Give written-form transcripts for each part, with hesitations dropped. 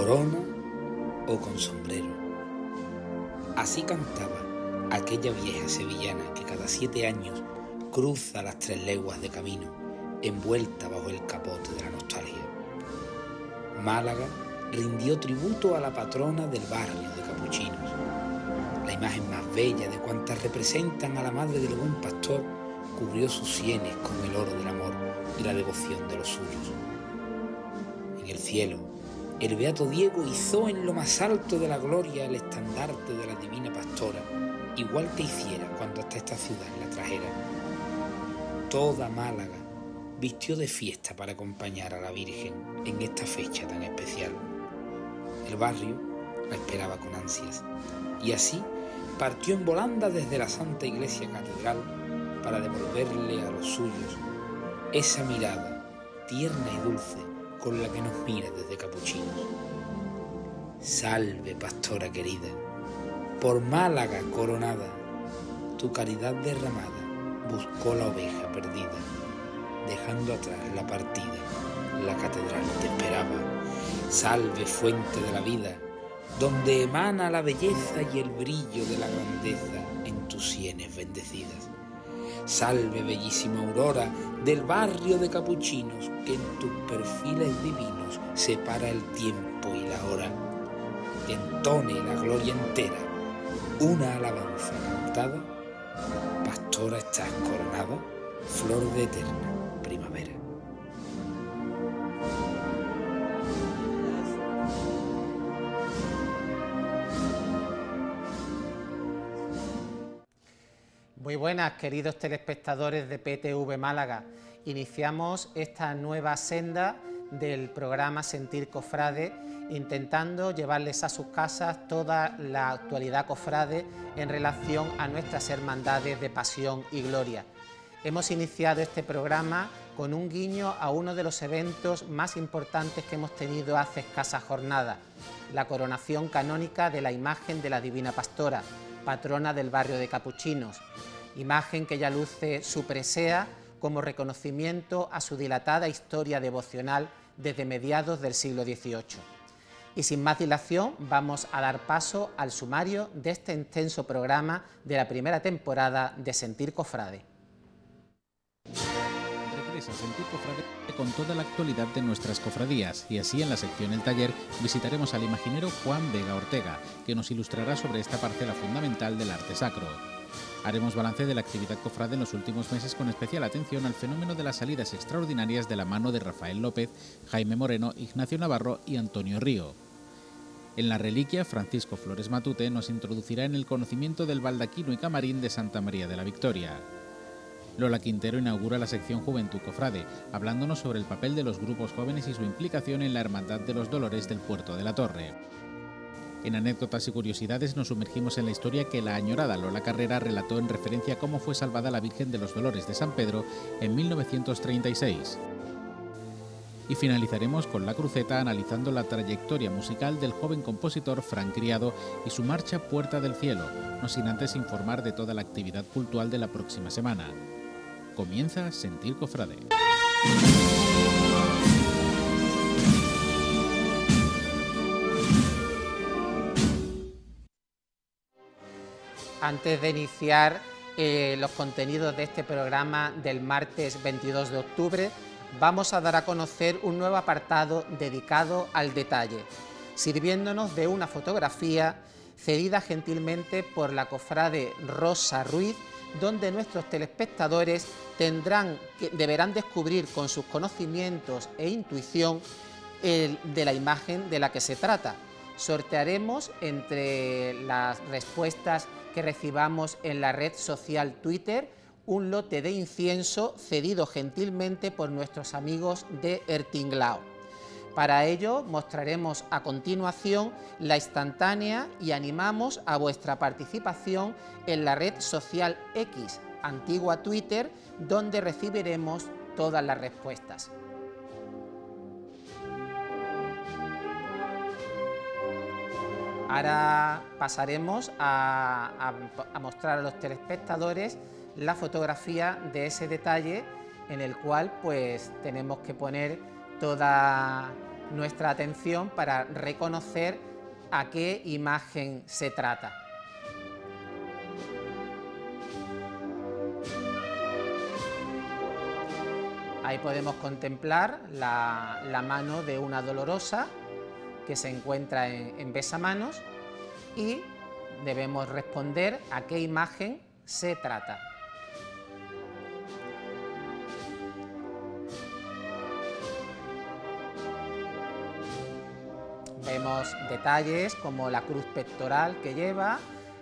corona o con sombrero. Así cantaba aquella vieja sevillana que cada 7 años cruza las 3 leguas de camino, envuelta bajo el capote de la nostalgia. Málaga rindió tributo a la patrona del barrio de Capuchinos, la imagen más bella de cuantas representan a la madre del buen pastor. Cubrió sus sienes con el oro del amor y la devoción de los suyos. En el cielo, el beato Diego izó en lo más alto de la gloria el estandarte de la divina pastora, igual que hiciera cuando hasta esta ciudad la trajera. Toda Málaga vistió de fiesta para acompañar a la Virgen en esta fecha tan especial. El barrio la esperaba con ansias, y así partió en volanda desde la Santa Iglesia Catedral para devolverle a los suyos esa mirada tierna y dulce con la que nos mira desde Capuchinos. Salve, pastora querida, por Málaga coronada, tu caridad derramada buscó la oveja perdida, dejando atrás la partida, la catedral te esperaba. Salve, fuente de la vida, donde emana la belleza y el brillo de la grandeza en tus sienes bendecidas. Salve, bellísima aurora del barrio de Capuchinos, que en tus perfiles divinos separa el tiempo y la hora. Que entone la gloria entera una alabanza cantada. Pastora, estás coronada, flor de eterna primavera. Muy buenas, queridos telespectadores de PTV Málaga. Iniciamos esta nueva senda del programa Sentir Cofrade, intentando llevarles a sus casas toda la actualidad cofrade en relación a nuestras hermandades de pasión y gloria. Hemos iniciado este programa con un guiño a uno de los eventos más importantes que hemos tenido hace escasas jornadas, la coronación canónica de la imagen de la Divina Pastora, patrona del barrio de Capuchinos, imagen que ya luce su presea como reconocimiento a su dilatada historia devocional desde mediados del siglo XVIII. Y sin más dilación vamos a dar paso al sumario de este extenso programa de la primera temporada de Sentir Cofrade. Regresa Sentir Cofrade con toda la actualidad de nuestras cofradías, y así en la sección El Taller visitaremos al imaginero Juan Vega Ortega, que nos ilustrará sobre esta parcela fundamental del arte sacro. Haremos balance de la actividad cofrade en los últimos meses con especial atención al fenómeno de las salidas extraordinarias de la mano de Rafael López, Jaime Moreno, Ignacio Navarro y Antonio Río. En la reliquia, Francisco Flores Matute nos introducirá en el conocimiento del baldaquino y camarín de Santa María de la Victoria. Lola Quintero inaugura la sección Juventud Cofrade, hablándonos sobre el papel de los grupos jóvenes y su implicación en la Hermandad de los Dolores del Puerto de la Torre. En anécdotas y curiosidades nos sumergimos en la historia que la añorada Lola Carrera relató en referencia a cómo fue salvada la Virgen de los Dolores de San Pedro en 1936. Y finalizaremos con la cruceta analizando la trayectoria musical del joven compositor Fran Criado y su marcha Puerta del Cielo, no sin antes informar de toda la actividad cultural de la próxima semana. Comienza Sentir Cofrade. Antes de iniciar los contenidos de este programa del martes 22 de octubre, vamos a dar a conocer un nuevo apartado dedicado al detalle, sirviéndonos de una fotografía cedida gentilmente por la cofrade Rosa Ruiz, donde nuestros telespectadores deberán descubrir con sus conocimientos e intuición de la imagen de la que se trata. Sortearemos entre las respuestas que recibamos en la red social Twitter un lote de incienso cedido gentilmente por nuestros amigos de Ertinglao. Para ello mostraremos a continuación la instantánea y animamos a vuestra participación en la red social X, antigua Twitter, donde recibiremos todas las respuestas. Ahora pasaremos a mostrar a los telespectadores la fotografía de ese detalle en el cual pues tenemos que poner toda nuestra atención para reconocer a qué imagen se trata. Ahí podemos contemplar la mano de una dolorosa que se encuentra en besamanos y debemos responder a qué imagen se trata. Vemos detalles como la cruz pectoral que lleva,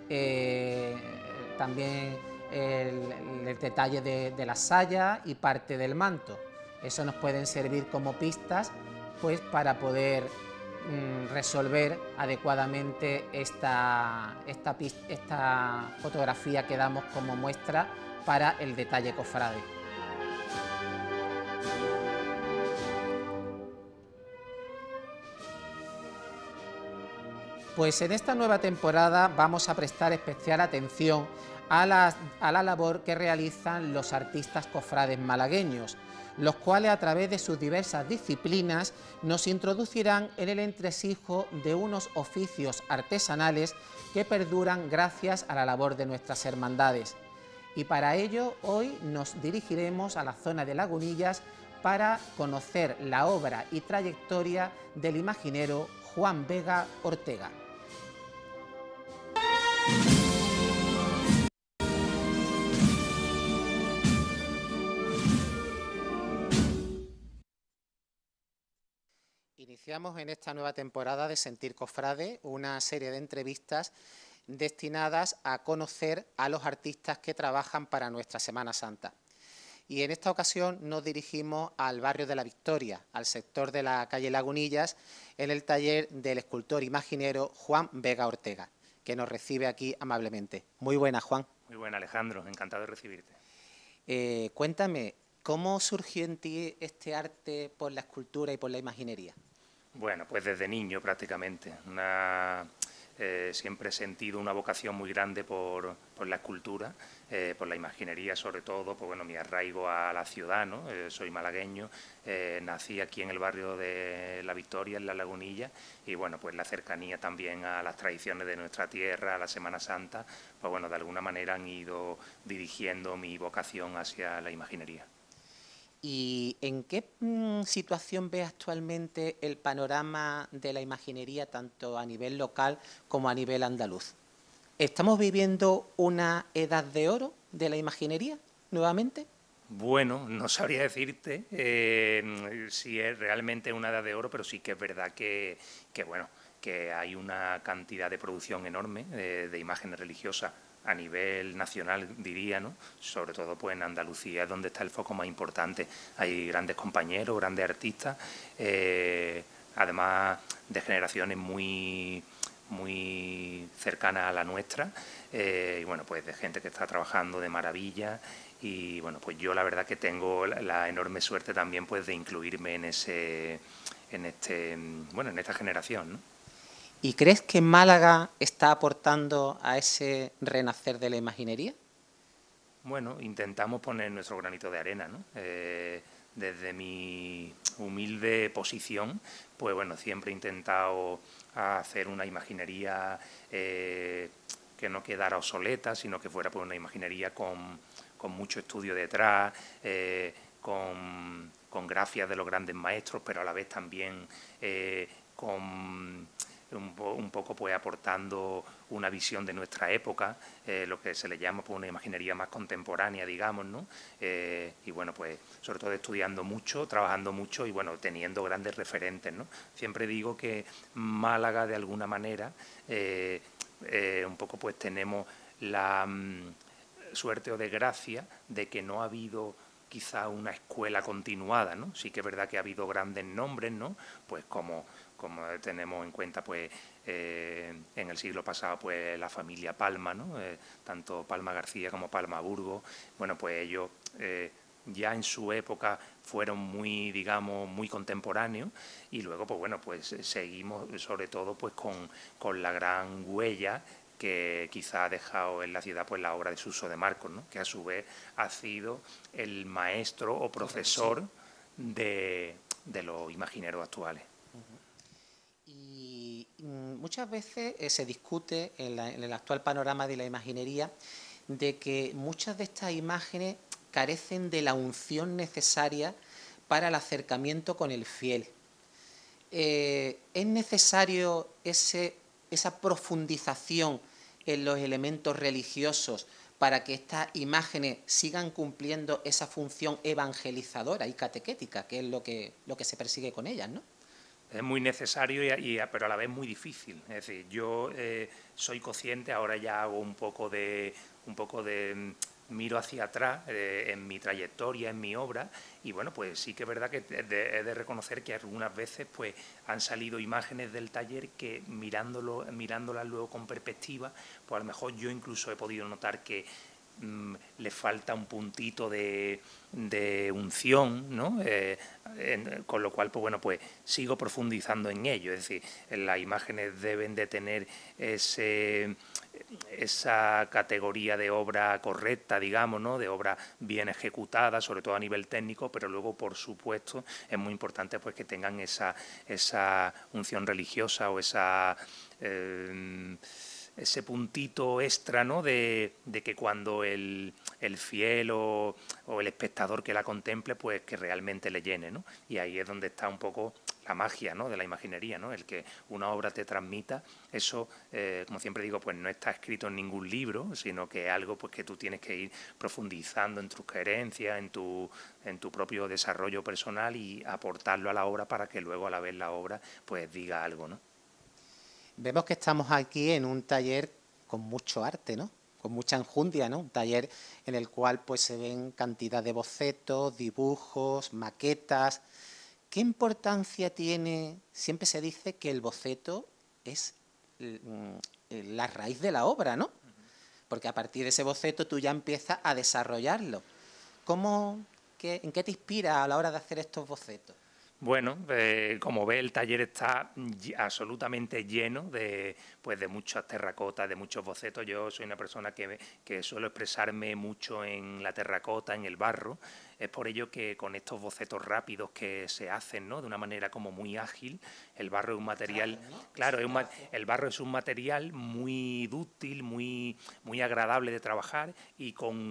también el detalle de la saya y parte del manto. Eso nos pueden servir como pistas, pues, para poder resolver adecuadamente esta fotografía que damos como muestra para el detalle cofrade. Pues en esta nueva temporada vamos a prestar especial atención a la labor que realizan los artistas cofrades malagueños, los cuales a través de sus diversas disciplinas nos introducirán en el entresijo de unos oficios artesanales que perduran gracias a la labor de nuestras hermandades. Y para ello hoy nos dirigiremos a la zona de Lagunillas para conocer la obra y trayectoria del imaginero Juan Vega Ortega. Iniciamos en esta nueva temporada de Sentir Cofrade una serie de entrevistas destinadas a conocer a los artistas que trabajan para nuestra Semana Santa. Y en esta ocasión nos dirigimos al barrio de la Victoria, al sector de la calle Lagunillas, en el taller del escultor imaginero Juan Vega Ortega, que nos recibe aquí amablemente. Muy buenas, Juan. Muy buena, Alejandro, encantado de recibirte. Cuéntame, ¿cómo surgió en ti este arte por la escultura y por la imaginería? Bueno, pues desde niño prácticamente. Siempre he sentido una vocación muy grande por la escultura, por la imaginería sobre todo, pues bueno, mi arraigo a la ciudad, ¿no? Soy malagueño, nací aquí en el barrio de La Victoria, en La Lagunilla, y bueno, pues la cercanía también a las tradiciones de nuestra tierra, a la Semana Santa, pues bueno, de alguna manera han ido dirigiendo mi vocación hacia la imaginería. ¿Y en qué situación ves actualmente el panorama de la imaginería, tanto a nivel local como a nivel andaluz? ¿Estamos viviendo una edad de oro de la imaginería nuevamente? Bueno, no sabría decirte si es realmente una edad de oro, pero sí que es verdad que hay una cantidad de producción enorme de imágenes religiosas a nivel nacional, diría, ¿no? Sobre todo pues en Andalucía es donde está el foco más importante. Hay grandes compañeros, grandes artistas, además de generaciones muy cercanas a la nuestra, y bueno, pues de gente que está trabajando de maravilla. Y bueno, pues yo la verdad que tengo la enorme suerte también pues de incluirme en esta generación, ¿no? ¿Y crees que Málaga está aportando a ese renacer de la imaginería? Bueno, intentamos poner nuestro granito de arena, ¿no? Desde mi humilde posición, pues bueno, siempre he intentado hacer una imaginería que no quedara obsoleta, sino que fuera pues una imaginería con mucho estudio detrás, con grafias de los grandes maestros, pero a la vez también con un poco pues aportando una visión de nuestra época, lo que se le llama pues una imaginería más contemporánea, digamos, ¿no? Y bueno, pues sobre todo estudiando mucho, trabajando mucho y bueno, teniendo grandes referentes, ¿no? Siempre digo que Málaga de alguna manera un poco pues tenemos la suerte o desgracia de que no ha habido quizá una escuela continuada, ¿no? Sí que es verdad que ha habido grandes nombres, ¿no? Pues como tenemos en cuenta pues en el siglo pasado pues la familia Palma, ¿no? Tanto Palma García como Palma Burgos, bueno, pues ellos ya en su época fueron muy, digamos, muy contemporáneos y luego pues bueno, pues seguimos sobre todo pues con la gran huella que quizá ha dejado en la ciudad pues la obra de Suso de Marcos, ¿no? Que a su vez ha sido el maestro o profesor de los imagineros actuales. muchas veces se discute en el actual panorama de la imaginería de que muchas de estas imágenes carecen de la unción necesaria para el acercamiento con el fiel. ¿Es necesario esa profundización en los elementos religiosos para que estas imágenes sigan cumpliendo esa función evangelizadora y catequética, que es lo que se persigue con ellas, ¿no? Es muy necesario, pero a la vez muy difícil. Es decir, yo soy consciente, ahora ya hago un poco de miro hacia atrás en mi trayectoria, en mi obra, y bueno, pues sí que es verdad que he de reconocer que algunas veces pues han salido imágenes del taller que mirándolas luego con perspectiva, pues a lo mejor yo incluso he podido notar que le falta un puntito de unción, ¿no? Con lo cual, pues bueno, pues sigo profundizando en ello. Es decir, las imágenes deben de tener esa categoría de obra correcta, digamos, ¿no? De obra bien ejecutada, sobre todo a nivel técnico, pero luego, por supuesto, es muy importante pues que tengan esa unción religiosa o ese puntito extra, ¿no? de que cuando el fiel o el espectador que la contemple, pues que realmente le llene, ¿no? Y ahí es donde está un poco la magia, ¿no? De la imaginería, ¿no? El que una obra te transmita, eso, como siempre digo, pues no está escrito en ningún libro, sino que es algo pues que tú tienes que ir profundizando en tus creencias, en tu propio desarrollo personal y aportarlo a la obra para que luego a la vez la obra pues diga algo, ¿no? Vemos que estamos aquí en un taller con mucho arte, ¿no? Con mucha enjundia, ¿no? Un taller en el cual pues se ven cantidad de bocetos, dibujos, maquetas. ¿Qué importancia tiene? Siempre se dice que el boceto es la raíz de la obra, ¿no? Porque a partir de ese boceto tú ya empiezas a desarrollarlo. ¿En qué te inspira a la hora de hacer estos bocetos? Bueno, como ve, el taller está absolutamente lleno de muchas terracotas, de muchos bocetos. Yo soy una persona que suelo expresarme mucho en la terracota, en el barro. Es por ello que con estos bocetos rápidos que se hacen, ¿no? De una manera como muy ágil, el barro es un material, claro, el barro es un material muy dúctil, muy agradable de trabajar y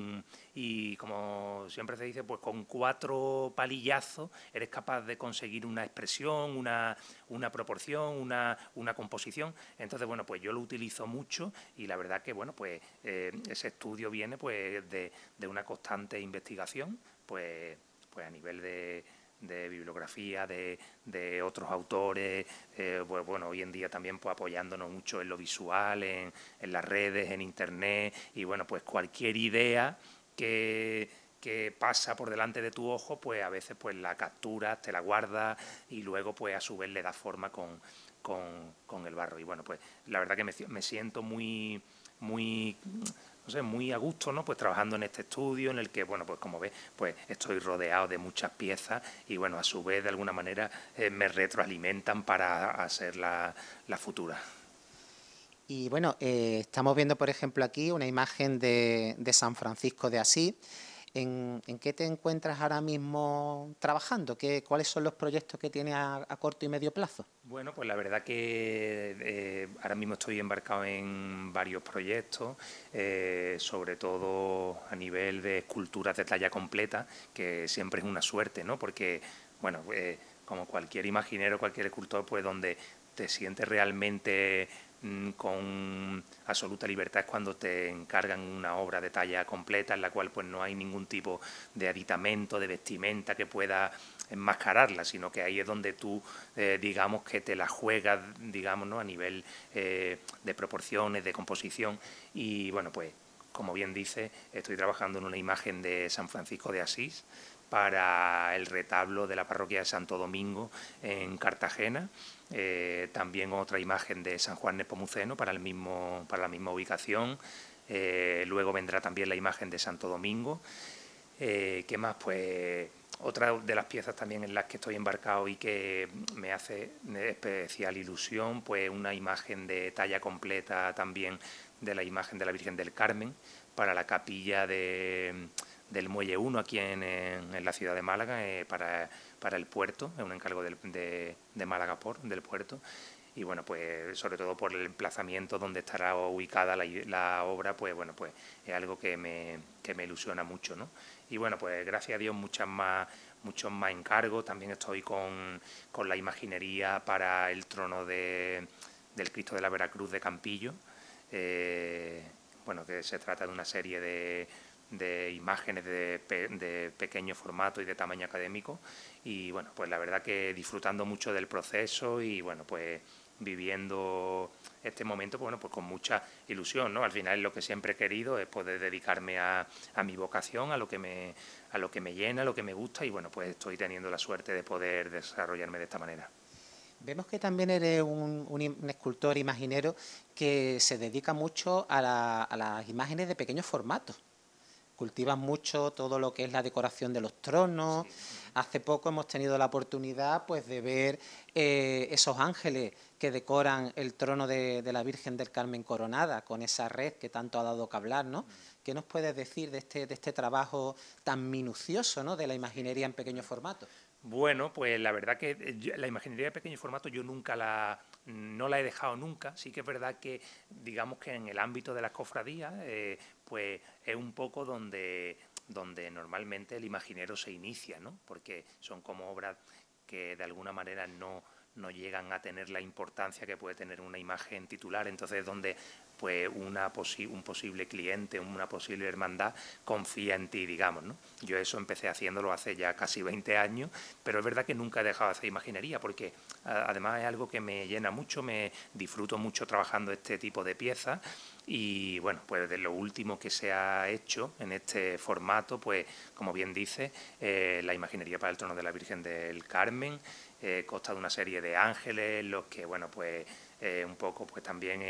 como siempre se dice, pues con 4 palillazos eres capaz de conseguir una expresión, una proporción, una composición. Entonces, bueno, pues yo lo utilizo mucho y la verdad que, bueno, pues ese estudio viene pues de una constante investigación, pues a nivel de bibliografía, de otros autores, pues bueno, hoy en día también pues apoyándonos mucho en lo visual, en las redes, en internet, y bueno, pues cualquier idea que pasa por delante de tu ojo, pues a veces pues la capturas, te la guardas y luego pues a su vez le das forma con el barro. Y bueno, pues la verdad que me siento muy no sé, muy a gusto, ¿no? Pues trabajando en este estudio en el que, bueno, pues como ves, pues estoy rodeado de muchas piezas y, bueno, a su vez, de alguna manera, me retroalimentan para hacer la futura. Y bueno, estamos viendo, por ejemplo, aquí una imagen de San Francisco de Asís. ¿En qué te encuentras ahora mismo trabajando? ¿Cuáles son los proyectos que tienes a corto y medio plazo? Bueno, pues la verdad que ahora mismo estoy embarcado en varios proyectos, sobre todo a nivel de esculturas de talla completa, que siempre es una suerte, ¿no? Porque, bueno, como cualquier imaginero, cualquier escultor, pues donde te sientes realmente con absoluta libertad es cuando te encargan una obra de talla completa en la cual pues no hay ningún tipo de aditamento, de vestimenta que pueda enmascararla, sino que ahí es donde tú digamos que te la juegas, digamos, ¿no? A nivel de proporciones, de composición. Y bueno, pues como bien dice, estoy trabajando en una imagen de San Francisco de Asís para el retablo de la parroquia de Santo Domingo en Cartagena. También otra imagen de San Juan Nepomuceno para la misma ubicación. Luego vendrá también la imagen de Santo Domingo. ¿Qué más? Pues otra de las piezas también en las que estoy embarcado y que me hace especial ilusión, pues una imagen de talla completa también de la imagen de la Virgen del Carmen para la capilla del Muelle 1 aquí en la ciudad de Málaga, para el puerto, es un encargo de Málaga Port, del puerto. y bueno, pues sobre todo por el emplazamiento donde estará ubicada la obra, pues bueno, pues es algo que me ilusiona mucho, ¿no? Y bueno, pues gracias a Dios muchos más encargos. También estoy con la imaginería para el trono del Cristo de la Veracruz de Campillo. Bueno, que se trata de una serie de imágenes de pequeño formato y de tamaño académico, y bueno, pues la verdad que disfrutando mucho del proceso y bueno, pues viviendo este momento, pues bueno, pues con mucha ilusión, ¿no? Al final lo que siempre he querido es poder dedicarme a mi vocación, a lo que me llena, a lo que me gusta, y bueno, pues estoy teniendo la suerte de poder desarrollarme de esta manera. Vemos que también eres un escultor imaginero que se dedica mucho a las imágenes de pequeños formatos. Cultivas mucho todo lo que es la decoración de los tronos. Sí. Hace poco hemos tenido la oportunidad, pues, de ver esos ángeles que decoran el trono de la Virgen del Carmen coronada, con esa red que tanto ha dado que hablar, ¿no? ¿Qué nos puedes decir de este trabajo tan minucioso, ¿no?, de la imaginería en pequeño formato? Bueno, pues la verdad que la imaginería de pequeño formato yo no la he dejado nunca. Sí que es verdad que, digamos que en el ámbito de las cofradías, pues es un poco donde normalmente el imaginero se inicia, ¿no? Porque son como obras que de alguna manera no llegan a tener la importancia que puede tener una imagen titular. Entonces, donde pues un posible cliente, una posible hermandad confía en ti, digamos, ¿no? Yo eso empecé haciéndolo hace ya casi 20 años, pero es verdad que nunca he dejado de hacer imaginería, porque además es algo que me llena mucho, me disfruto mucho trabajando este tipo de piezas. Y bueno, pues de lo último que se ha hecho en este formato, pues como bien dice, la imaginería para el trono de la Virgen del Carmen, consta de una serie de ángeles, los que, bueno, pues un poco pues también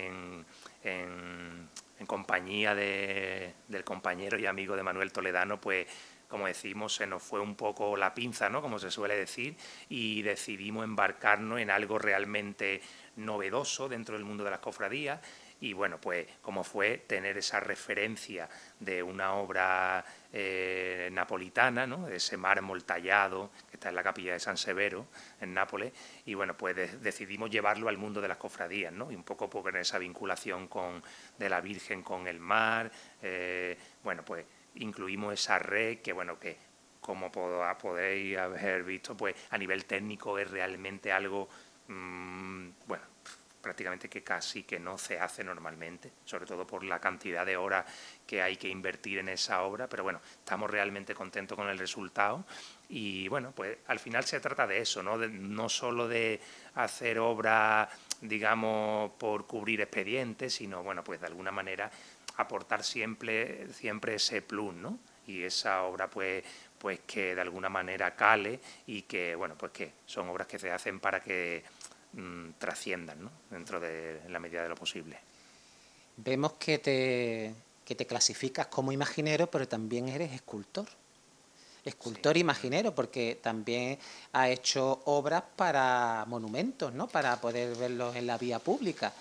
en compañía del compañero y amigo de Manuel Toledano, pues como decimos, se nos fue un poco la pinza, ¿no?, como se suele decir, y decidimos embarcarnos en algo realmente novedoso dentro del mundo de las cofradías. Y bueno, pues como fue tener esa referencia de una obra napolitana, ¿no?, de ese mármol tallado que está en la capilla de San Severo, en Nápoles, y bueno, pues decidimos llevarlo al mundo de las cofradías, ¿no?, y un poco por esa vinculación de la Virgen con el mar. Bueno, pues incluimos esa red que, bueno, que como podéis haber visto, pues a nivel técnico es realmente algo, bueno, prácticamente que casi que no se hace normalmente, sobre todo por la cantidad de horas que hay que invertir en esa obra, pero bueno, estamos realmente contentos con el resultado. Y bueno, pues al final se trata de eso, ¿no? No solo de hacer obras, digamos, por cubrir expedientes, sino, bueno, pues de alguna manera aportar siempre ese plus, ¿no? Y esa obra pues que de alguna manera cale, y que, bueno, pues que son obras que se hacen para que trasciendan, ¿no?, dentro de la medida de lo posible. Vemos que te clasificas como imaginero, pero también eres escultor. Escultor imaginero, porque también ha hecho obras para monumentos, ¿no?, para poder verlos en la vía pública.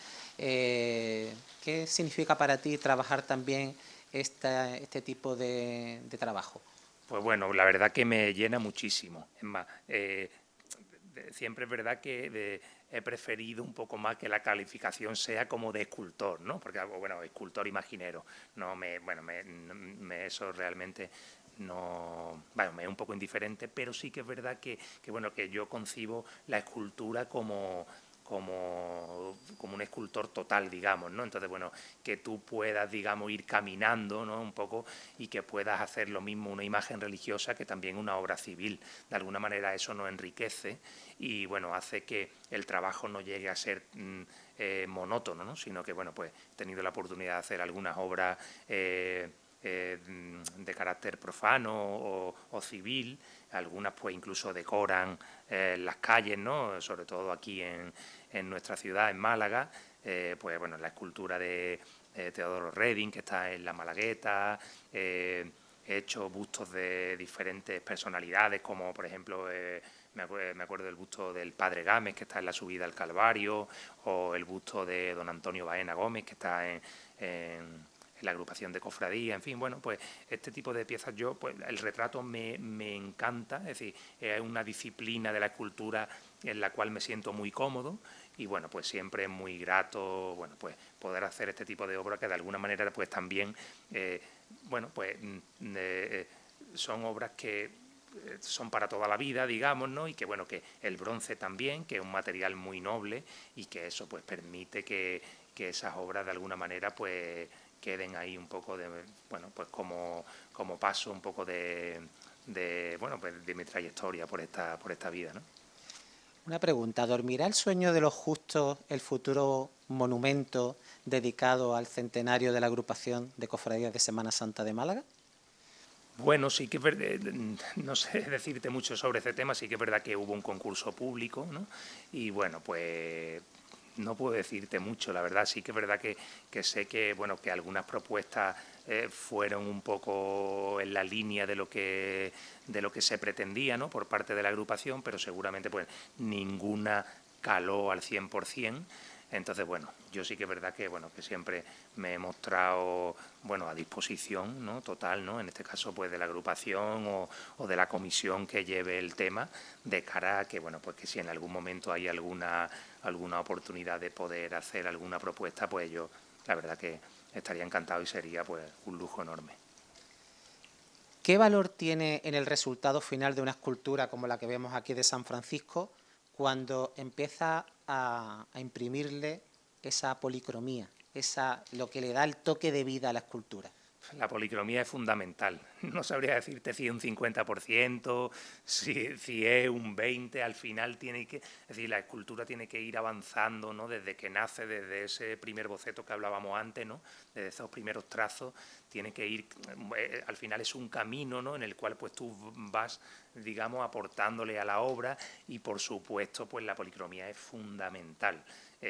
¿Qué significa para ti trabajar también este tipo de trabajo? Pues bueno, la verdad que me llena muchísimo. Es más, siempre es verdad que he preferido un poco más que la calificación sea como de escultor, ¿no? Porque, bueno, escultor imaginero, no eso realmente no, bueno, me es un poco indiferente, pero sí que es verdad que bueno, que yo concibo la escultura como un escultor total, digamos, ¿no? Entonces, bueno, que tú puedas, digamos, ir caminando, ¿no?, un poco, y que puedas hacer lo mismo una imagen religiosa que también una obra civil. De alguna manera eso nos enriquece y, bueno, hace que el trabajo no llegue a ser monótono, ¿no?, sino que, bueno, pues he tenido la oportunidad de hacer algunas obras de carácter profano o civil. Algunas pues incluso decoran las calles, ¿no?, sobre todo aquí en nuestra ciudad, en Málaga. Pues bueno, la escultura de Teodoro Reding, que está en la Malagueta. He hecho bustos de diferentes personalidades, como por ejemplo me acuerdo del busto del Padre Gámez, que está en la subida al Calvario, o el busto de don Antonio Baena Gómez, que está en la agrupación de cofradía. En fin, bueno, pues este tipo de piezas pues el retrato me encanta, es decir, es una disciplina de la escultura en la cual me siento muy cómodo, y bueno, pues siempre es muy grato, bueno, pues poder hacer este tipo de obras que de alguna manera pues también, bueno, pues son obras que son para toda la vida, digamos, ¿no? Y que bueno, que el bronce también, que es un material muy noble y que eso pues permite que esas obras de alguna manera pues queden ahí un poco de, bueno, pues como paso un poco de bueno, pues de mi trayectoria por esta vida, ¿no? Una pregunta, ¿dormirá el sueño de los justos el futuro monumento dedicado al centenario de la agrupación de cofradías de Semana Santa de Málaga? Bueno, sí que es verdad, no sé decirte mucho sobre este tema, sí que es verdad que hubo un concurso público, ¿no? Y bueno, pues no puedo decirte mucho, la verdad, sí que es verdad que sé que, bueno, que algunas propuestas fueron un poco en la línea de lo que se pretendía, ¿no? Por parte de la agrupación, pero seguramente pues ninguna caló al 100%. Entonces, bueno, yo sí que es verdad que, bueno, que siempre me he mostrado, bueno, a disposición, ¿no? Total, ¿no? En este caso, pues de la agrupación o de la comisión que lleve el tema, de cara a que, bueno, pues que si en algún momento hay alguna oportunidad de poder hacer alguna propuesta, pues yo, la verdad que estaría encantado y sería, pues, un lujo enorme. ¿Qué valor tiene en el resultado final de una escultura como la que vemos aquí de San Francisco cuando empieza a imprimirle esa policromía, lo que le da el toque de vida a la escultura? La policromía es fundamental. No sabría decirte si es un 50%, si es un 20%, al final tiene que... Es decir, la escultura tiene que ir avanzando, ¿no? Desde que nace, desde ese primer boceto que hablábamos antes, ¿no? Desde esos primeros trazos, tiene que ir... al final es un camino, ¿no? En el cual pues tú vas, digamos, aportándole a la obra y, por supuesto, pues la policromía es fundamental.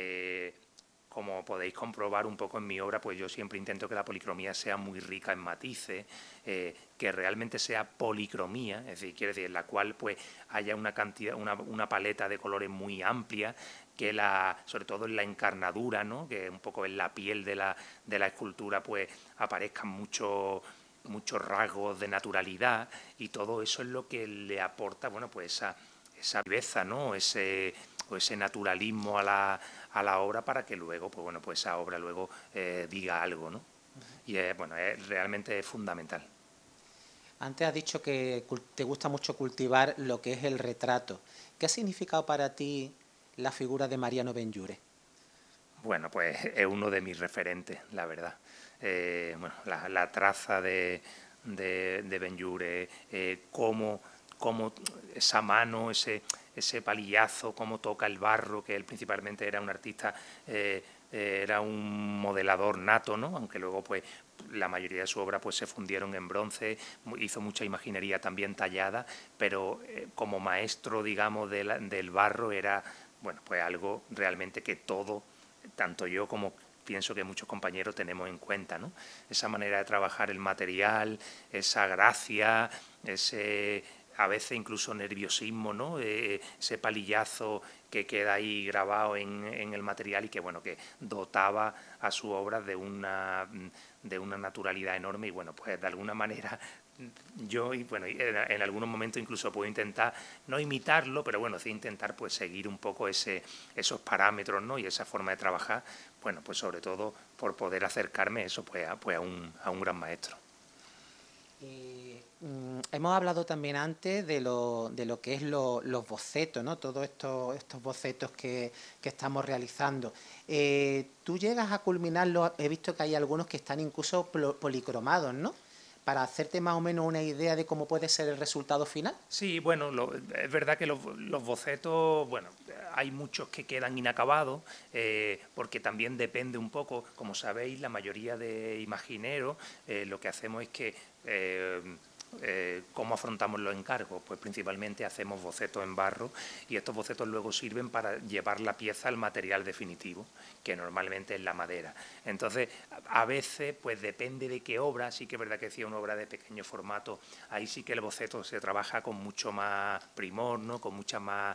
Como podéis comprobar un poco en mi obra, pues yo siempre intento que la policromía sea muy rica en matices, que realmente sea policromía, es decir, quiere decir, en la cual pues haya una cantidad, una paleta de colores muy amplia, que sobre todo en la encarnadura, ¿no? Que un poco en la piel de la escultura pues aparezcan muchos rasgos de naturalidad, y todo eso es lo que le aporta, bueno, pues esa viveza, ¿no? Ese naturalismo a la obra, para que luego, pues bueno, pues esa obra luego diga algo, ¿no? Y bueno, realmente es fundamental. Antes has dicho que te gusta mucho cultivar lo que es el retrato. ¿Qué ha significado para ti la figura de Mariano Benlliure? Bueno, pues es uno de mis referentes, la verdad. Bueno, la traza de Benlliure, cómo esa mano, ese palillazo, cómo toca el barro, que él principalmente era un artista, era un modelador nato, ¿no? Aunque luego pues la mayoría de su obra pues se fundieron en bronce, hizo mucha imaginería también tallada, pero como maestro, digamos, del barro era, bueno, pues algo realmente que todo, tanto yo como pienso que muchos compañeros tenemos en cuenta, ¿no? Esa manera de trabajar el material, esa gracia, ese a veces incluso nerviosismo, ¿no? Ese palillazo que queda ahí grabado en el material, y que, bueno, que dotaba a su obra de una naturalidad enorme. Y bueno, pues de alguna manera yo, y bueno, en algunos momentos incluso puedo intentar no imitarlo, pero bueno, sí intentar pues seguir un poco esos parámetros, ¿no? Y esa forma de trabajar, bueno, pues sobre todo por poder acercarme eso pues a un gran maestro. Hemos hablado también antes de lo que es los bocetos, ¿no? Todos estos bocetos que estamos realizando. Tú llegas a culminarlos, he visto que hay algunos que están incluso policromados, ¿no? Para hacerte más o menos una idea de cómo puede ser el resultado final. Sí, bueno, es verdad que los bocetos, bueno, hay muchos que quedan inacabados, porque también depende un poco, como sabéis, la mayoría de imagineros, lo que hacemos es que ¿cómo afrontamos los encargos? Pues principalmente hacemos bocetos en barro, y estos bocetos luego sirven para llevar la pieza al material definitivo, que normalmente es la madera. Entonces, a veces, pues depende de qué obra. Sí que es verdad que si es una obra de pequeño formato, ahí sí que el boceto se trabaja con mucho más primor, ¿no? Con mucha más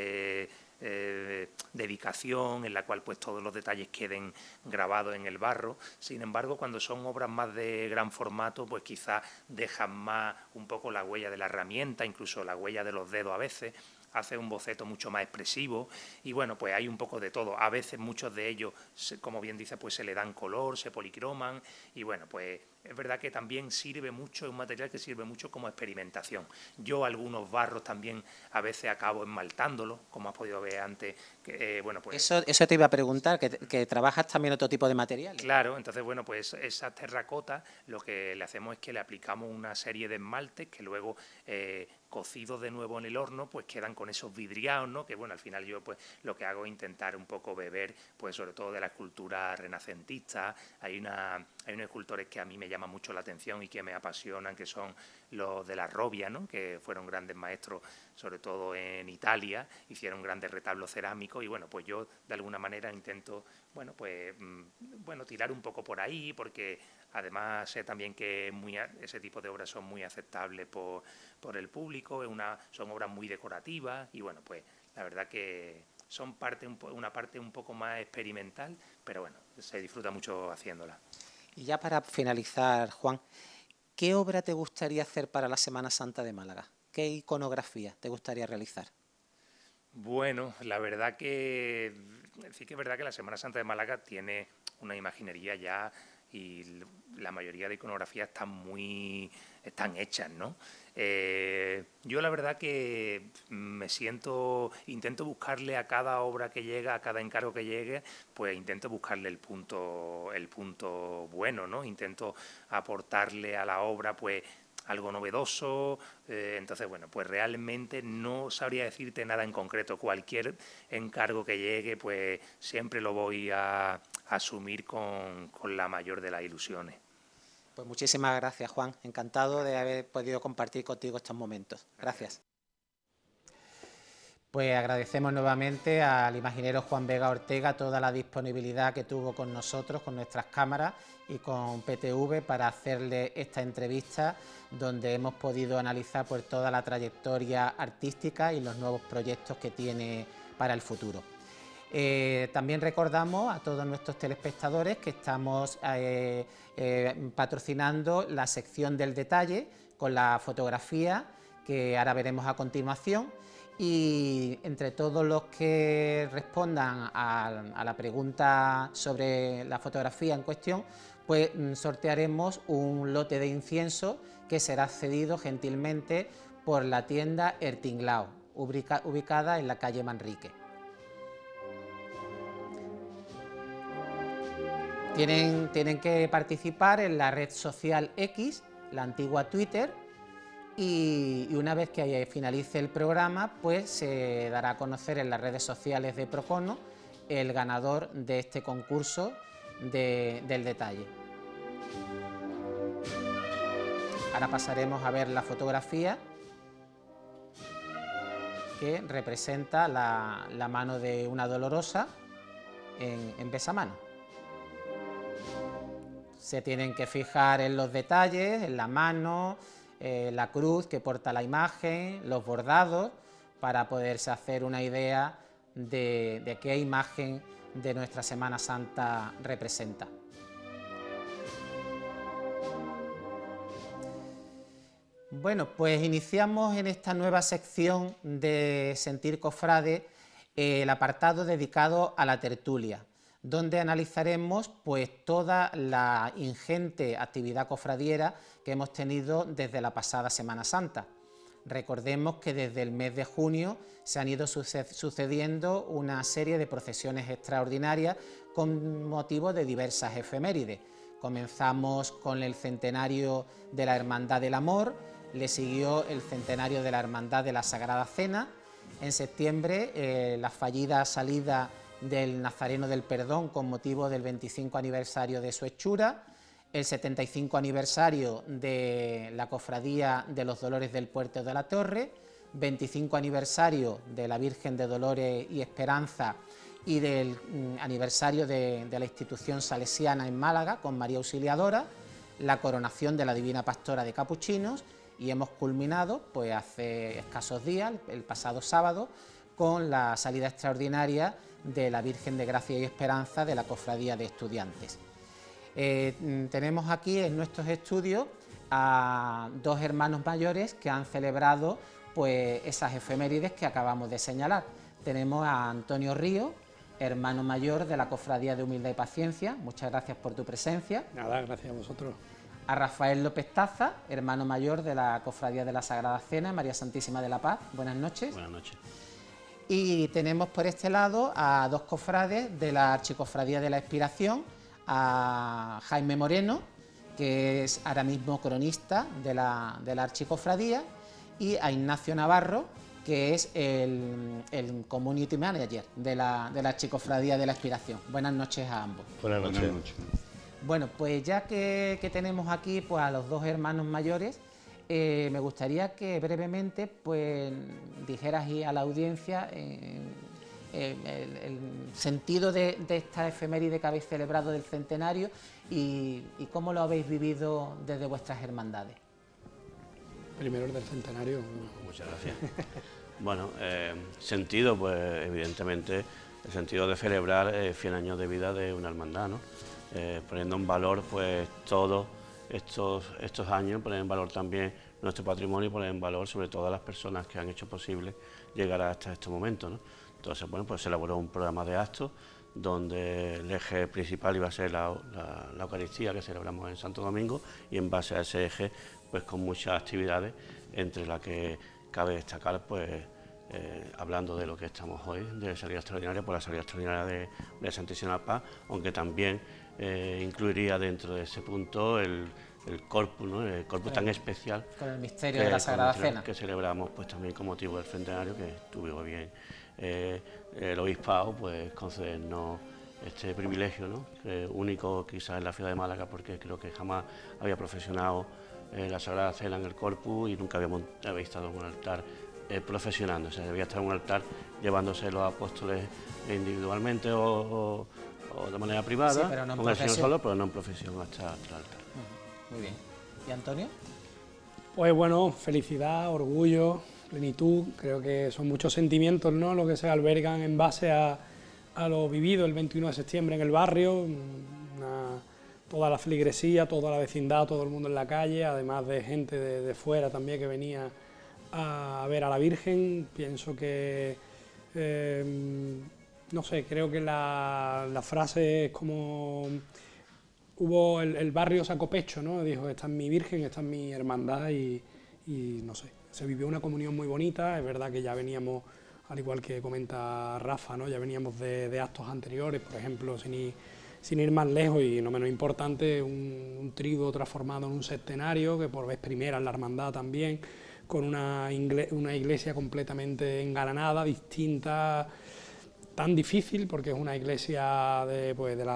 dedicación, en la cual pues todos los detalles queden grabados en el barro. Sin embargo, cuando son obras más de gran formato, pues quizás dejan más un poco la huella de la herramienta, incluso la huella de los dedos a veces. hace un boceto mucho más expresivo y bueno, pues hay un poco de todo. A veces muchos de ellos, como bien dice, pues se le dan color, se policroman y bueno, pues es verdad que también sirve mucho, es un material que sirve mucho como experimentación. Yo algunos barros también a veces acabo esmaltándolos, como has podido ver antes. Que, bueno, pues, eso te iba a preguntar, que trabajas también otro tipo de materiales. Claro, entonces bueno, pues esas terracotas lo que le hacemos es que le aplicamos una serie de esmaltes que luego cocidos de nuevo en el horno, pues quedan con esos vidriados, ¿no? Que bueno, al final yo pues lo que hago es intentar un poco beber, pues sobre todo de la escultura renacentista. Hay unos escultores que a mí me llaman mucho la atención y que me apasionan, que son los de la Robbia, ¿no? Que fueron grandes maestros, sobre todo en Italia, hicieron grandes retablos cerámicos y bueno, pues yo de alguna manera intento, bueno, pues tirar un poco por ahí, porque además sé también que ese tipo de obras son muy aceptables por el público, son obras muy decorativas y bueno, pues la verdad que son una parte un poco más experimental, pero bueno, se disfruta mucho haciéndola. Y ya para finalizar, Juan, ¿qué obra te gustaría hacer para la Semana Santa de Málaga? ¿Qué iconografía te gustaría realizar? Bueno, la verdad que sí que es verdad que la Semana Santa de Málaga tiene una imaginería ya y la mayoría de iconografías están hechas, ¿no? Yo la verdad que intento buscarle a cada obra que llega, a cada encargo que llegue, pues intento buscarle el punto bueno, ¿no? Intento aportarle a la obra, pues, algo novedoso, entonces, bueno, pues realmente no sabría decirte nada en concreto. Cualquier encargo que llegue, pues siempre lo voy a asumir con la mayor de las ilusiones. Pues muchísimas gracias, Juan. Encantado de haber podido compartir contigo estos momentos. Gracias. Pues agradecemos nuevamente al imaginero Juan Vega Ortega toda la disponibilidad que tuvo con nosotros, con nuestras cámaras y con PTV para hacerle esta entrevista donde hemos podido analizar pues toda la trayectoria artística y los nuevos proyectos que tiene para el futuro. También recordamos a todos nuestros telespectadores que estamos patrocinando la sección del detalle con la fotografía que ahora veremos a continuación. Y entre todos los que respondan a la pregunta sobre la fotografía en cuestión, pues sortearemos un lote de incienso que será cedido gentilmente por la tienda Ertinglao, ubicada en la calle Manrique. Tienen que participar en la red social X, la antigua Twitter, y una vez que finalice el programa, pues se dará a conocer en las redes sociales de Procono el ganador de este concurso del detalle. Ahora pasaremos a ver la fotografía que representa la mano de una dolorosa en besamano. Se tienen que fijar en los detalles, en la mano, la cruz que porta la imagen, los bordados, para poderse hacer una idea de qué imagen de nuestra Semana Santa representa. Bueno, pues iniciamos en esta nueva sección de Sentir Cofrade el apartado dedicado a la tertulia, donde analizaremos pues toda la ingente actividad cofradiera que hemos tenido desde la pasada Semana Santa. Recordemos que desde el mes de junio se han ido sucediendo una serie de procesiones extraordinarias con motivo de diversas efemérides. Comenzamos con el centenario de la Hermandad del Amor, le siguió el centenario de la Hermandad de la Sagrada Cena, en septiembre la fallida salida del Nazareno del Perdón con motivo del 25 aniversario de su hechura, el 75 aniversario de la Cofradía de los Dolores del Puerto de la Torre, 25 aniversario de la Virgen de Dolores y Esperanza y del aniversario de la institución salesiana en Málaga con María Auxiliadora, la coronación de la Divina Pastora de Capuchinos y hemos culminado pues hace escasos días, el pasado sábado, con la salida extraordinaria de la Virgen de Gracia y Esperanza de la Cofradía de Estudiantes. Tenemos aquí en nuestros estudios a dos hermanos mayores que han celebrado pues esas efemérides que acabamos de señalar. Tenemos a Antonio Río, hermano mayor de la Cofradía de Humildad y Paciencia. Muchas gracias por tu presencia. Nada, gracias a vosotros. A Rafael López Taza, hermano mayor de la Cofradía de la Sagrada Cena, María Santísima de la Paz. Buenas noches. Buenas noches. Y tenemos por este lado a dos cofrades de la Archicofradía de la Expiración, a Jaime Moreno, que es ahora mismo cronista de la Archicofradía, y a Ignacio Navarro, que es el Community Manager de la Archicofradía de la Expiración. Buenas noches a ambos. Buenas noches. Bueno, pues ya que tenemos aquí pues, a los dos hermanos mayores, me gustaría que brevemente pues, dijeras a la audiencia el sentido de esta efeméride que habéis celebrado del centenario y cómo lo habéis vivido desde vuestras hermandades. Primero el del centenario. Muchas gracias. Bueno, sentido, pues evidentemente el sentido de celebrar 100 años de vida de una hermandad, ¿no? Poniendo en valor pues todos estos años, poner en valor también nuestro patrimonio y poner en valor sobre todo a las personas que han hecho posible llegar hasta este momento, ¿no? Entonces, bueno, pues se elaboró un programa de actos donde el eje principal iba a ser la Eucaristía que celebramos en Santo Domingo, y en base a ese eje, pues con muchas actividades, entre las que cabe destacar, pues hablando de lo que estamos hoy, de salida extraordinaria, pues la salida extraordinaria de la Santísima Paz, aunque también incluiría dentro de ese punto el corpus, ¿no? El corpus tan especial con el misterio de la Sagrada Cena que celebramos pues también con motivo del centenario, que estuvo bien el obispado pues concedernos este privilegio, ¿no? Único quizás en la ciudad de Málaga, porque creo que jamás había profesionado la Sagrada Cena en el corpus y nunca había estado en un altar profesionando, o sea, debía estar en un altar llevándose los apóstoles individualmente o de manera privada, sí, pero no con el Señor solo, pero no en profesión hasta el altar. Muy bien. ¿Y Antonio? Pues bueno, felicidad, orgullo, plenitud, creo que son muchos sentimientos, ¿no?, lo que se albergan en base a lo vivido el 21 de septiembre en el barrio, toda la feligresía, toda la vecindad, todo el mundo en la calle, además de gente de fuera también que venía a ver a la Virgen. Pienso que, no sé, creo que la frase es como... Hubo el barrio sacó pecho, ¿no? Dijo, esta es mi Virgen, esta es mi hermandad y no sé, se vivió una comunión muy bonita. Es verdad que ya veníamos, al igual que comenta Rafa, ¿no?, ya veníamos de actos anteriores, por ejemplo, sin ir más lejos y no menos importante, un triduo transformado en un septenario, que por vez primera en la hermandad también, con una iglesia completamente engalanada, distinta, tan difícil porque es una iglesia de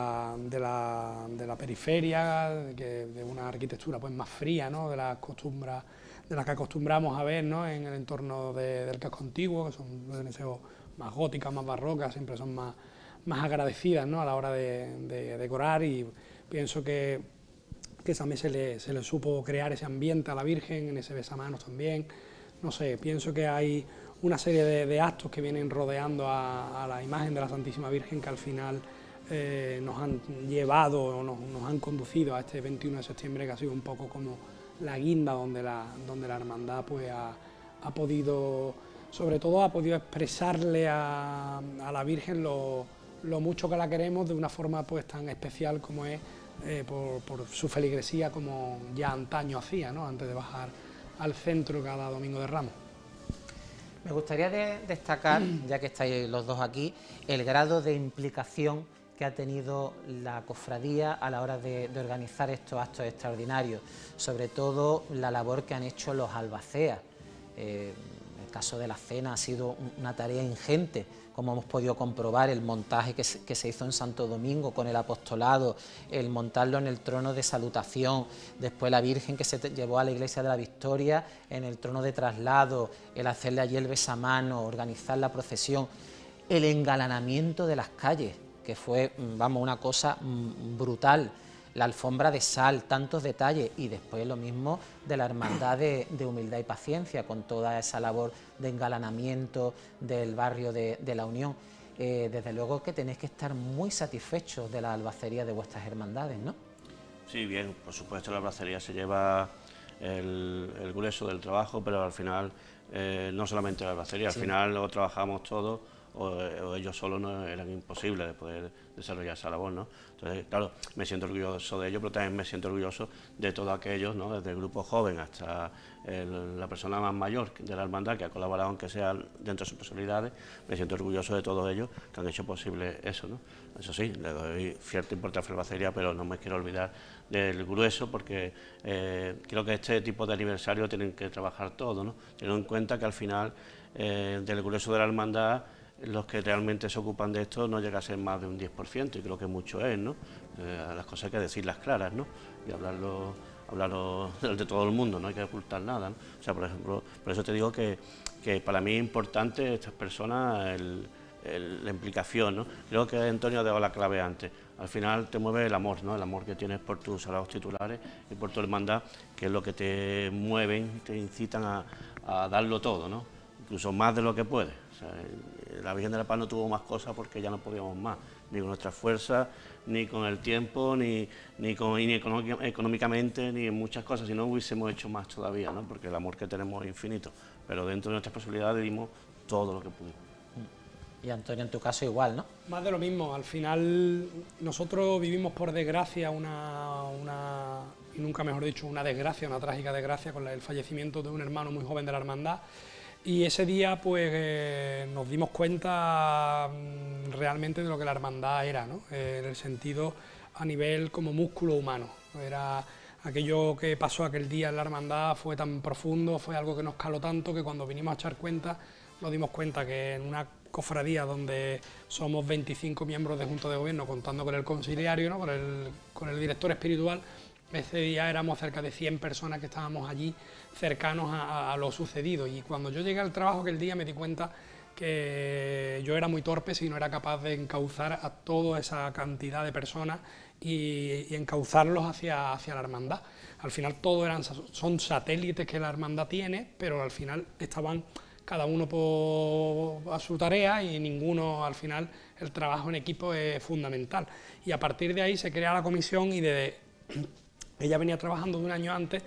la periferia, de una arquitectura pues más fría, ¿no?, de la que acostumbramos a ver, ¿no?, en el entorno del casco antiguo, que suelen ser más góticas, más barrocas, siempre son más agradecidas, ¿no?, a la hora de decorar, y pienso que también se le supo crear ese ambiente a la Virgen, en ese besamanos también. No sé, pienso que hay una serie de actos que vienen rodeando a la imagen de la Santísima Virgen que al final nos han llevado, nos han conducido a este 21 de septiembre, que ha sido un poco como la guinda donde la hermandad pues ha podido, sobre todo ha podido expresarle a la Virgen lo mucho que la queremos de una forma pues tan especial como es por su feligresía, como ya antaño hacía, ¿no?, antes de bajar al centro cada Domingo de Ramos. Me gustaría destacar, ya que estáis los dos aquí, el grado de implicación que ha tenido la cofradía a la hora de organizar estos actos extraordinarios, sobre todo la labor que han hecho los albaceas. En el caso de la cena ha sido una tarea ingente, como hemos podido comprobar, el montaje que se hizo en Santo Domingo con el apostolado, el montarlo en el trono de salutación, después la Virgen que se llevó a la Iglesia de la Victoria en el trono de traslado, el hacerle allí el besamano, organizar la procesión, el engalanamiento de las calles, que fue, vamos, una cosa brutal, la alfombra de sal, tantos detalles, y después lo mismo de la hermandad de Humildad y Paciencia, con toda esa labor de engalanamiento del barrio de la Unión. Desde luego que tenéis que estar muy satisfechos de la albacería de vuestras hermandades, ¿no? Sí, bien, por supuesto la albacería se lleva el grueso del trabajo, pero al final no solamente la albacería, al final lo trabajamos todos, o ellos solos no eran imposibles de poder desarrollar esa labor, ¿no? Entonces, claro, me siento orgulloso de ello, pero también me siento orgulloso de todos aquellos, ¿no? Desde el grupo joven hasta la persona más mayor de la hermandad que ha colaborado, aunque sea dentro de sus posibilidades. Me siento orgulloso de todos ellos que han hecho posible eso, ¿no? Eso sí, le doy cierta importancia a la albacería, pero no me quiero olvidar del grueso, porque creo que este tipo de aniversario tienen que trabajar todos, ¿no? Teniendo en cuenta que al final del grueso de la hermandad, los que realmente se ocupan de esto no llega a ser más de un 10%, y creo que mucho es, ¿no? Las cosas hay que decirlas claras, ¿no? Y hablarlo de todo el mundo, no hay que ocultar nada, ¿no? O sea, por ejemplo, por eso te digo que para mí es importante estas personas, la implicación, ¿no? Creo que Antonio ha dado la clave antes. Al final te mueve el amor, ¿no? El amor que tienes por tus sagrados titulares y por tu hermandad, que es lo que te mueven, te incitan a darlo todo, ¿no? Incluso más de lo que puedes. O sea, la Virgen de la Paz no tuvo más cosas porque ya no podíamos más, ni con nuestras fuerzas, ni con el tiempo, ni económicamente, ni en muchas cosas. Si no, hubiésemos hecho más todavía, ¿no? Porque el amor que tenemos es infinito, pero dentro de nuestras posibilidades dimos todo lo que pudimos. Y Antonio, en tu caso igual, ¿no? Más de lo mismo. Al final nosotros vivimos, por desgracia, y nunca mejor dicho, una desgracia, una trágica desgracia, con el fallecimiento de un hermano muy joven de la hermandad. Y ese día pues nos dimos cuenta realmente de lo que la hermandad era, ¿no? En el sentido a nivel como músculo humano. Era aquello que pasó aquel día en la hermandad, fue tan profundo, fue algo que nos caló tanto, que cuando vinimos a echar cuenta nos dimos cuenta que en una cofradía donde somos 25 miembros de Junta de Gobierno, contando con el conciliario, ¿no? con el director espiritual, ese día éramos cerca de 100 personas que estábamos allí cercanos a lo sucedido. Y cuando yo llegué al trabajo aquel día me di cuenta que yo era muy torpe si no era capaz de encauzar a toda esa cantidad de personas y encauzarlos hacia la hermandad. Al final son satélites que la hermandad tiene, pero al final estaban cada uno a su tarea, y ninguno, al final el trabajo en equipo es fundamental. Y a partir de ahí se crea la comisión, y ella venía trabajando de un año antes,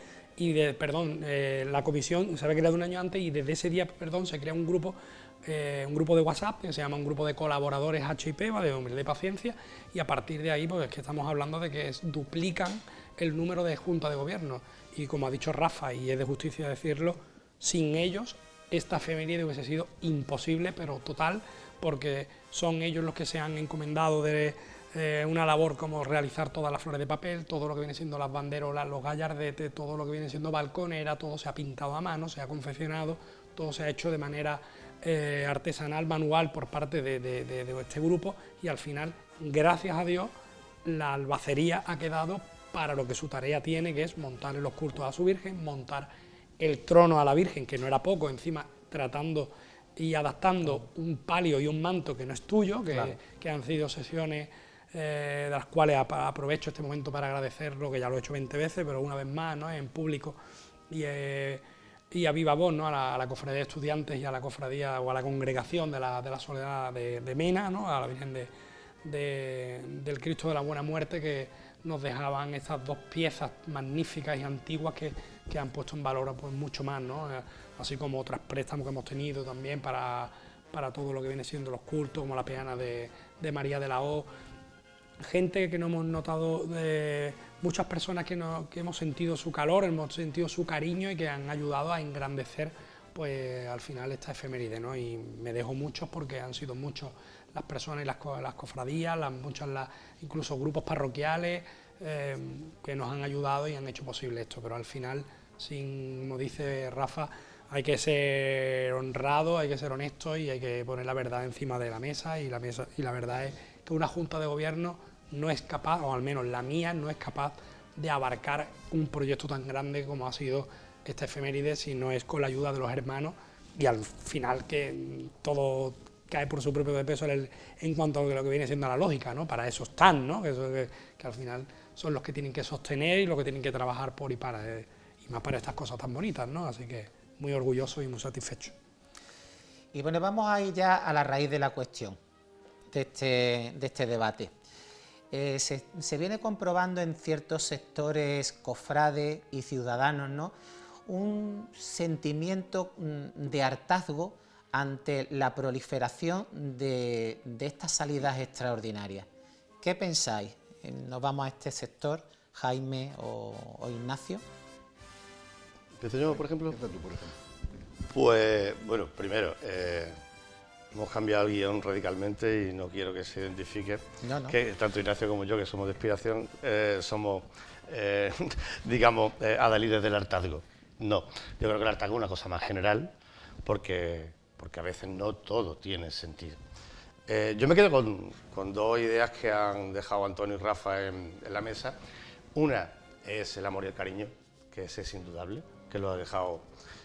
la comisión se había creado un año antes, y desde ese día, se crea un grupo de WhatsApp que se llama un grupo de colaboradores HIP, de humildad y paciencia, y a partir de ahí pues es que estamos hablando de que duplican el número de juntas de gobierno, y como ha dicho Rafa, y es de justicia decirlo, sin ellos esta efeméride hubiese sido imposible, pero total, porque son ellos los que se han encomendado de una labor como realizar todas las flores de papel, todo lo que viene siendo las banderolas, los gallardetes, todo lo que viene siendo balconera, todo se ha pintado a mano, se ha confeccionado, todo se ha hecho de manera artesanal, manual, por parte de este grupo, y al final, gracias a Dios, la albacería ha quedado para lo que su tarea tiene, que es montar los cultos a su Virgen, montar el trono a la Virgen, que no era poco, encima tratando y adaptando un palio y un manto que no es tuyo, que han sido sesiones de las cuales aprovecho este momento para agradecerlo, que ya lo he hecho 20 veces, pero una vez más, ¿no? En público y a viva voz, ¿no? a la cofradía de estudiantes y a la cofradía o a la congregación de la Soledad de Mena, ¿no? A la Virgen del Cristo de la Buena Muerte, que nos dejaban estas dos piezas magníficas y antiguas que han puesto en valor pues mucho más, ¿no? Así como otros préstamos que hemos tenido también para todo lo que viene siendo los cultos, como la peana de María de la O. Gente que no hemos notado, muchas personas que hemos sentido su calor, hemos sentido su cariño, y que han ayudado a engrandecer pues al final esta efeméride, ¿no? Y me dejo muchos, porque han sido muchos las personas y las cofradías, incluso grupos parroquiales que nos han ayudado y han hecho posible esto, pero al final, como dice Rafa, hay que ser honrado, hay que ser honesto, y hay que poner la verdad encima de la mesa, y la verdad es que una Junta de Gobierno no es capaz, o al menos la mía, no es capaz de abarcar un proyecto tan grande como ha sido esta efeméride, si no es con la ayuda de los hermanos, y al final que todo cae por su propio peso en cuanto a lo que viene siendo la lógica, ¿no? Para eso están, ¿no? Que al final son los que tienen que sostener y los que tienen que trabajar por y para, y más para estas cosas tan bonitas, ¿no? Así que muy orgulloso y muy satisfecho. Y bueno, vamos a ir ya a la raíz de la cuestión de este debate. Se viene comprobando en ciertos sectores cofrades y ciudadanos, ¿no?, un sentimiento de hartazgo ante la proliferación de estas salidas extraordinarias. ¿Qué pensáis? ¿Nos vamos a este sector, Jaime o Ignacio? ¿Empiezo yo, por ejemplo? Empieza tú, por ejemplo. Pues, bueno, primero, hemos cambiado el guión radicalmente y no quiero que se identifique que tanto Ignacio como yo, que somos de Inspiración, somos, digamos, adalides del hartazgo. No, yo creo que el hartazgo es una cosa más general, porque a veces no todo tiene sentido. Yo me quedo con dos ideas que han dejado Antonio y Rafa en la mesa. Una es el amor y el cariño, que ese es indudable, que lo ha dejado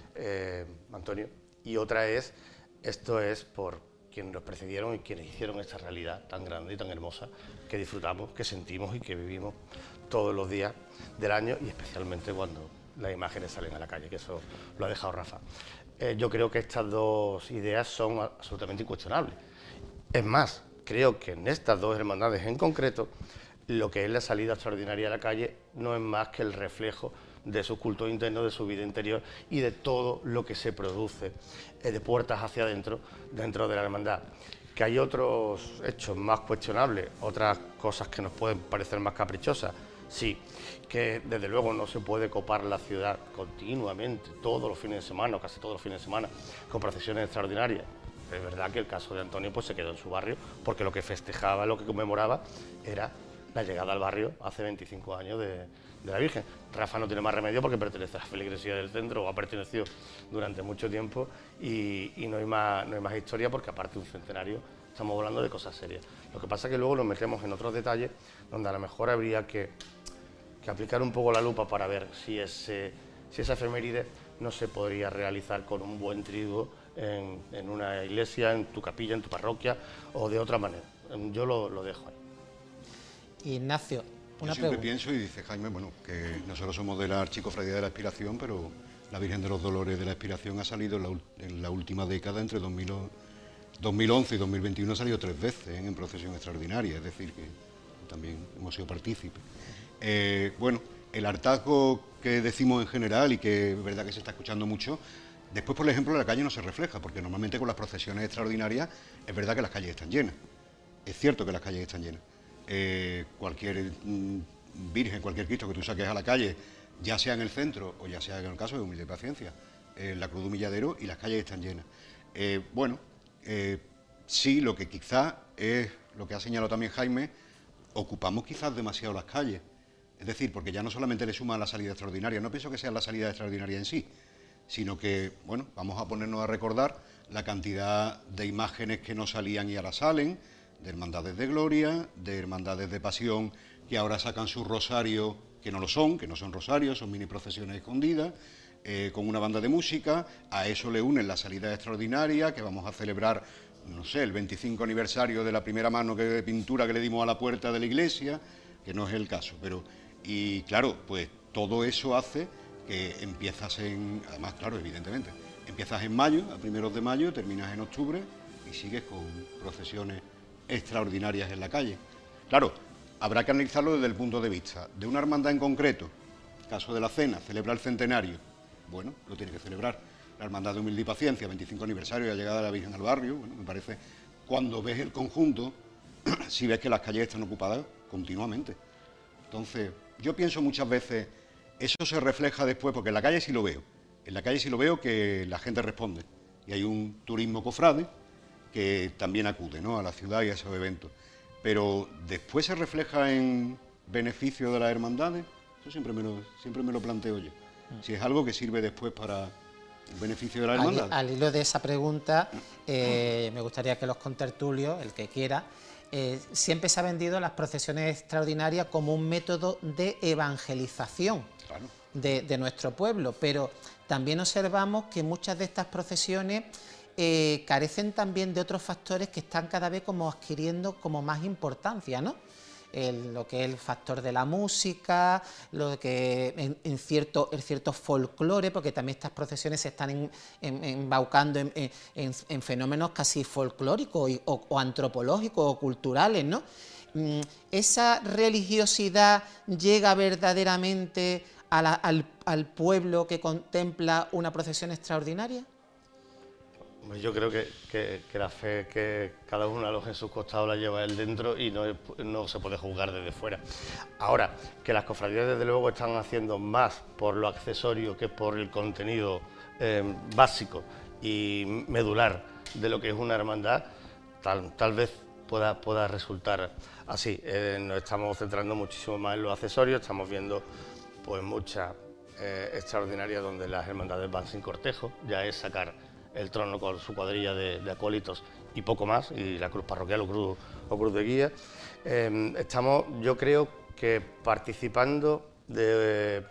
Antonio. Y otra es, esto es por quienes nos precedieron y quienes hicieron esta realidad tan grande y tan hermosa que disfrutamos, que sentimos y que vivimos todos los días del año, y especialmente cuando las imágenes salen a la calle, que eso lo ha dejado Rafa. Yo creo que estas dos ideas son absolutamente incuestionables. Es más, creo que en estas dos hermandades en concreto, lo que es la salida extraordinaria a la calle no es más que el reflejo de su culto interno, de su vida interior y de todo lo que se produce de puertas hacia adentro, dentro de la hermandad. Que hay otros hechos más cuestionables, otras cosas que nos pueden parecer más caprichosas, sí, que desde luego no se puede copar la ciudad continuamente, todos los fines de semana, o casi todos los fines de semana, con procesiones extraordinarias. Es verdad que el caso de Antonio pues se quedó en su barrio, porque lo que festejaba, lo que conmemoraba, era la llegada al barrio hace 25 años de la Virgen. Rafa no tiene más remedio porque pertenece a la feligresía del centro, o ha pertenecido durante mucho tiempo, y no hay más historia, porque aparte de un centenario estamos hablando de cosas serias. Lo que pasa es que luego nos metemos en otros detalles donde a lo mejor habría que aplicar un poco la lupa para ver si esa efeméride no se podría realizar con un buen triduo en una iglesia, en tu capilla, en tu parroquia, o de otra manera. Yo lo dejo ahí. Ignacio, una pregunta. Yo siempre pienso, y dice Jaime, bueno, que nosotros somos de la Archicofradía de la Expiración, pero la Virgen de los Dolores de la Expiración ha salido en la última década, entre 2011 y 2021, ha salido 3 veces en procesión extraordinaria, es decir, que también hemos sido partícipes. Bueno, el hartazgo que decimos en general, y que es verdad que se está escuchando mucho, después, por ejemplo, en la calle no se refleja, porque normalmente con las procesiones extraordinarias es verdad que las calles están llenas. Es cierto que las calles están llenas. Cualquier Virgen, cualquier Cristo que tú saques a la calle, ya sea en el centro o ya sea en el caso de Humilde Paciencia, la Cruz de Humilladero, y las calles están llenas. Sí, lo que quizás es lo que ha señalado también Jaime, ocupamos quizás demasiado las calles. Es decir, porque ya no solamente le suma la salida extraordinaria, no pienso que sea la salida extraordinaria en sí, sino que, bueno, vamos a ponernos a recordar la cantidad de imágenes que no salían y ahora salen, de hermandades de gloria, de hermandades de pasión que ahora sacan su rosario, que no son rosarios, son mini procesiones escondidas, con una banda de música. A eso le unen la salida extraordinaria, que vamos a celebrar, no sé, el 25 aniversario de la primera mano de pintura que le dimos a la puerta de la iglesia, que no es el caso, pero... Y claro, pues todo eso hace que empiezas además, claro, evidentemente, empiezas en mayo, a primeros de mayo, terminas en octubre y sigues con procesiones extraordinarias en la calle. Claro, habrá que analizarlo desde el punto de vista de una hermandad en concreto. Caso de la Cena, celebra el centenario, bueno, lo tiene que celebrar. La Hermandad de Humilde y Paciencia, 25 aniversario de la llegada de la Virgen al barrio, bueno, me parece, cuando ves el conjunto, si ves que las calles están ocupadas continuamente. Entonces, yo pienso muchas veces, eso se refleja después, porque en la calle sí lo veo. En la calle sí lo veo que la gente responde. Y hay un turismo cofrade que también acude, ¿no?, a la ciudad y a esos eventos. Pero después se refleja en beneficio de las hermandades, eso siempre me lo planteo yo. Si es algo que sirve después para el beneficio de las hermandades. Al hilo de esa pregunta, me gustaría que los contertulios, el que quiera, siempre se ha vendido las procesiones extraordinarias como un método de evangelización, claro, de nuestro pueblo, pero también observamos que muchas de estas procesiones carecen también de otros factores que están cada vez como adquiriendo como más importancia, ¿no? Lo que es el factor de la música, lo que el cierto folclore, porque también estas procesiones se están embaucando en fenómenos casi folclóricos o antropológicos o culturales, ¿no? ¿esa religiosidad llega verdaderamente al pueblo que contempla una procesión extraordinaria? Yo creo que la fe que cada uno aloja en sus costados la lleva él dentro y no se puede juzgar desde fuera. Ahora, que las cofradías desde luego están haciendo más por lo accesorio que por el contenido básico y medular de lo que es una hermandad, tal vez pueda resultar así. Nos estamos centrando muchísimo más en los accesorios, estamos viendo pues muchas extraordinarias donde las hermandades van sin cortejo, ya es sacar el trono con su cuadrilla de acólitos y poco más, y la cruz parroquial o cruz de guía. Estamos, yo creo que participando de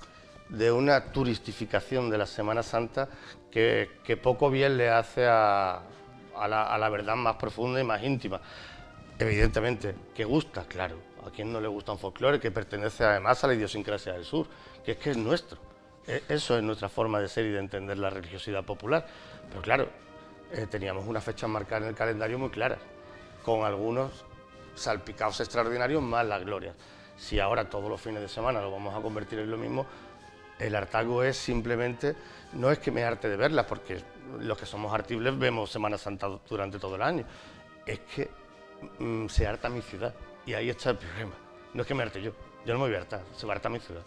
una turistificación de la Semana Santa que poco bien le hace a la verdad más profunda y más íntima. Evidentemente, que gusta, claro, a quien no le gusta un folclore que pertenece además a la idiosincrasia del sur, que es nuestro. Eso es nuestra forma de ser y de entender la religiosidad popular. Pero claro, teníamos unas fechas marcadas en el calendario muy claras, con algunos salpicados extraordinarios más las glorias. Si ahora todos los fines de semana lo vamos a convertir en lo mismo, el hartazgo es simplemente, no es que me harte de verlas, porque los que somos hartibles vemos Semana Santa durante todo el año, es que se harta mi ciudad, y ahí está el problema. No es que me harte yo no me voy a hartar, se va a hartar mi ciudad.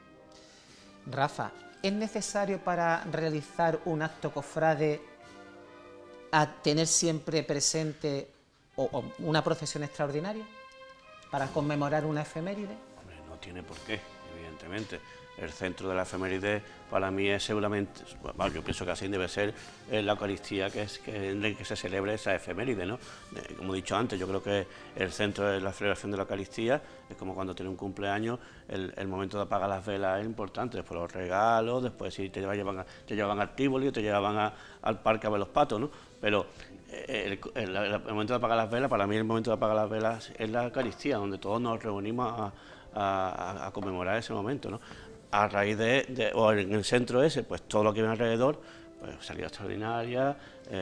Rafa, ¿es necesario para realizar un acto cofrade a tener siempre presente o una procesión extraordinaria para conmemorar una efeméride? Hombre, no tiene por qué, evidentemente. El centro de la efeméride para mí es seguramente, bueno, yo pienso que así debe ser la Eucaristía, en el que se celebre esa efeméride, ¿no? Como he dicho antes, yo creo que el centro de la celebración de la Eucaristía es como cuando tiene un cumpleaños, el momento de apagar las velas es importante, después los regalos, después si te llevaban al Tívoli o te llevaban al parque a ver los patos, ¿no? Pero el momento de apagar las velas, para mí el momento de apagar las velas es la Eucaristía, donde todos nos reunimos a conmemorar ese momento, ¿no? A raíz o en el centro ese, pues todo lo que viene alrededor, pues salida extraordinaria,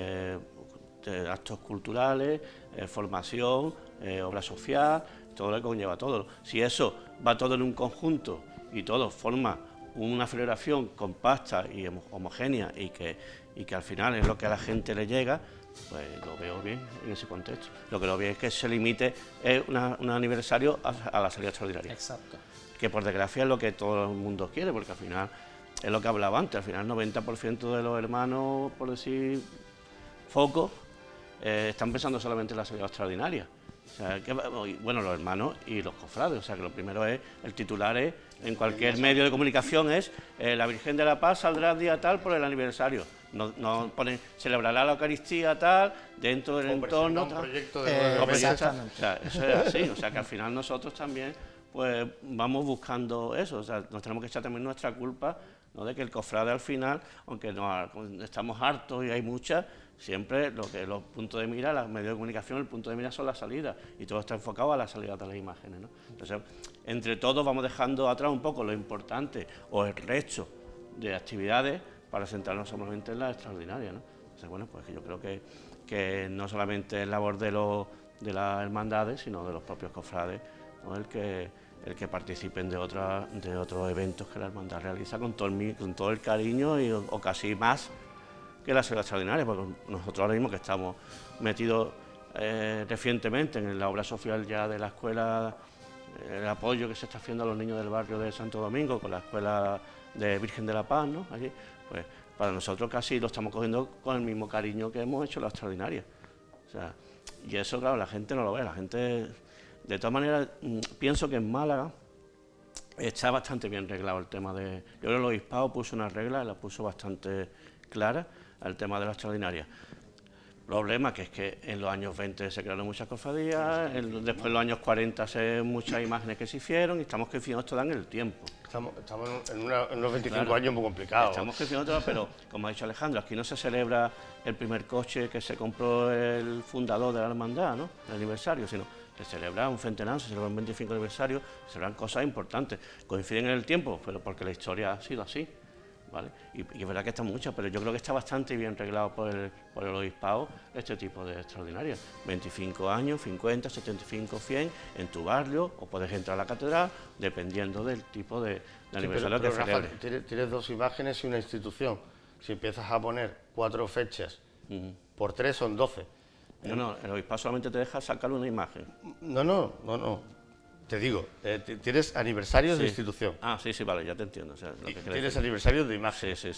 actos culturales, formación, obra social, todo lo que conlleva todo. Si eso va todo en un conjunto y todo forma una celebración compacta y homogénea y que al final es lo que a la gente le llega, pues lo veo bien en ese contexto. Lo que lo veo es que se limite un aniversario a la salida extraordinaria. Exacto. Que por desgracia es lo que todo el mundo quiere, porque al final es lo que hablaba antes, al final el 90% de los hermanos, por decir focos, están pensando solamente en la salida extraordinaria. O sea, bueno, los hermanos y los cofrades, o sea que lo primero es, el titular es, en cualquier medio de comunicación es, la Virgen de la Paz saldrá el día tal por el aniversario. No ponen, celebrará la Eucaristía tal, dentro del entorno. Un proyecto exactamente. O sea, eso es así, o sea que al final nosotros también pues vamos buscando eso, o sea, nos tenemos que echar también nuestra culpa, ¿no?, de que el cofrade al final, aunque estamos hartos y hay muchas, siempre los puntos de mira, los medios de comunicación, el punto de mira son las salidas, y todo está enfocado a la salida de las imágenes, ¿no? Entonces, entre todos vamos dejando atrás un poco lo importante o el resto de actividades para centrarnos solamente en las extraordinarias, ¿no? Entonces, bueno, pues yo creo que no solamente es labor de las hermandades, sino de los propios cofrades, ¿no?, el que participen de otros eventos que la hermandad realiza con todo el cariño o casi más que la salida extraordinaria, porque nosotros ahora mismo que estamos metidos recientemente en la obra social ya de la escuela, el apoyo que se está haciendo a los niños del barrio de Santo Domingo con la escuela de Virgen de la Paz, ¿no?, allí, pues para nosotros casi lo estamos cogiendo con el mismo cariño que hemos hecho la extraordinaria. O sea, y eso, claro, la gente no lo ve, la gente... De todas maneras, pienso que en Málaga está bastante bien reglado el tema de... Yo creo que el obispado puso una regla, la puso bastante clara, al tema de la extraordinaria. Problema que es que en los años 20 se crearon muchas cofradías, después en los años 40 muchas imágenes que se hicieron y estamos creciendo esto en el tiempo. Estamos en unos 25 años muy complicados. Estamos creciendo todo, pero como ha dicho Alejandro, aquí no se celebra el primer coche que se compró el fundador de la hermandad, ¿no?, el aniversario, sino se celebra un centenario, se celebra un 25 aniversario, se celebran cosas importantes. Coinciden en el tiempo, pero porque la historia ha sido así. ¿vale? Y es verdad que están muchas, pero yo creo que está bastante bien reglado por el obispado este tipo de extraordinarias. 25 años, 50, 75, 100 en tu barrio, o puedes entrar a la catedral, dependiendo del tipo de aniversario que celebres. Rafa, tienes 2 imágenes y una institución. Si empiezas a poner 4 fechas, por 3 son 12. No, el obispado solamente te deja sacar una imagen. No. Te digo, tienes aniversarios de institución. Ah, sí, vale, ya te entiendo. O sea, tienes aniversarios de imagen. Sí.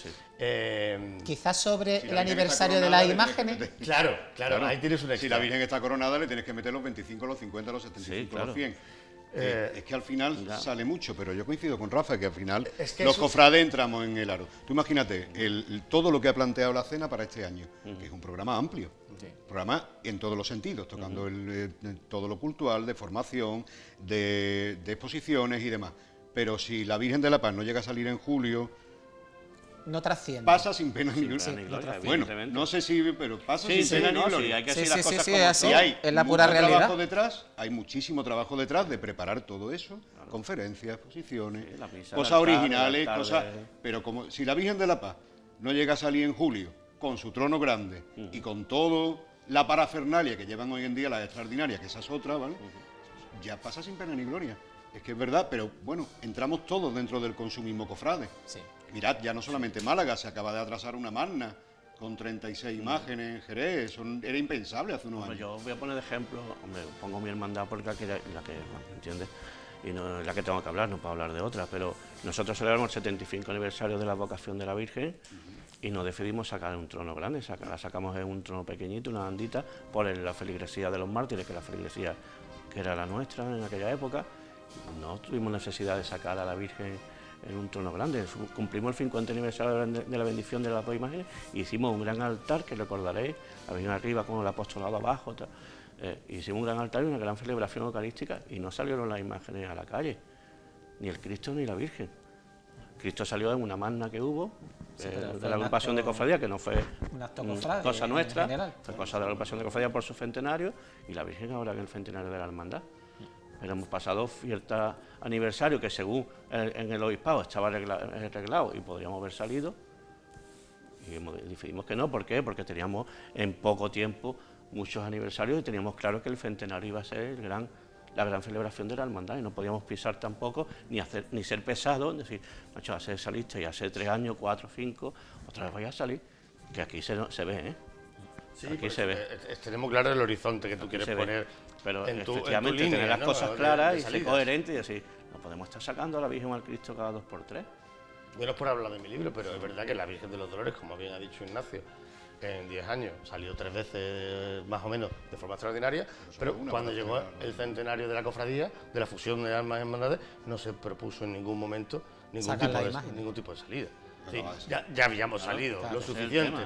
Quizás sobre el aniversario de las imágenes. Claro, ahí tienes una. Si la Virgen está coronada, le tienes que meter los 25, los 50, los 75, los 100. Es que al final sale mucho, pero yo coincido con Rafa, que al final los cofrades entramos en el aro. Tú imagínate todo lo que ha planteado la cena para este año, que es un programa amplio. Programa en todos los sentidos, tocando todo lo cultural, de formación, de exposiciones y demás. Pero si la Virgen de la Paz no llega a salir en julio, no trasciende. Pasa sin pena ni gloria. Bueno, no sé si, pero pasa sin pena ni gloria. Hay que decir las cosas como así, es la pura realidad. Trabajo detrás, hay muchísimo trabajo detrás de preparar todo eso, conferencias, exposiciones, cosas originales, cosas. Pero como si la Virgen de la Paz no llega a salir en julio con su trono grande y con todo la parafernalia que llevan hoy en día las extraordinarias, que esa es otra, ¿vale? Ya pasa sin pena ni gloria. Es que es verdad, pero bueno, entramos todos dentro del consumismo cofrade. Sí. Mirad, ya no solamente Málaga, se acaba de atrasar una magna con 36 imágenes en Jerez, era impensable hace unos años. Yo voy a poner de ejemplo, hombre, pongo mi hermandad porque es la que ¿entiendes? Y no es la que tengo que hablar, no puedo hablar de otra, pero nosotros celebramos el 75 aniversario de la vocación de la Virgen y nos decidimos sacar un trono grande, la sacamos en un trono pequeñito, una bandita, por la feligresía de los mártires, que la feligresía que era la nuestra en aquella época. No tuvimos necesidad de sacar a la Virgen en un trono grande. Cumplimos el 50 aniversario de la bendición de las 2 imágenes y hicimos un gran altar, que recordaréis, la Virgen arriba con el apostolado abajo. Hicimos un gran altar y una gran celebración eucarística y no salieron las imágenes a la calle, ni el Cristo ni la Virgen. Cristo salió en una magna que hubo, de la agrupación de cofradía, que no fue cosa nuestra, fue cosa de la agrupación de cofradía por su centenario, y la Virgen ahora en el centenario de la hermandad. Pero hemos pasado cierto aniversario que según en el obispado estaba arreglado y podríamos haber salido, y decidimos que no. ¿Por qué? Porque teníamos en poco tiempo muchos aniversarios y teníamos claro que el centenario iba a ser la gran celebración de la hermandad y no podíamos pisar tampoco ni ser pesados, decir, macho, hace saliste y hace 3 años, 4, 5, otra vez voy a salir, que aquí se ve, ¿eh? Sí, aquí se ve. Tenemos claro el horizonte que tú quieres poner. Pero efectivamente línea, tener las cosas claras y ser coherente y decir, no podemos estar sacando a la Virgen o al Cristo cada 2 por 3. Bueno, es por hablar de mi libro, pero es verdad que la Virgen de los Dolores, como bien ha dicho Ignacio, en 10 años salió 3 veces más o menos de forma extraordinaria, pero cuando llegó el centenario de la cofradía, de la fusión de almas y hermandades, no se propuso en ningún momento ningún tipo de salida. Sí, ya habíamos salido lo suficiente.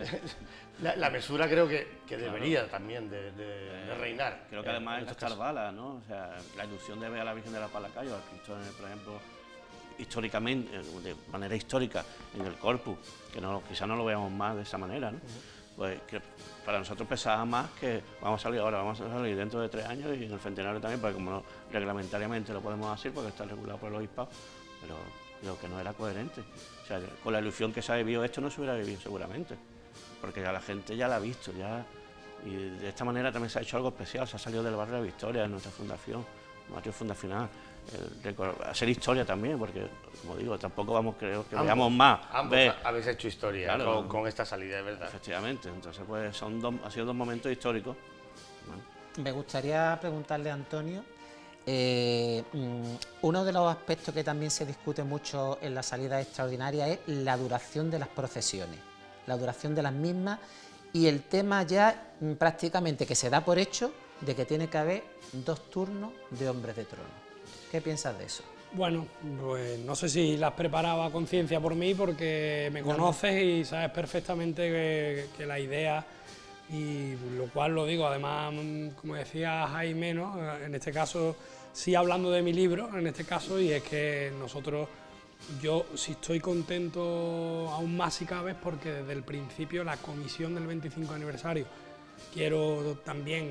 La mesura creo que debería también de reinar. Creo que además esto está bala, ¿no? O sea, la ilusión de ver a la Virgen de la Palacayo, al Cristo, por ejemplo, históricamente, de manera histórica, en el Corpus, que quizá no lo veamos más de esa manera, ¿no? Pues que para nosotros pesaba más que vamos a salir dentro de 3 años y en el centenario también, porque como no, reglamentariamente lo podemos hacer porque está regulado por el obispado, pero creo que no era coherente. O sea, con la ilusión que se ha vivido esto no se hubiera vivido seguramente, porque ya la gente ya la ha visto, y de esta manera también se ha hecho algo especial, se ha salido del barrio de Victoria, de nuestra fundación, nuestro fundacional, hacer historia también, porque, como digo, tampoco creo que veamos más. Ambos habéis hecho historia, claro, con esta salida, de verdad. Efectivamente, entonces pues ha sido 2 momentos históricos. Me gustaría preguntarle a Antonio, uno de los aspectos que también se discute mucho en la salida extraordinaria es la duración de las procesiones, la duración de las mismas y el tema ya prácticamente que se da por hecho de que tiene que haber 2 turnos de hombres de trono. ¿Qué piensas de eso? Bueno, pues no sé si las preparaba a conciencia por mí, porque me conoces y sabes perfectamente que la idea, y lo cual lo digo, además, como decía Jaime, ¿no? En este caso, sí hablando de mi libro, en este caso, y es que yo sí estoy contento aún más si cabe, porque desde el principio la comisión del 25 aniversario, quiero también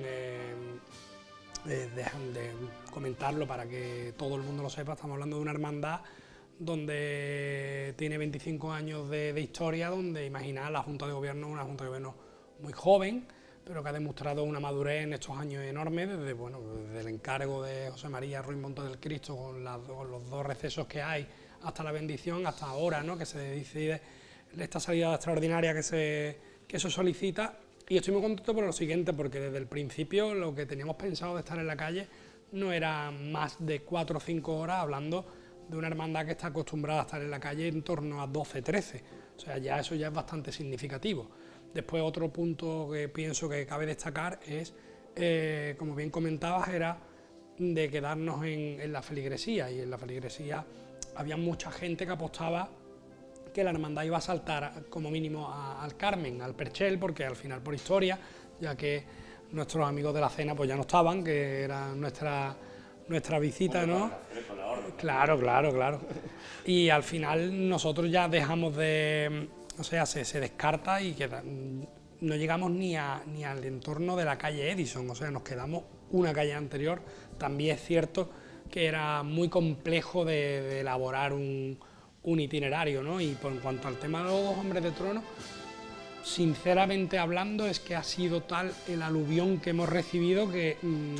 de comentarlo para que todo el mundo lo sepa, estamos hablando de una hermandad donde tiene 25 años de historia, donde imaginar la Junta de Gobierno, una Junta de Gobierno muy joven, pero que ha demostrado una madurez en estos años enormes, desde el encargo de José María Ruiz Montes del Cristo, con los 2 recesos que hay, hasta la bendición, hasta ahora, ¿no?, que se decide esta salida extraordinaria que se solicita. Y estoy muy contento por lo siguiente, porque desde el principio lo que teníamos pensado de estar en la calle no era más de 4 o 5 horas, hablando de una hermandad que está acostumbrada a estar en la calle en torno a 12, 13, o sea, ya eso ya es bastante significativo. Después otro punto que pienso que cabe destacar es, como bien comentabas, era de quedarnos en la feligresía, y en la feligresía había mucha gente que apostaba que la hermandad iba a saltar como mínimo al Carmen, al Perchel, porque al final por historia, ya que nuestros amigos de la cena pues ya no estaban, que era nuestra visita, ¿no? Claro. Y al final nosotros ya dejamos de, o sea, se descarta y no llegamos ni al entorno de la calle Edison, o sea, nos quedamos una calle anterior. También es cierto que era muy complejo de elaborar un itinerario, ¿no? Y en cuanto al tema de los 2 hombres de trono, sinceramente hablando, es que ha sido tal el aluvión que hemos recibido que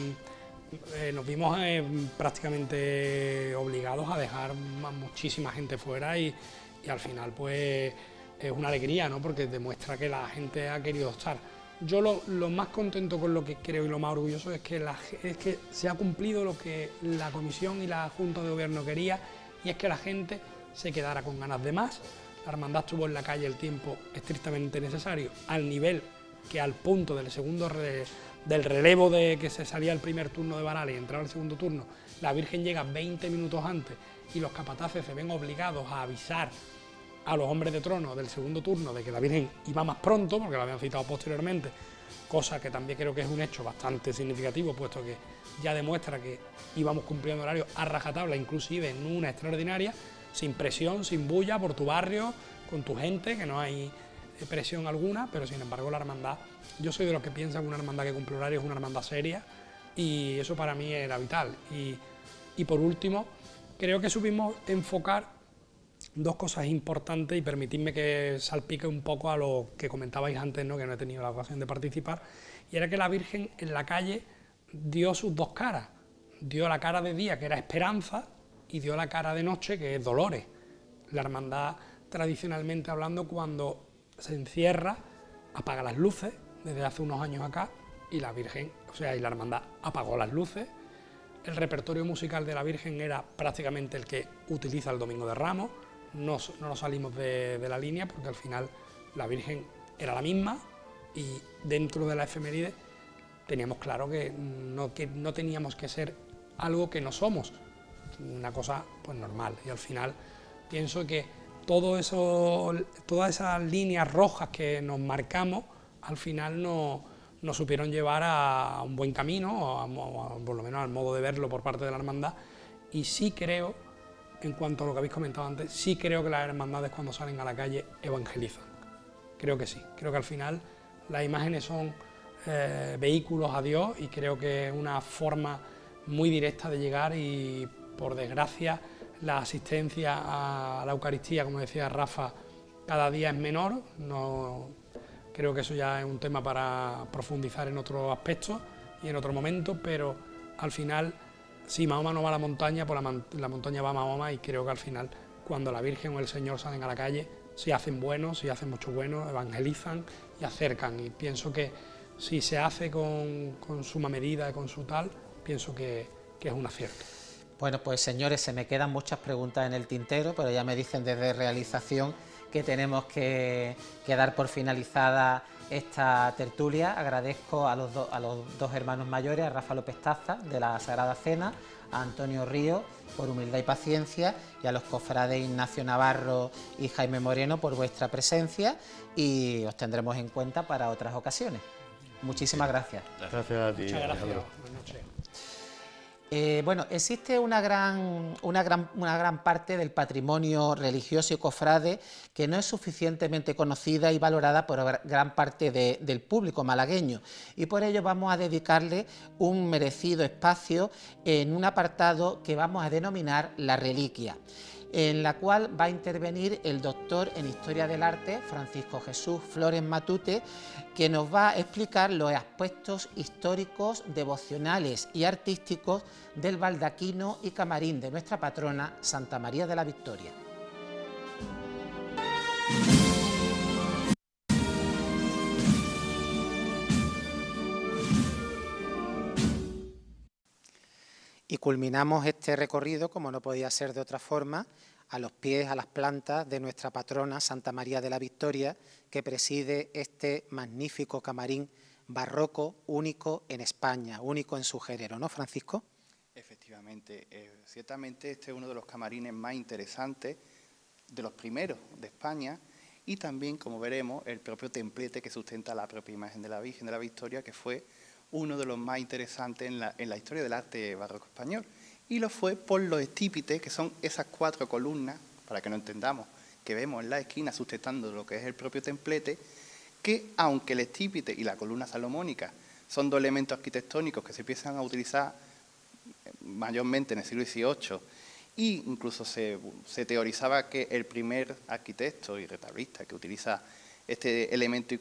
nos vimos prácticamente obligados a dejar muchísima gente fuera, y al final pues es una alegría, ¿no?, porque demuestra que la gente ha querido estar. Yo lo más contento con lo que creo y lo más orgulloso es que se ha cumplido lo que la Comisión y la Junta de Gobierno quería, y es que la gente se quedara con ganas de más. La hermandad estuvo en la calle el tiempo estrictamente necesario, al nivel que al punto del segundo del relevo de que se salía el primer turno de varales y entraba el segundo turno, la Virgen llega 20 minutos antes y los capataces se ven obligados a avisar a los hombres de trono del segundo turno de que la Virgen iba más pronto, porque la habían citado posteriormente, cosa que también creo que es un hecho bastante significativo, puesto que ya demuestra que íbamos cumpliendo horario a rajatabla, inclusive en una extraordinaria, sin presión, sin bulla, por tu barrio, con tu gente, que no hay presión alguna, pero sin embargo la hermandad, yo soy de los que piensan que una hermandad que cumple horario es una hermandad seria, y eso para mí era vital. Y por último, creo que supimos enfocar 2 cosas importantes, y permitidme que salpique un poco a lo que comentabais antes, ¿no?, que no he tenido la ocasión de participar, y era que la Virgen en la calle dio sus 2 caras, dio la cara de día, que era esperanza, y dio la cara de noche, que es dolores. La hermandad, tradicionalmente hablando, cuando se encierra, apaga las luces, desde hace unos años acá, y la Virgen, o sea, y la hermandad apagó las luces. El repertorio musical de la Virgen era prácticamente el que utiliza el Domingo de Ramos, no nos salimos de la línea, porque al final la Virgen era la misma, y dentro de la efeméride teníamos claro que no teníamos que ser algo que no somos, una cosa pues normal, y al final pienso que todas esas líneas rojas que nos marcamos al final nos supieron llevar a un buen camino, o por lo menos al modo de verlo por parte de la hermandad. Y sí creo, en cuanto a lo que habéis comentado antes, sí creo que las hermandades cuando salen a la calle evangelizan, creo que sí, creo que al final las imágenes son vehículos a Dios, y creo que es una forma muy directa de llegar, y por desgracia la asistencia a la Eucaristía, como decía Rafa, cada día es menor. No, creo que eso ya es un tema para profundizar en otros aspectos y en otro momento, pero al final, si Mahoma no va a la montaña, pues la montaña va a Mahoma, y creo que al final, cuando la Virgen o el Señor salen a la calle, se hacen buenos, se hacen mucho buenos, evangelizan y acercan, y pienso que si se hace con suma medida y con su tal, pienso que es un acierto. Bueno, pues señores, se me quedan muchas preguntas en el tintero, pero ya me dicen desde realización que tenemos que dar por finalizada esta tertulia. Agradezco a los 2 hermanos mayores, a Rafa López Taza, de la Sagrada Cena, a Antonio Ríos, por humildad y paciencia, y a los cofrades Ignacio Navarro y Jaime Moreno por vuestra presencia, y os tendremos en cuenta para otras ocasiones. Muchísimas gracias. Gracias a ti. Muchas gracias. Buenas noches. Bueno, existe una gran parte del patrimonio religioso y cofrade que no es suficientemente conocida y valorada por gran parte del público malagueño, y por ello vamos a dedicarle un merecido espacio en un apartado que vamos a denominar La Reliquia. en la cual va a intervenir el doctor en Historia del Arte, Francisco Jesús Flores Matute, que nos va a explicar los aspectos históricos, devocionales y artísticos del baldaquino y camarín de nuestra patrona, Santa María de la Victoria. Y culminamos este recorrido, como no podía ser de otra forma, a los pies, a las plantas de nuestra patrona Santa María de la Victoria, que preside este magnífico camarín barroco, único en España, único en su género, ¿no, Francisco? Efectivamente, ciertamente este es uno de los camarines más interesantes, de los primeros de España, y también, como veremos, el propio templete que sustenta la propia imagen de la Virgen de la Victoria, que fue uno de los más interesantes en la historia del arte barroco español. Y lo fue por los estípites, que son esas 4 columnas, para que no entendamos, que vemos en la esquina sustentando lo que es el propio templete, que aunque el estípite y la columna salomónica son 2 elementos arquitectónicos que se empiezan a utilizar mayormente en el siglo XVIII, e incluso se teorizaba que el primer arquitecto y retablista que utiliza este elemento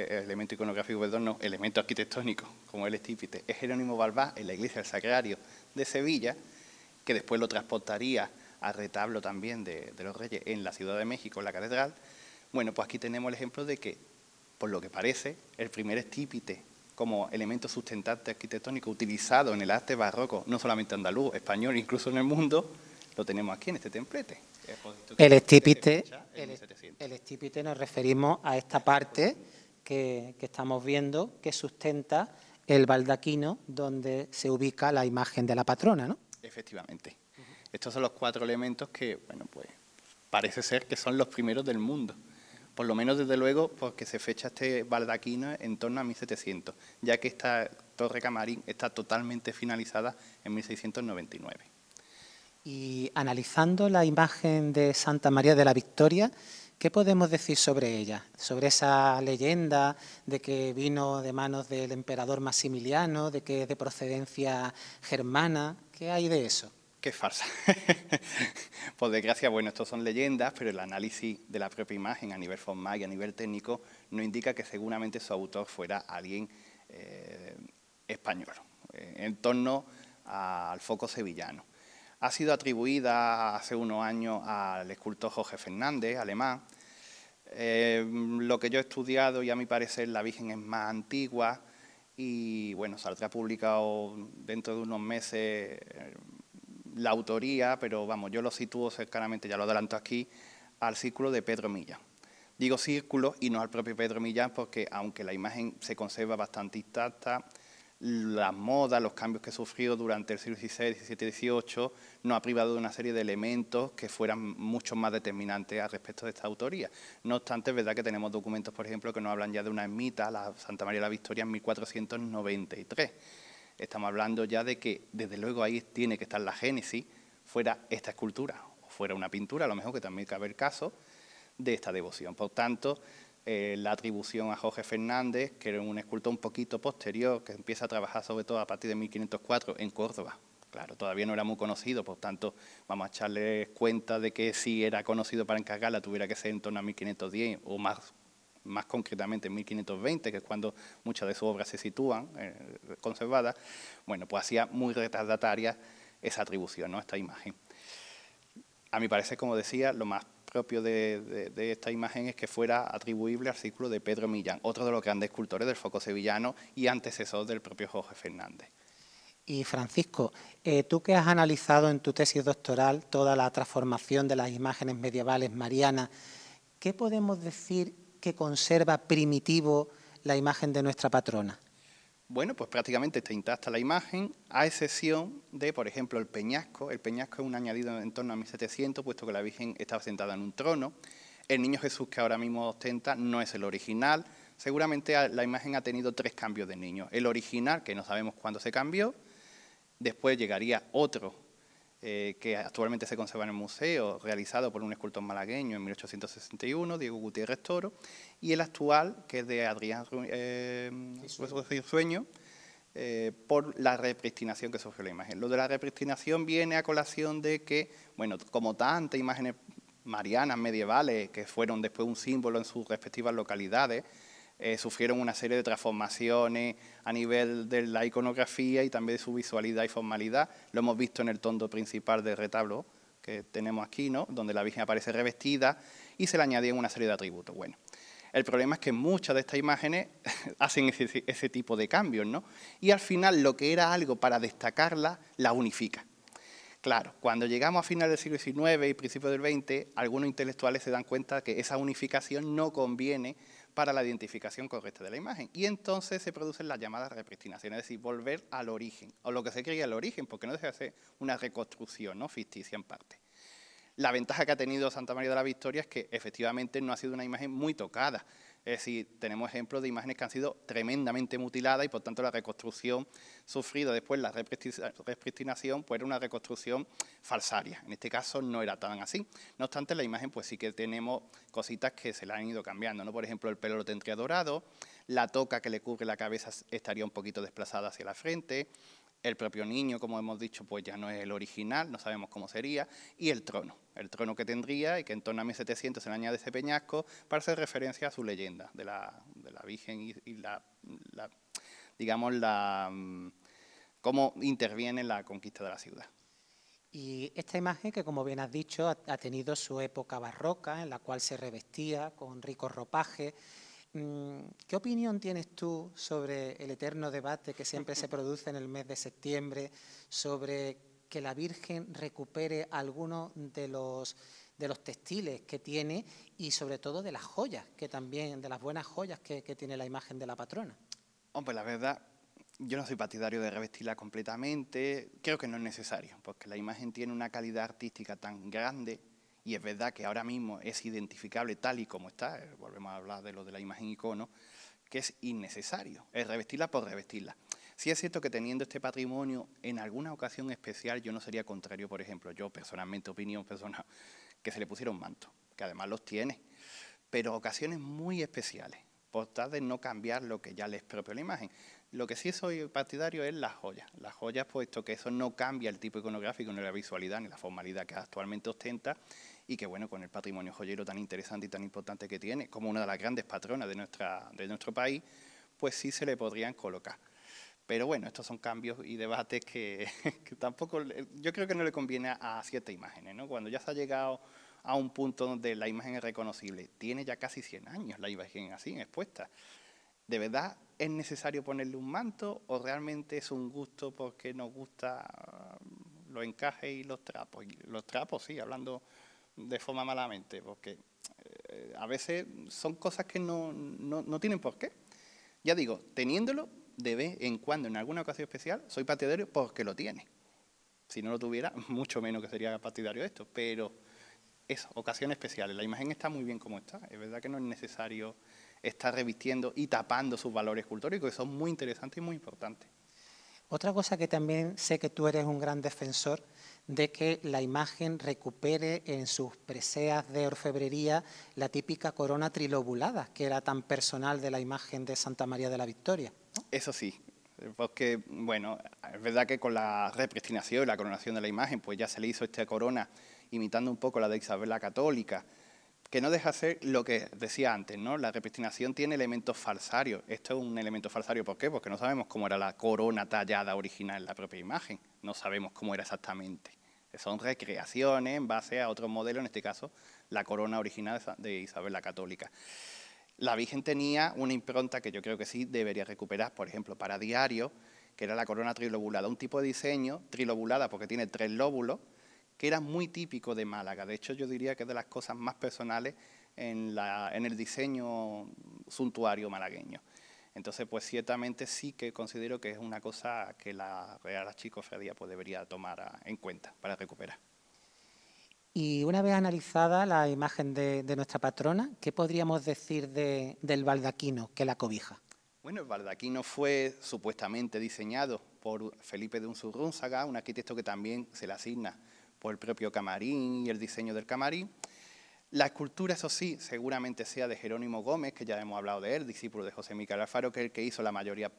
elemento arquitectónico, como el estípite, es Jerónimo Balbás en la iglesia del Sagrario de Sevilla, que después lo transportaría al retablo también de los Reyes en la Ciudad de México, en la catedral. Bueno, pues aquí tenemos el ejemplo de que, por lo que parece, el primer estípite como elemento sustentante arquitectónico utilizado en el arte barroco, no solamente andaluz, español, incluso en el mundo, lo tenemos aquí en este templete. El estípite nos referimos a esta parte que estamos viendo, que sustenta el baldaquino donde se ubica la imagen de la patrona, ¿no? Efectivamente. Estos son los 4 elementos que, bueno, pues parece ser que son los primeros del mundo. Por lo menos, desde luego, porque se fecha este baldaquino en torno a 1700, ya que esta torre camarín está totalmente finalizada en 1699. Y analizando la imagen de Santa María de la Victoria, ¿qué podemos decir sobre ella? Sobre esa leyenda de que vino de manos del emperador Maximiliano, de que es de procedencia germana. ¿Qué hay de eso? Que es falsa. Por desgracia, bueno, estos son leyendas, pero el análisis de la propia imagen a nivel formal y a nivel técnico nos indica que seguramente su autor fuera alguien español, en torno al foco sevillano. Ha sido atribuida hace unos años al escultor Jorge Fernández, alemán. Lo que yo he estudiado, y a mi parecer la Virgen es más antigua, y bueno, saldrá publicado dentro de unos meses la autoría, pero vamos, yo lo sitúo cercanamente, ya lo adelanto aquí, al círculo de Pedro Millán. Digo círculo y no al propio Pedro Millán porque aunque la imagen se conserva bastante intacta, las modas, los cambios que sufrió durante el siglo XVI, XVII y XVIII nos ha privado de una serie de elementos que fueran mucho más determinantes al respecto de esta autoría. No obstante, es verdad que tenemos documentos, por ejemplo, que nos hablan ya de una ermita, la Santa María de la Victoria, en 1493. Estamos hablando ya de que, desde luego, ahí tiene que estar la génesis, fuera esta escultura o fuera una pintura, a lo mejor que también cabe el caso, de esta devoción. Por tanto, la atribución a Jorge Fernández, que era un escultor un poquito posterior, que empieza a trabajar sobre todo a partir de 1504 en Córdoba. Claro, todavía no era muy conocido, por tanto, vamos a echarle cuenta de que si era conocido para encargarla, tuviera que ser en torno a 1510 o más concretamente en 1520, que es cuando muchas de sus obras se sitúan conservadas. Bueno, pues hacía muy retardataria esa atribución, ¿no?, a esta imagen. A mi parecer, como decía, lo más propio de esta imagen es que fuera atribuible al círculo de Pedro Millán, otro de los grandes escultores del foco sevillano y antecesor del propio Jorge Fernández. Y Francisco, tú que has analizado en tu tesis doctoral toda la transformación de las imágenes medievales marianas, ¿qué podemos decir que conserva primitivo la imagen de nuestra patrona? Bueno, pues prácticamente está intacta la imagen, a excepción de, por ejemplo, el peñasco. El peñasco es un añadido en torno a 1700, puesto que la Virgen estaba sentada en un trono. El Niño Jesús que ahora mismo ostenta no es el original. Seguramente la imagen ha tenido 3 cambios de niño. El original, que no sabemos cuándo se cambió. Después llegaría otro, que actualmente se conserva en el museo, realizado por un escultor malagueño en 1861, Diego Gutiérrez Toro, y el actual, que es de Adrián Sueño, por la repristinación que sufrió la imagen. Lo de la repristinación viene a colación de que, bueno, como tantas imágenes marianas medievales que fueron después un símbolo en sus respectivas localidades, sufrieron una serie de transformaciones a nivel de la iconografía y también de su visualidad y formalidad. Lo hemos visto en el tondo principal del retablo que tenemos aquí, ¿no?, donde la Virgen aparece revestida y se le añadían una serie de atributos. Bueno, el problema es que muchas de estas imágenes hacen ese tipo de cambios, ¿no? Y al final lo que era algo para destacarla, la unifica. Claro, cuando llegamos a finales del siglo XIX y principios del XX, algunos intelectuales se dan cuenta que esa unificación no conviene para la identificación correcta de la imagen. Y entonces se producen las llamadas repristinaciones, es decir, volver al origen, o lo que se creía el origen, porque no deja de ser una reconstrucción, ¿no?, ficticia en parte. La ventaja que ha tenido Santa María de la Victoria es que efectivamente no ha sido una imagen muy tocada. Es decir, tenemos ejemplos de imágenes que han sido tremendamente mutiladas y por tanto la reconstrucción sufrida después, la repristinación, pues era una reconstrucción falsaria. En este caso no era tan así. No obstante, la imagen pues sí que tenemos cositas que se la han ido cambiando, ¿no? Por ejemplo, el pelo lo tendría dorado, la toca que le cubre la cabeza estaría un poquito desplazada hacia la frente, el propio niño, como hemos dicho, pues ya no es el original, no sabemos cómo sería, y el trono que tendría y que en torno a 1700 se le añade ese peñasco para hacer referencia a su leyenda de la Virgen y digamos, cómo interviene en la conquista de la ciudad. Y esta imagen, que como bien has dicho, ha tenido su época barroca, en la cual se revestía con ricos ropajes. ¿Qué opinión tienes tú sobre el eterno debate que siempre se produce en el mes de septiembre sobre que la Virgen recupere algunos de los textiles que tiene y sobre todo de las joyas, que también, de las buenas joyas que tiene la imagen de la patrona? Hombre, la verdad, yo no soy partidario de revestirla completamente, creo que no es necesario, porque la imagen tiene una calidad artística tan grande. Y es verdad que ahora mismo es identificable tal y como está, volvemos a hablar de lo de la imagen icono, que es innecesario, es revestirla por revestirla. Sí es cierto que teniendo este patrimonio, en alguna ocasión especial yo no sería contrario, por ejemplo, yo personalmente, opinión personal, que se le pusiera un manto, que además los tiene, pero ocasiones muy especiales, por tal de no cambiar lo que ya les propio la imagen. Lo que sí soy partidario es las joyas, puesto que eso no cambia el tipo iconográfico, ni la visualidad, ni la formalidad que actualmente ostenta, y que bueno, con el patrimonio joyero tan interesante y tan importante que tiene, como una de las grandes patronas de nuestro país, pues sí se le podrían colocar. Pero bueno, estos son cambios y debates que tampoco, yo creo que no le conviene a ciertas imágenes, ¿no? Cuando ya se ha llegado a un punto donde la imagen es reconocible, tiene ya casi 100 años la imagen así, expuesta. ¿De verdad es necesario ponerle un manto o realmente es un gusto porque nos gusta los encajes y los trapos? Y los trapos, sí, hablando de forma malamente, porque a veces son cosas que no tienen por qué. Ya digo, teniéndolo de vez en cuando, en alguna ocasión especial, soy partidario porque lo tiene. Si no lo tuviera, mucho menos que sería partidario de esto, pero es ocasiones especiales. La imagen está muy bien como está. Es verdad que no es necesario estar revistiendo y tapando sus valores escultóricos, que son muy interesantes y muy importantes. Otra cosa que también sé que tú eres un gran defensor de que la imagen recupere en sus preseas de orfebrería la típica corona trilobulada, que era tan personal de la imagen de Santa María de la Victoria, ¿no? Eso sí, porque, bueno, es verdad que con la repristinación y la coronación de la imagen, pues ya se le hizo esta corona imitando un poco la de Isabel la Católica, que no deja de ser lo que decía antes, ¿no? La repristinación tiene elementos falsarios. Esto es un elemento falsario, ¿por qué? Porque no sabemos cómo era la corona tallada original en la propia imagen, no sabemos cómo era exactamente. Son recreaciones en base a otro modelo, en este caso la corona original de Isabel la Católica. La Virgen tenía una impronta que yo creo que sí debería recuperar, por ejemplo, para diario, que era la corona trilobulada, un tipo de diseño trilobulada porque tiene 3 lóbulos, que era muy típico de Málaga. De hecho, yo diría que es de las cosas más personales en el diseño suntuario malagueño. Entonces, pues ciertamente sí que considero que es una cosa que la Real Archicofradía pues debería tomar en cuenta para recuperar. Y una vez analizada la imagen de nuestra patrona, ¿qué podríamos decir del baldaquino que la cobija? Bueno, el baldaquino fue supuestamente diseñado por Felipe de Unzurrúnzaga, un arquitecto que también se le asigna por el propio camarín y el diseño del camarín. La escultura, eso sí, seguramente sea de Jerónimo Gómez, que ya hemos hablado de él, discípulo de José Miguel Alfaro, que es el que hizo la mayoría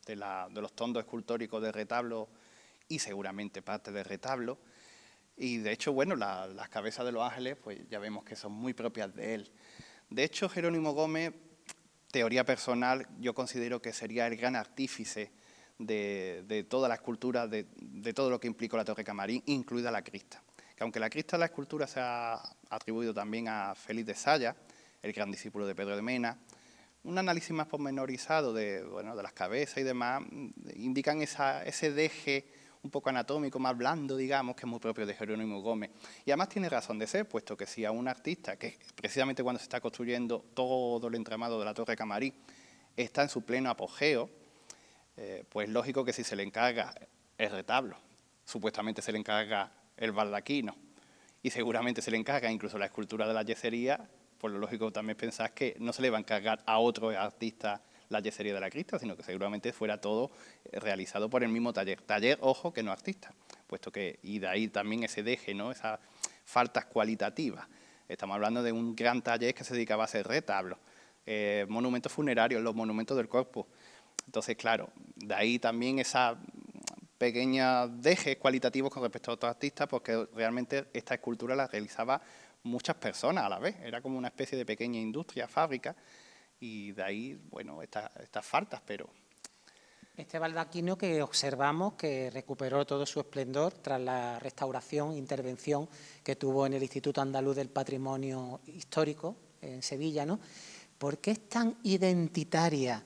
de los tondos escultóricos del retablo y seguramente parte del retablo. Y de hecho, bueno, las cabezas de los ángeles, pues ya vemos que son muy propias de él. De hecho, Jerónimo Gómez, teoría personal, yo considero que sería el gran artífice de toda la escultura, de todo lo que implicó la Torre Camarín, incluida la crista. Que aunque la crista de la escultura se ha atribuido también a Félix de Saya, el gran discípulo de Pedro de Mena, un análisis más pormenorizado de las cabezas y demás indican ese deje un poco anatómico, más blando, digamos, que es muy propio de Jerónimo Gómez. Y además tiene razón de ser, puesto que si a un artista, que precisamente cuando se está construyendo todo el entramado de la Torre Camarín, está en su pleno apogeo, pues lógico que si se le encarga el retablo, supuestamente se le encarga el baldaquino, y seguramente se le encarga incluso la escultura de la yesería, pues lo lógico también pensar que no se le va a encargar a otro artista la yesería de la crista, sino que seguramente fuera todo realizado por el mismo taller. Taller, ojo, que no artista, puesto que, y de ahí también ese deje, ¿no? Esas faltas cualitativas. Estamos hablando de un gran taller que se dedicaba a hacer retablos, monumentos funerarios, los monumentos del cuerpo. Entonces, claro, de ahí también esa pequeña deje cualitativos con respecto a otros artistas, porque realmente esta escultura la realizaba muchas personas a la vez, era como una especie de pequeña industria, fábrica, y de ahí, bueno, estas faltas, pero... Este baldaquino que observamos que recuperó todo su esplendor tras la restauración, intervención que tuvo en el Instituto Andaluz del Patrimonio Histórico, en Sevilla, ¿no? ¿Por qué es tan identitaria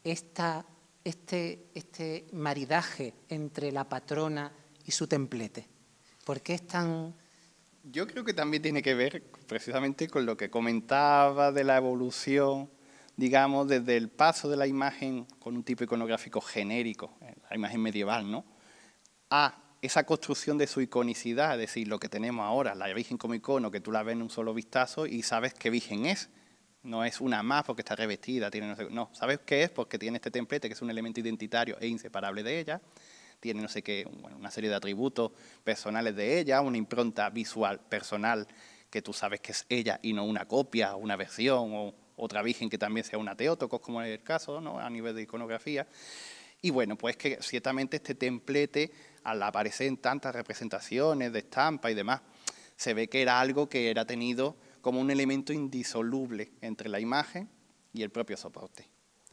este maridaje entre la patrona y su templete? ¿Por qué es tan...? Yo creo que también tiene que ver precisamente con lo que comentaba de la evolución, digamos, desde el paso de la imagen con un tipo iconográfico genérico, la imagen medieval, ¿no?, a esa construcción de su iconicidad, es decir, lo que tenemos ahora, la Virgen como icono, que tú la ves en un solo vistazo y sabes qué Virgen es. No es una más porque está revestida, tiene no, sabes qué es porque tiene este templete que es un elemento identitario e inseparable de ella, tiene no sé qué, bueno, una serie de atributos personales de ella, una impronta visual personal que tú sabes que es ella y no una copia, una versión o otra virgen que también sea una Teótocos, como es el caso, ¿no?, a nivel de iconografía. Y bueno, pues que ciertamente este templete, al aparecer en tantas representaciones de estampa y demás, se ve que era algo que era tenido como un elemento indisoluble entre la imagen y el propio soporte.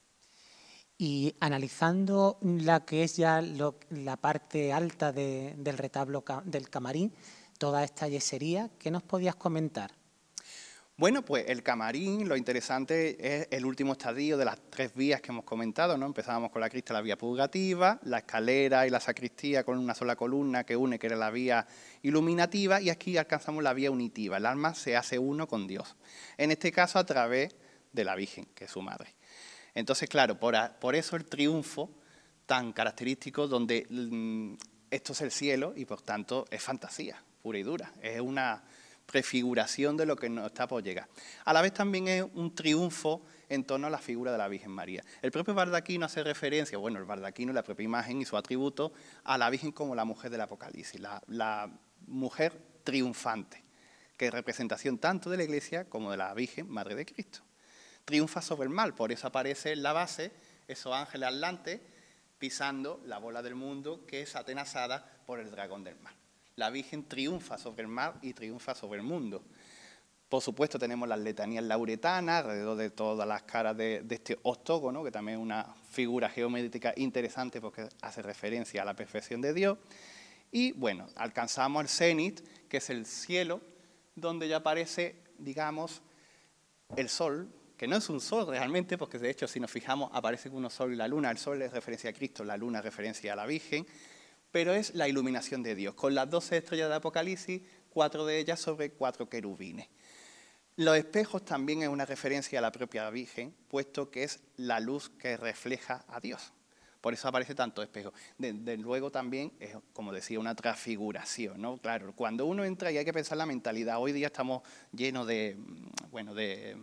Y analizando la que es ya la parte alta del retablo del camarín, toda esta yesería, ¿qué nos podías comentar? Bueno, pues el camarín, lo interesante es el último estadio de las 3 vías que hemos comentado, ¿no? Empezábamos con la crista, la vía purgativa, la escalera y la sacristía con una sola columna que une, que era la vía iluminativa, y aquí alcanzamos la vía unitiva. El alma se hace uno con Dios, en este caso a través de la Virgen, que es su madre. Entonces, claro, por eso el triunfo tan característico, donde esto es el cielo y por tanto es fantasía pura y dura, es una prefiguración de lo que nos está por llegar. A la vez también es un triunfo en torno a la figura de la Virgen María. El propio baldaquino hace referencia, bueno, el baldaquino, la propia imagen y su atributo, a la Virgen como la mujer del Apocalipsis, la mujer triunfante, que es representación tanto de la Iglesia como de la Virgen, Madre de Cristo. Triunfa sobre el mal, por eso aparece en la base esos ángeles atlantes pisando la bola del mundo que es atenazada por el dragón del mal. La Virgen triunfa sobre el mar y triunfa sobre el mundo. Por supuesto tenemos las letanías lauretanas alrededor de todas las caras de este octógono, que también es una figura geométrica interesante porque hace referencia a la perfección de Dios. Y bueno, alcanzamos el cenit, que es el cielo, donde ya aparece, digamos, el sol, que no es un sol realmente, porque de hecho si nos fijamos aparece uno sol y la luna. El sol es referencia a Cristo, la luna es referencia a la Virgen, pero es la iluminación de Dios, con las 12 estrellas de Apocalipsis, 4 de ellas sobre 4 querubines. Los espejos también es una referencia a la propia Virgen, puesto que es la luz que refleja a Dios. Por eso aparece tanto espejo. Desde luego también es, como decía, una transfiguración, ¿no? Claro, cuando uno entra y hay que pensar la mentalidad, hoy día estamos llenos de, bueno,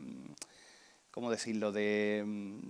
¿cómo decirlo?, de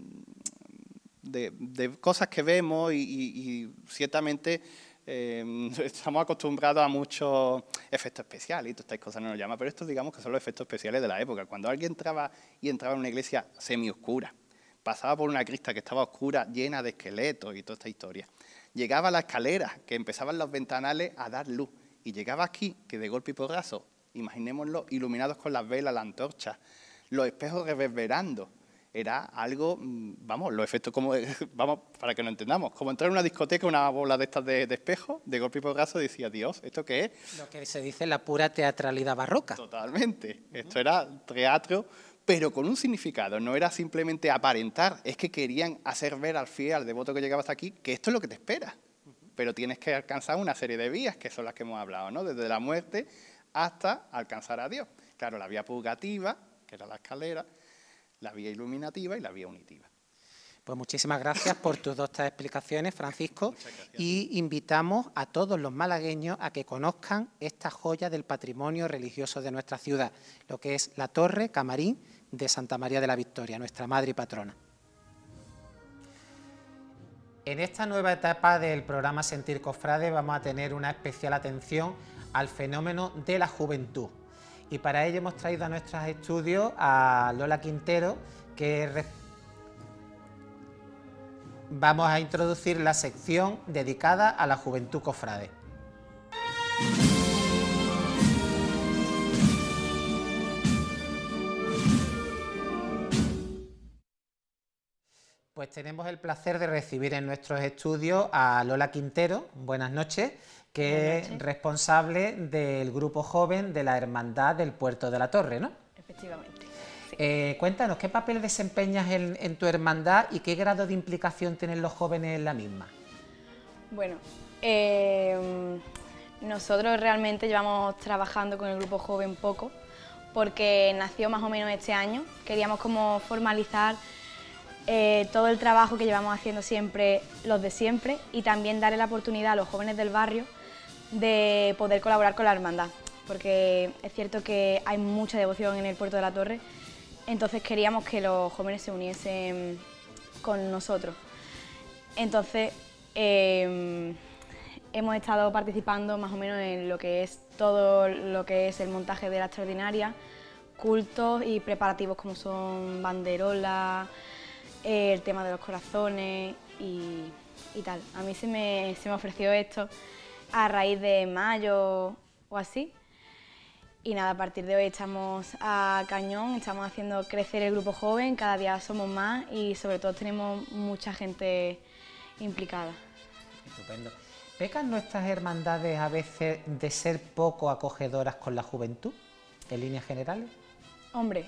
cosas que vemos y ciertamente estamos acostumbrados a muchos efectos especiales y todas estas cosas no nos llaman, pero estos digamos que son los efectos especiales de la época. Cuando alguien entraba en una iglesia semioscura, pasaba por una crista que estaba oscura, llena de esqueletos y toda esta historia. Llegaba a la escalera, que empezaban los ventanales a dar luz, y llegaba aquí, que de golpe y porrazo, imaginémoslo, iluminados con las velas, la antorcha, los espejos reverberando. Era algo, vamos, los efectos como, vamos, para que lo entendamos, como entrar en una discoteca, una bola de estas de espejo, de golpe y porrazo, decía, Dios, ¿esto qué es? Lo que se dice la pura teatralidad barroca. Totalmente. Esto era teatro, pero con un significado, no era simplemente aparentar, es que querían hacer ver al fiel, al devoto que llegaba hasta aquí, que esto es lo que te espera. Pero tienes que alcanzar una serie de vías, que son las que hemos hablado, ¿no? Desde la muerte hasta alcanzar a Dios. Claro, la vía purgativa, que era la escalera, la vía iluminativa y la vía unitiva. Pues muchísimas gracias por tus dos explicaciones, Francisco, y invitamos a todos los malagueños a que conozcan esta joya del patrimonio religioso de nuestra ciudad, lo que es la Torre Camarín de Santa María de la Victoria, nuestra madre y patrona. En esta nueva etapa del programa Sentir Cofrade vamos a tener una especial atención al fenómeno de la juventud. Y para ello hemos traído a nuestros estudios a Lola Quintero, que vamos a introducir la sección dedicada a la juventud cofrade. Pues tenemos el placer de recibir en nuestros estudios a Lola Quintero, buenas noches, que es responsable del grupo joven de la Hermandad del Puerto de la Torre, ¿no? Efectivamente. Sí. Cuéntanos, ¿qué papel desempeñas en tu hermandad y qué grado de implicación tienen los jóvenes en la misma? Bueno, nosotros realmente llevamos trabajando con el grupo joven poco, porque nació más o menos este año. Queríamos como formalizar todo el trabajo que llevamos haciendo siempre los de siempre y también darle la oportunidad a los jóvenes del barrio de poder colaborar con la hermandad, porque es cierto que hay mucha devoción en el Puerto de la Torre, entonces queríamos que los jóvenes se uniesen con nosotros. Entonces hemos estado participando más o menos en lo que es todo lo que es el montaje de la extraordinaria, cultos y preparativos como son banderolas, el tema de los corazones y tal. A mí se me ofreció esto a raíz de mayo o así. Y nada, a partir de hoy estamos a cañón, estamos haciendo crecer el grupo joven, cada día somos más y sobre todo tenemos mucha gente implicada. Estupendo. ¿Pecan nuestras hermandades a veces de ser poco acogedoras con la juventud, en líneas generales? Hombre,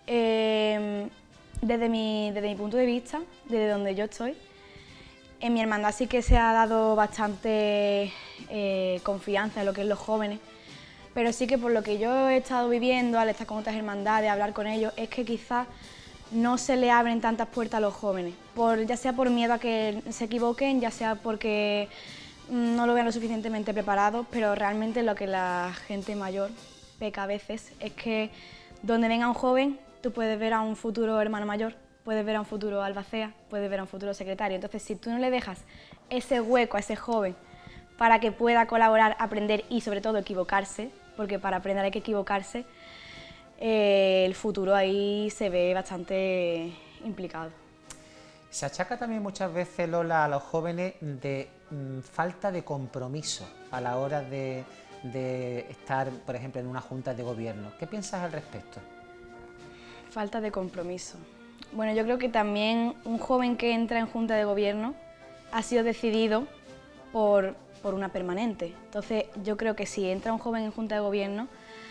desde mi punto de vista, desde donde yo estoy, en mi hermandad sí que se ha dado bastante confianza en lo que es los jóvenes, pero sí que por lo que yo he estado viviendo al estar con otras hermandades, hablar con ellos, es que quizás no se le abren tantas puertas a los jóvenes, ya sea por miedo a que se equivoquen, ya sea porque no lo vean lo suficientemente preparados, pero realmente lo que la gente mayor peca a veces es que donde venga un joven, tú puedes ver a un futuro hermano mayor, puedes ver a un futuro albacea, puedes ver a un futuro secretario. Entonces, si tú no le dejas ese hueco a ese joven para que pueda colaborar, aprender y sobre todo equivocarse, porque para aprender hay que equivocarse, el futuro ahí se ve bastante implicado. Se achaca también muchas veces, Lola, a los jóvenes de falta de compromiso a la hora de estar, por ejemplo, en una junta de gobierno. ¿Qué piensas al respecto? Falta de compromiso. Bueno, yo creo que también un joven que entra en junta de gobierno ha sido decidido por una permanente. Entonces, yo creo que si entra un joven en junta de gobierno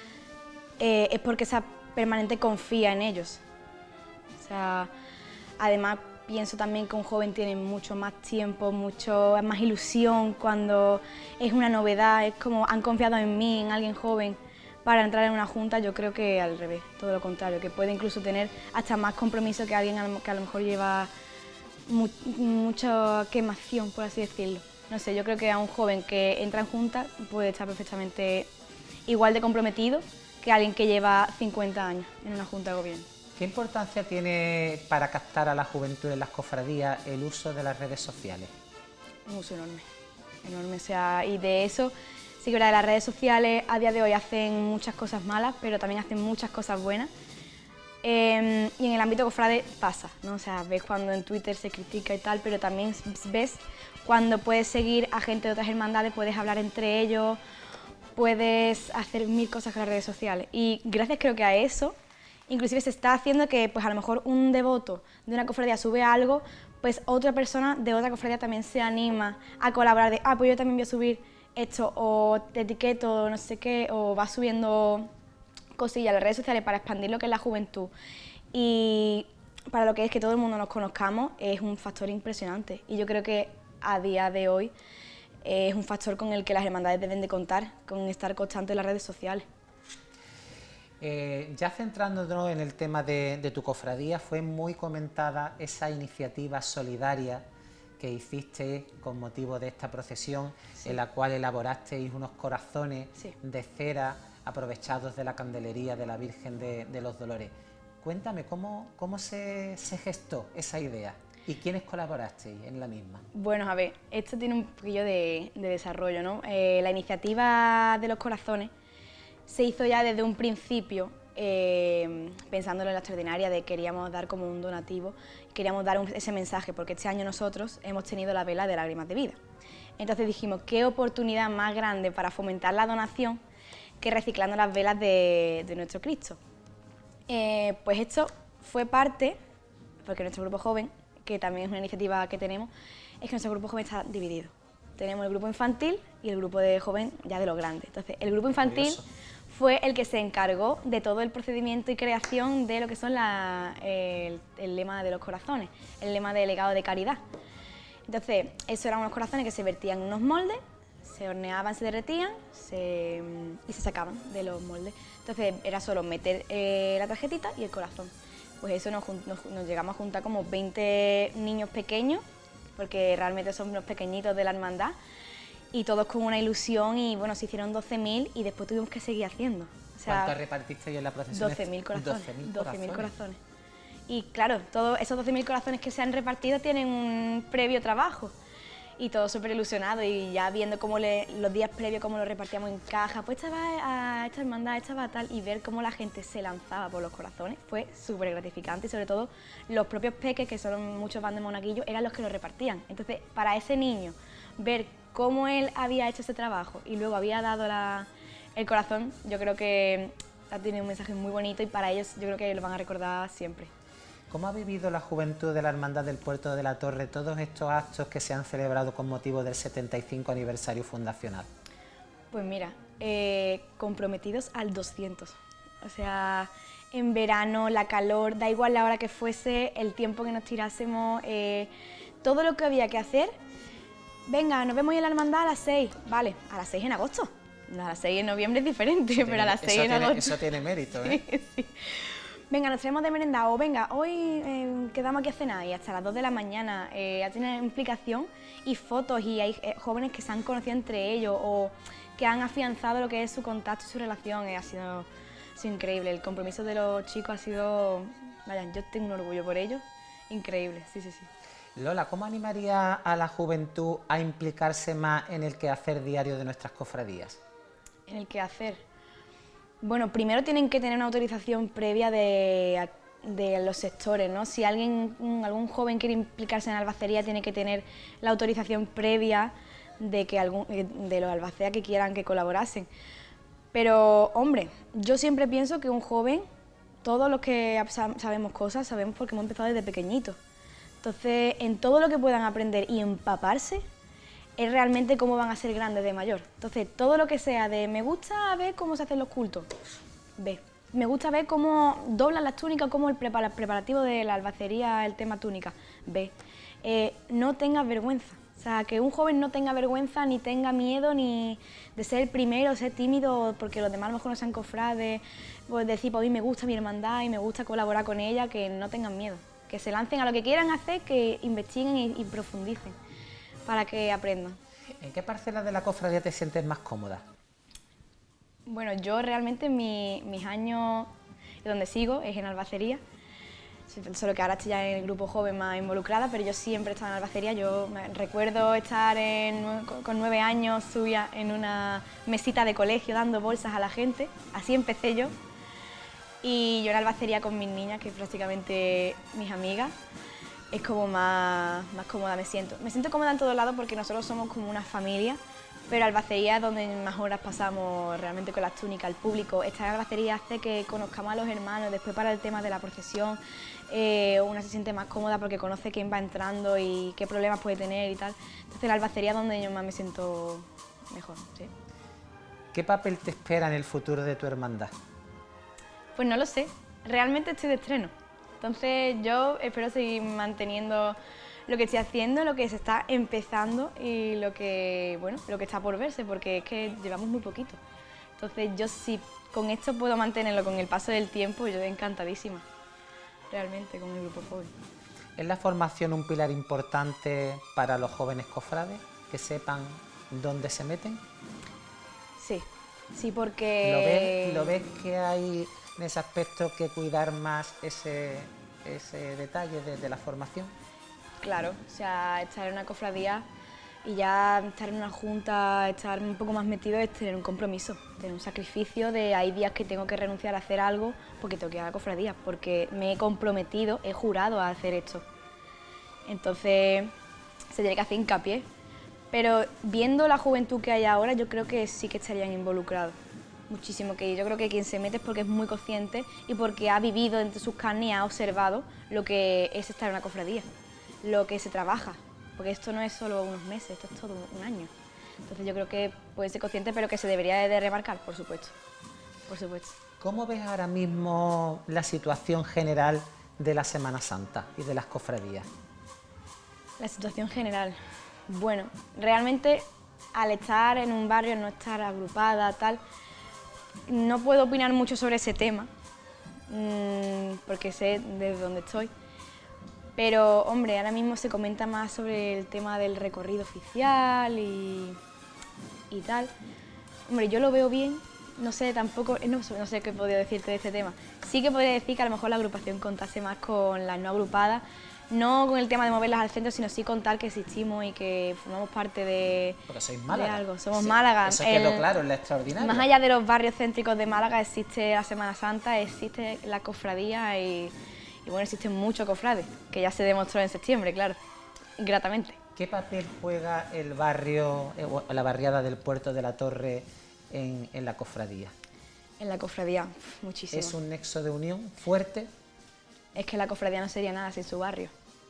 es porque esa permanente confía en ellos. O sea, además pienso también que un joven tiene mucho más tiempo, mucho más ilusión cuando es una novedad, es como han confiado en mí, en alguien joven, para entrar en una junta. Yo creo que al revés, todo lo contrario, que puede incluso tener hasta más compromiso que alguien que a lo mejor lleva mucha quemación, por así decirlo. No sé, yo creo que a un joven que entra en junta puede estar perfectamente igual de comprometido que alguien que lleva 50 años en una junta de gobierno. ¿Qué importancia tiene para captar a la juventud en las cofradías el uso de las redes sociales? Un uso enorme, enorme. O sea, y de eso, sí que verdad, las redes sociales a día de hoy hacen muchas cosas malas, pero también hacen muchas cosas buenas. Y en el ámbito cofrade pasa, ¿no? O sea, ves cuando en Twitter se critica y tal, pero también ves cuando puedes seguir a gente de otras hermandades, puedes hablar entre ellos, puedes hacer mil cosas con las redes sociales. Y gracias creo que a eso, inclusive se está haciendo que pues a lo mejor un devoto de una cofradía sube algo, pues otra persona de otra cofradía también se anima a colaborar de, pues yo también voy a subir esto, o te etiqueto, no sé qué, o va subiendo cosillas a las redes sociales para expandir lo que es la juventud. Y para lo que es que todo el mundo nos conozcamos, es un factor impresionante. Y yo creo que a día de hoy es un factor con el que las hermandades deben de contar, con estar constantes en las redes sociales. Ya centrándonos en el tema de tu cofradía, fue muy comentada esa iniciativa solidaria que hiciste con motivo de esta procesión, sí, en la cual elaborasteis unos corazones, sí, de cera aprovechados de la candelería de la Virgen de los Dolores. Cuéntame, ¿cómo se gestó esa idea? ¿Y quiénes colaborasteis en la misma? Bueno, a ver, esto tiene un poquillo de desarrollo, ¿no? La iniciativa de los corazones se hizo ya desde un principio, pensándolo en la extraordinaria, de queríamos dar como un donativo, queríamos dar ese mensaje, porque este año nosotros hemos tenido la vela de Lágrimas de Vida. Entonces dijimos, qué oportunidad más grande para fomentar la donación que reciclando las velas de nuestro Cristo. Pues esto fue parte, porque nuestro grupo joven, que también es una iniciativa que tenemos, es que nuestro grupo joven está dividido. Tenemos el grupo infantil y el grupo de joven ya de los grandes. Entonces, el grupo infantil fue el que se encargó de todo el procedimiento y creación de lo que son el lema de los corazones, el lema de legado de caridad. Entonces, eso eran unos corazones que se vertían en unos moldes, se horneaban, se derretían y se sacaban de los moldes. Entonces, era solo meter la tarjetita y el corazón. Pues eso nos llegamos a juntar como 20 niños pequeños, porque realmente son los pequeñitos de la hermandad, y todos con una ilusión, y bueno, se hicieron 12.000 y después tuvimos que seguir haciendo. O sea, ¿cuántos repartisteis en la procesión? 12.000 corazones. 12.000 corazones. Y claro, todos esos 12.000 corazones que se han repartido tienen un previo trabajo. Y todos súper ilusionados, y ya viendo cómo los días previos cómo los repartíamos en caja, pues esta va a esta hermandad, esta va a tal, y ver cómo la gente se lanzaba por los corazones fue súper gratificante, y sobre todo los propios peques, que son muchos van de monaguillo, eran los que los repartían. Entonces, para ese niño, ver cómo él había hecho ese trabajo y luego había dado el corazón, yo creo que ha tenido un mensaje muy bonito, y para ellos yo creo que lo van a recordar siempre. ¿Cómo ha vivido la juventud de la Hermandad del Puerto de la Torre todos estos actos que se han celebrado con motivo del 75 aniversario fundacional? Pues mira, comprometidos al 200. O sea, en verano, la calor, da igual la hora que fuese, el tiempo que nos tirásemos, todo lo que había que hacer. Venga, nos vemos en la hermandad a las 6. Vale, a las 6 en agosto. A las 6 en noviembre es diferente, pero a las 6 en agosto. Eso tiene mérito, ¿eh? Sí. Venga, nos tenemos de merendar, o venga, hoy quedamos aquí a cenar, y hasta las 2 de la mañana. Ha tenido implicación y fotos, y hay jóvenes que se han conocido entre ellos o que han afianzado lo que es su contacto y su relación. Ha sido increíble. El compromiso de los chicos ha sido, vaya, yo tengo un orgullo por ellos, increíble, sí, sí, sí. Lola, ¿cómo animaría a la juventud a implicarse más en el quehacer diario de nuestras cofradías? En el quehacer. Bueno, primero tienen que tener una autorización previa de los sectores, ¿no? Si algún joven quiere implicarse en albacería, tiene que tener la autorización previa de los albaceas que quieran que colaborasen. Pero, hombre, yo siempre pienso que un joven, todos los que sabemos cosas, sabemos porque hemos empezado desde pequeñitos. Entonces, en todo lo que puedan aprender y empaparse, es realmente cómo van a ser grandes de mayor. Entonces, todo lo que sea de me gusta ver cómo se hacen los cultos, ve. Me gusta ver cómo doblan las túnicas, cómo el preparativo de la albacería, el tema túnica, ve. No tengas vergüenza. O sea, que un joven no tenga vergüenza, ni tenga miedo, ni de ser el primero, ser tímido, porque los demás a lo mejor no sean cofrades, pues decir, pues a mí me gusta mi hermandad y me gusta colaborar con ella, que no tengan miedo. Que se lancen a lo que quieran hacer, que investiguen y profundicen, para que aprendan. ¿En qué parcela de la cofradía te sientes más cómoda? Bueno, yo realmente mis años donde sigo es en albacería, solo que ahora estoy ya en el grupo joven más involucrada, pero yo siempre he estado en albacería. Yo recuerdo estar con 9 años, subía en una mesita de colegio dando bolsas a la gente, así empecé yo. Y yo en la albacería con mis niñas, que es prácticamente mis amigas, es como más cómoda me siento. Me siento cómoda en todos lados porque nosotros somos como una familia, pero albacería es donde más horas pasamos realmente con las túnicas, el público. Estar en albacería hace que conozcamos a los hermanos, después para el tema de la procesión, una se siente más cómoda porque conoce quién va entrando y qué problemas puede tener y tal. Entonces la albacería es donde yo más me siento mejor, sí. ¿Qué papel te espera en el futuro de tu hermandad? Pues no lo sé, realmente estoy de estreno. Entonces yo espero seguir manteniendo lo que estoy haciendo, lo que se está empezando y lo que está por verse, porque es que llevamos muy poquito. Entonces yo si con esto puedo mantenerlo con el paso del tiempo, yo encantadísima, realmente, con el grupo joven. ¿Es la formación un pilar importante para los jóvenes cofrades, que sepan dónde se meten? Sí, porque... ¿Lo ves que hay en ese aspecto que cuidar más ese detalle de la formación? Claro, o sea, estar en una cofradía y ya estar en una junta, estar un poco más metido es tener un compromiso, tener un sacrificio de hay días que tengo que renunciar a hacer algo porque tengo que ir a la cofradía, porque me he comprometido, he jurado a hacer esto. Entonces se tiene que hacer hincapié, pero viendo la juventud que hay ahora yo creo que sí que estarían involucrados. Muchísimo, que yo creo que quien se mete es porque es muy consciente y porque ha vivido entre sus carnes y ha observado lo que es estar en una cofradía, lo que se trabaja, porque esto no es solo unos meses, esto es todo un año. Entonces yo creo que puede ser consciente, pero que se debería de remarcar, por supuesto. Por supuesto. ¿Cómo ves ahora mismo la situación general de la Semana Santa y de las cofradías? La situación general, bueno, realmente al estar en un barrio, no estar agrupada, tal, no puedo opinar mucho sobre ese tema, porque sé desde dónde estoy. Pero, hombre, ahora mismo se comenta más sobre el tema del recorrido oficial y tal. Hombre, yo lo veo bien, no sé tampoco, no sé qué podría decirte de este tema. Sí que podría decir que a lo mejor la agrupación contase más con las no agrupadas, no con el tema de moverlas al centro, sino sí contar que existimos y que formamos parte de, porque sois Málaga. De algo. Somos Málaga. Eso quedó claro en la extraordinaria. Más allá de los barrios céntricos de Málaga existe la Semana Santa, existe la cofradía y bueno, existen muchos cofrades, que ya se demostró en septiembre, claro, gratamente. ¿Qué papel juega el barrio, la barriada del Puerto de la Torre en la cofradía? En la cofradía, muchísimo. ¿Es un nexo de unión fuerte? Es que la cofradía no sería nada sin su barrio.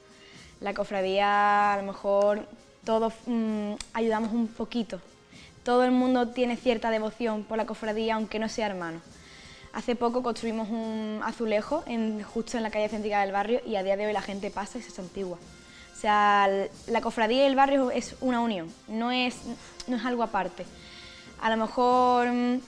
La cofradía, a lo mejor, todos ayudamos un poquito. Todo el mundo tiene cierta devoción por la cofradía, aunque no sea hermano. Hace poco construimos un azulejo justo en la calle céntrica del barrio y a día de hoy la gente pasa y se santigua. O sea, la cofradía y el barrio es una unión, no es algo aparte. A lo mejor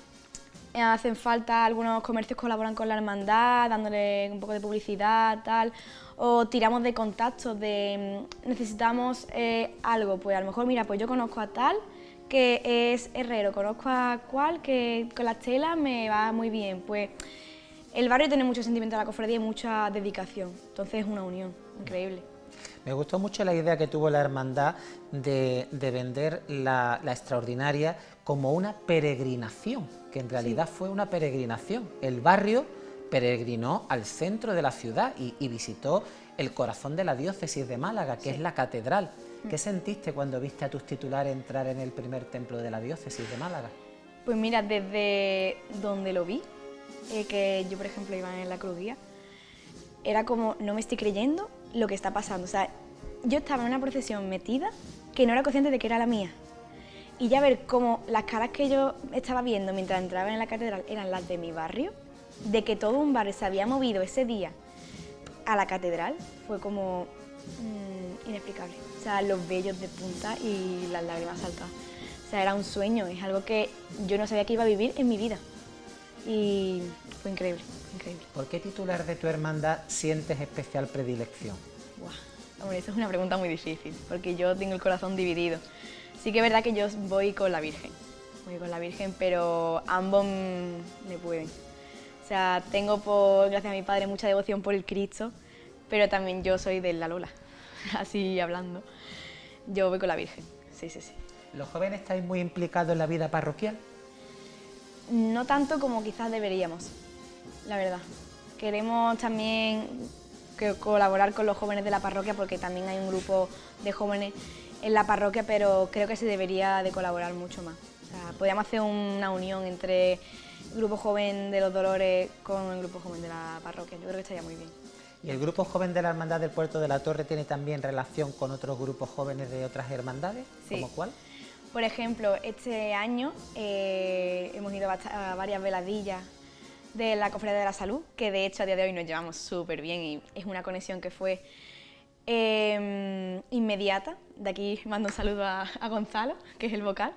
hacen falta, algunos comercios colaboran con la hermandad, dándole un poco de publicidad, tal, o tiramos de contactos, necesitamos algo, pues a lo mejor, mira, pues yo conozco a tal, que es herrero, conozco a cual que con las telas me va muy bien, pues el barrio tiene mucho sentimiento a la cofradía y mucha dedicación, entonces es una unión increíble. Me gustó mucho la idea que tuvo la hermandad de vender la extraordinaria como una peregrinación, que en realidad fue una peregrinación. El barrio peregrinó al centro de la ciudad y visitó el corazón de la diócesis de Málaga, que es la catedral. ¿Qué sentiste cuando viste a tus titulares entrar en el primer templo de la diócesis de Málaga? Pues mira, desde donde lo vi, que yo por ejemplo iba en la cruz guía, era como, no me estoy creyendo lo que está pasando. O sea, yo estaba en una procesión metida que no era consciente de que era la mía. Y ya ver cómo las caras que yo estaba viendo mientras entraba en la catedral eran las de mi barrio, de que todo un barrio se había movido ese día a la catedral, fue como inexplicable. O sea, los vellos de punta y las lágrimas saltadas. O sea, era un sueño, es algo que yo no sabía que iba a vivir en mi vida. Y fue increíble, increíble. ¿Por qué titular de tu hermandad sientes especial predilección? Buah, hombre, esa es una pregunta muy difícil, porque yo tengo el corazón dividido. Sí que es verdad que yo voy con la Virgen, pero ambos me pueden. O sea, tengo, gracias a mi padre, mucha devoción por el Cristo, pero también yo soy de la Lola, así hablando. Yo voy con la Virgen, sí, sí, sí. ¿Los jóvenes estáis muy implicados en la vida parroquial? No tanto como quizás deberíamos. la verdad. Queremos también colaborar con los jóvenes de la parroquia, porque también hay un grupo de jóvenes en la parroquia, pero creo que se debería de colaborar mucho más. O sea, podríamos hacer una unión entre el grupo joven de los Dolores con el grupo joven de la parroquia. Yo creo que estaría muy bien. ¿Y el grupo joven de la Hermandad del Puerto de la Torre tiene también relación con otros grupos jóvenes de otras hermandades? Sí. ¿Cómo cuál? Por ejemplo, este año hemos ido a varias veladillas de la Cofradía de la Salud, que de hecho a día de hoy nos llevamos súper bien y es una conexión que fue inmediata. De aquí mando un saludo a Gonzalo, que es el vocal.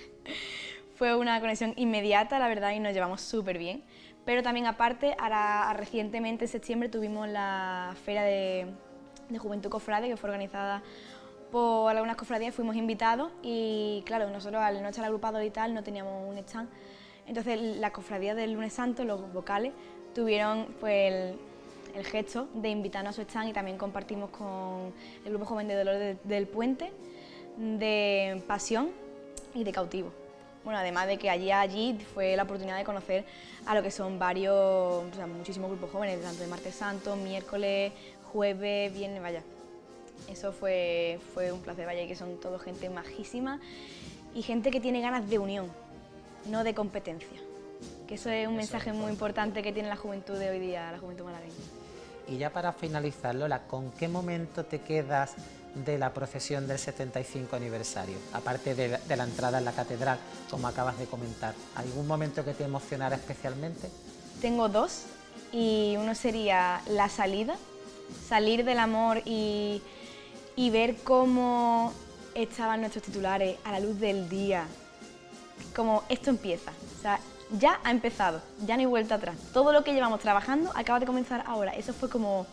Fue una conexión inmediata, la verdad, y nos llevamos súper bien. Pero también aparte, ahora recientemente en septiembre tuvimos la Feria de Juventud Cofrade, que fue organizada por algunas cofradías, fuimos invitados y claro, nosotros al no estar agrupados y tal no teníamos un stand. Entonces la cofradía del Lunes Santo, los vocales, tuvieron pues el gesto de invitarnos a su stand y también compartimos con el grupo joven de Dolores del Puente, de Pasión y de Cautivo. Bueno, además de que allí fue la oportunidad de conocer a lo que son varios, o sea, muchísimos grupos jóvenes, tanto de Martes Santo, miércoles, jueves, viernes, vaya. Eso fue un placer, vaya, y que son todo gente majísima y gente que tiene ganas de unión, no de competencia. Que eso es un mensaje muy importante que tiene la juventud de hoy día, la juventud malagueña. Y ya para finalizar, Lola, ¿con qué momento te quedas de la procesión del 75 aniversario? Aparte de la entrada en la catedral, como acabas de comentar, ¿algún momento que te emocionara especialmente? Tengo dos, y uno sería la salida, salir del amor y ver cómo estaban nuestros titulares a la luz del día, como esto empieza, o sea, ya ha empezado, ya no hay vuelta atrás. Todo lo que llevamos trabajando acaba de comenzar ahora. Eso fue como,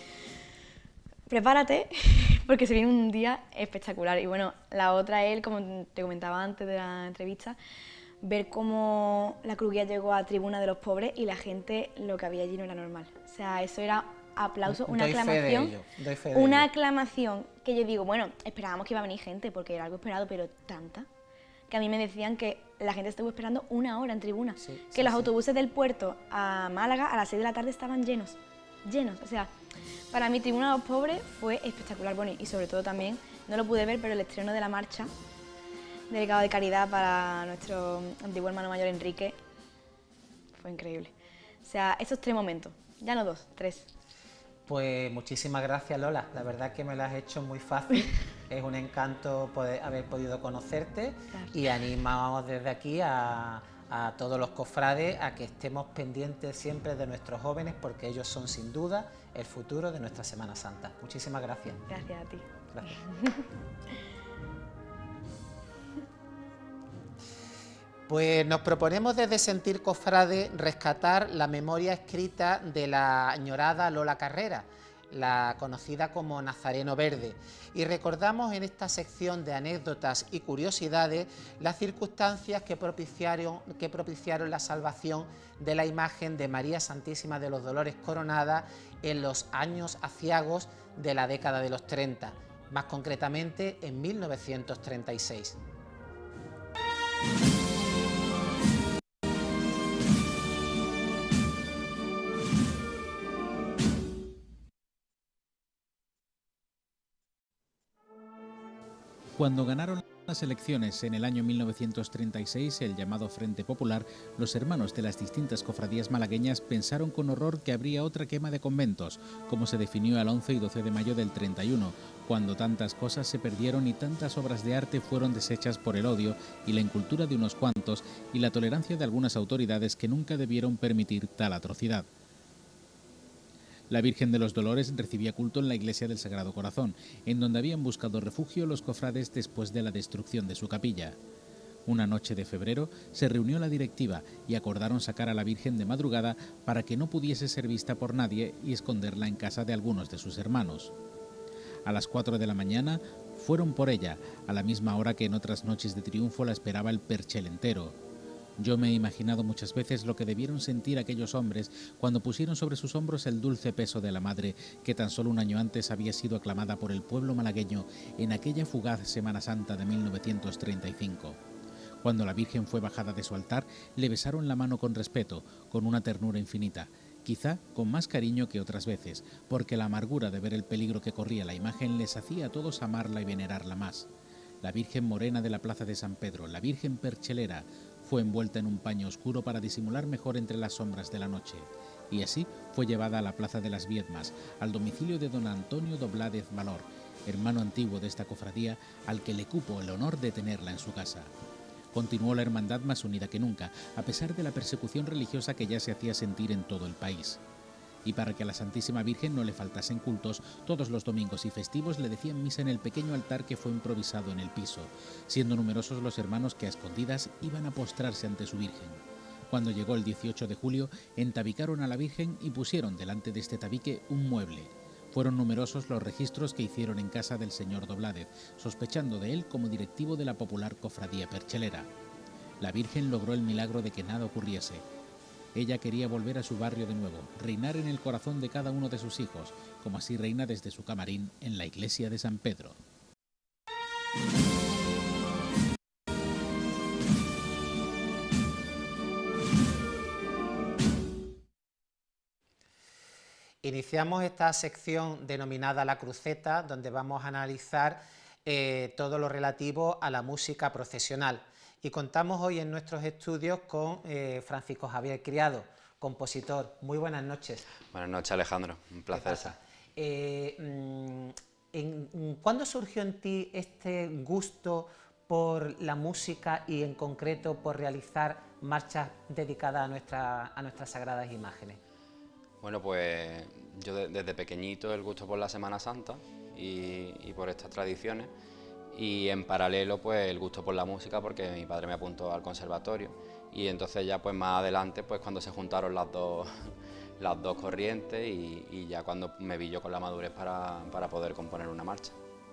prepárate, porque se viene un día espectacular. Y bueno, la otra es, como te comentaba antes de la entrevista, ver cómo la cruz guía llegó a Tribuna de los Pobres y la gente, lo que había allí no era normal. O sea, eso era aplauso, una aclamación. Una aclamación que yo digo, bueno, esperábamos que iba a venir gente, porque era algo esperado, pero tanta, que a mí me decían que la gente estuvo esperando 1 hora en tribuna, que los autobuses del puerto a Málaga a las 6 de la tarde estaban llenos, o sea, para mí Tribuna de los Pobres fue espectacular, bueno, y sobre todo también, no lo pude ver, pero el estreno de la marcha Delegado de Caridad para nuestro antiguo hermano mayor Enrique fue increíble. O sea, esos 3 momentos, ya no 2, 3. Pues muchísimas gracias, Lola, la verdad que me lo has hecho muy fácil, es un encanto haber podido conocerte. Gracias. Y animamos desde aquí a todos los cofrades a que estemos pendientes siempre de nuestros jóvenes, porque ellos son sin duda el futuro de nuestra Semana Santa. Muchísimas gracias. Gracias a ti. Gracias. Pues nos proponemos desde Sentir Cofrade rescatar la memoria escrita de la añorada Lola Carrera, la conocida como Nazareno Verde, y recordamos en esta sección de anécdotas y curiosidades las circunstancias que propiciaron la salvación de la imagen de María Santísima de los Dolores Coronada en los años aciagos de la década de los 30, más concretamente en 1936. Cuando ganaron las elecciones en el año 1936, el llamado Frente Popular, los hermanos de las distintas cofradías malagueñas pensaron con horror que habría otra quema de conventos, como se definió el 11 y 12 de mayo del 31, cuando tantas cosas se perdieron y tantas obras de arte fueron deshechas por el odio y la incultura de unos cuantos y la tolerancia de algunas autoridades que nunca debieron permitir tal atrocidad. La Virgen de los Dolores recibía culto en la iglesia del Sagrado Corazón, en donde habían buscado refugio los cofrades después de la destrucción de su capilla. Una noche de febrero se reunió la directiva y acordaron sacar a la Virgen de madrugada para que no pudiese ser vista por nadie y esconderla en casa de algunos de sus hermanos. A las 4 de la mañana fueron por ella, a la misma hora que en otras noches de triunfo la esperaba el perchel entero. Yo me he imaginado muchas veces lo que debieron sentir aquellos hombres cuando pusieron sobre sus hombros el dulce peso de la madre que tan solo un año antes había sido aclamada por el pueblo malagueño en aquella fugaz Semana Santa de 1935. Cuando la Virgen fue bajada de su altar, le besaron la mano con respeto, con una ternura infinita, quizá con más cariño que otras veces, porque la amargura de ver el peligro que corría la imagen les hacía a todos amarla y venerarla más. La Virgen Morena de la Plaza de San Pedro, la Virgen Perchelera, fue envuelta en un paño oscuro para disimular mejor entre las sombras de la noche, y así fue llevada a la Plaza de las Viedmas, al domicilio de don Antonio Dobládez Valor, hermano antiguo de esta cofradía, al que le cupo el honor de tenerla en su casa. Continuó la hermandad más unida que nunca, a pesar de la persecución religiosa que ya se hacía sentir en todo el país. Y para que a la Santísima Virgen no le faltasen cultos, todos los domingos y festivos le decían misa en el pequeño altar que fue improvisado en el piso, siendo numerosos los hermanos que a escondidas iban a postrarse ante su Virgen. Cuando llegó el 18 de julio, entabicaron a la Virgen y pusieron delante de este tabique un mueble. Fueron numerosos los registros que hicieron en casa del señor Dobládez, sospechando de él como directivo de la popular cofradía perchelera. La Virgen logró el milagro de que nada ocurriese. Ella quería volver a su barrio de nuevo, reinar en el corazón de cada uno de sus hijos, como así reina desde su camarín en la iglesia de San Pedro. Iniciamos esta sección denominada La Cruceta, donde vamos a analizar todo lo relativo a la música procesional. Y contamos hoy en nuestros estudios con Francisco Javier Criado, compositor. Muy buenas noches. Buenas noches, Alejandro. Un placer estar. ¿Cuándo surgió en ti este gusto por la música y en concreto por realizar marchas dedicadas a nuestras sagradas imágenes? Bueno, pues yo desde pequeñito el gusto por la Semana Santa y por estas tradiciones, y en paralelo pues el gusto por la música porque mi padre me apuntó al conservatorio, y entonces ya pues más adelante pues cuando se juntaron las dos corrientes y ya cuando me vi yo con la madurez para poder componer una marcha.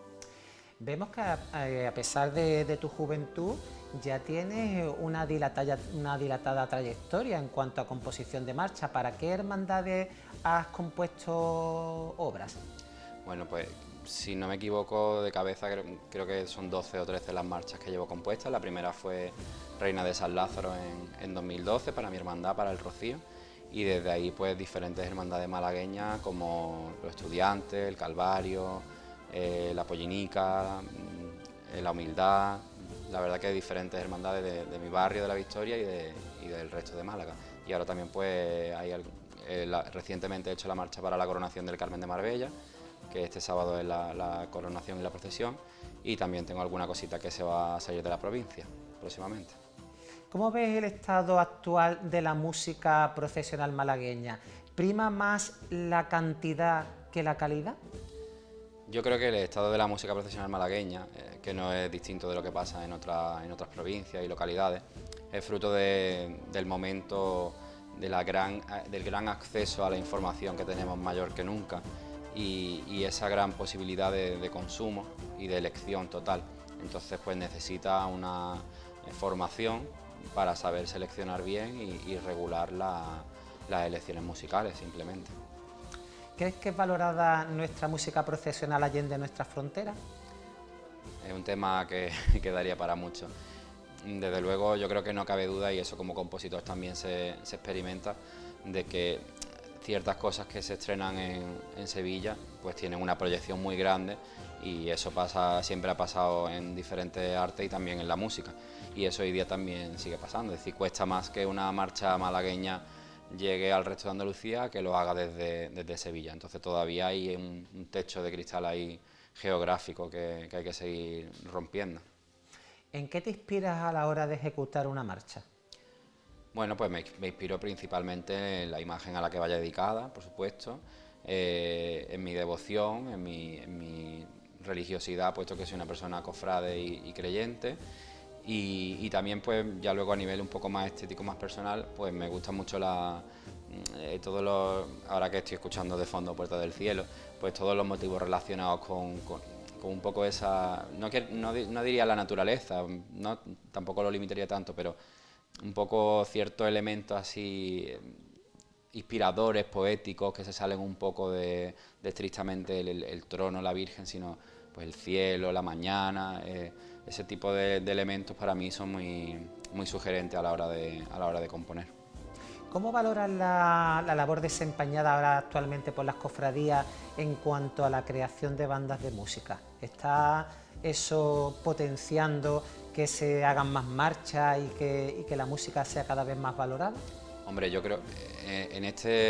Vemos que a pesar de tu juventud ya tienes una dilatada trayectoria en cuanto a composición de marcha. ¿Para qué hermandades has compuesto obras? Bueno, pues si no me equivoco de cabeza creo que son 12 o 13 las marchas que llevo compuestas. La primera fue Reina de San Lázaro en 2012 para mi hermandad, para el Rocío, y desde ahí pues diferentes hermandades malagueñas como los Estudiantes, el Calvario, la Pollinica, la Humildad. La verdad que hay diferentes hermandades de mi barrio, de la Victoria y del resto de Málaga. Y ahora también pues recientemente he hecho la marcha para la coronación del Carmen de Marbella, que este sábado es la coronación y la procesión, y también tengo alguna cosita que se va a salir de la provincia próximamente. ¿Cómo ves el estado actual de la música procesional malagueña? ¿Prima más la cantidad que la calidad? Yo creo que el estado de la música procesional malagueña, que no es distinto de lo que pasa en otras provincias y localidades, es fruto del momento del gran acceso a la información que tenemos mayor que nunca y esa gran posibilidad de consumo y de elección total. Entonces pues necesita una formación para saber seleccionar bien y regular las elecciones musicales simplemente. ¿Crees que es valorada nuestra música procesional allende nuestras fronteras? Es un tema que daría para mucho. Desde luego yo creo que no cabe duda, y eso como compositor también se experimenta, de que ciertas cosas que se estrenan en Sevilla pues tienen una proyección muy grande, y eso siempre ha pasado en diferentes artes y también en la música, y eso hoy día también sigue pasando. Es decir, cuesta más que una marcha malagueña llegue al resto de Andalucía que lo haga desde Sevilla. Entonces todavía hay un techo de cristal ahí geográfico que hay que seguir rompiendo. ¿En qué te inspiras a la hora de ejecutar una marcha? Bueno, pues me inspiro principalmente en la imagen a la que vaya dedicada, por supuesto, en mi devoción, en mi religiosidad, puesto que soy una persona cofrade y creyente. Y también pues ya luego a nivel un poco más estético, más personal, pues me gusta mucho ahora que estoy escuchando de fondo Puerta del Cielo, pues todos los motivos relacionados con un poco esa, no diría la naturaleza, tampoco lo limitaría tanto, pero un poco ciertos elementos así inspiradores, poéticos, que se salen un poco de estrictamente el trono, la Virgen, sino pues el cielo, la mañana. Ese tipo de elementos para mí son muy sugerentes a la hora de componer. ¿Cómo valoras la labor desempeñada ahora actualmente por las cofradías en cuanto a la creación de bandas de música? ¿Está eso potenciando que se hagan más marchas y que la música sea cada vez más valorada? Hombre, yo creo que en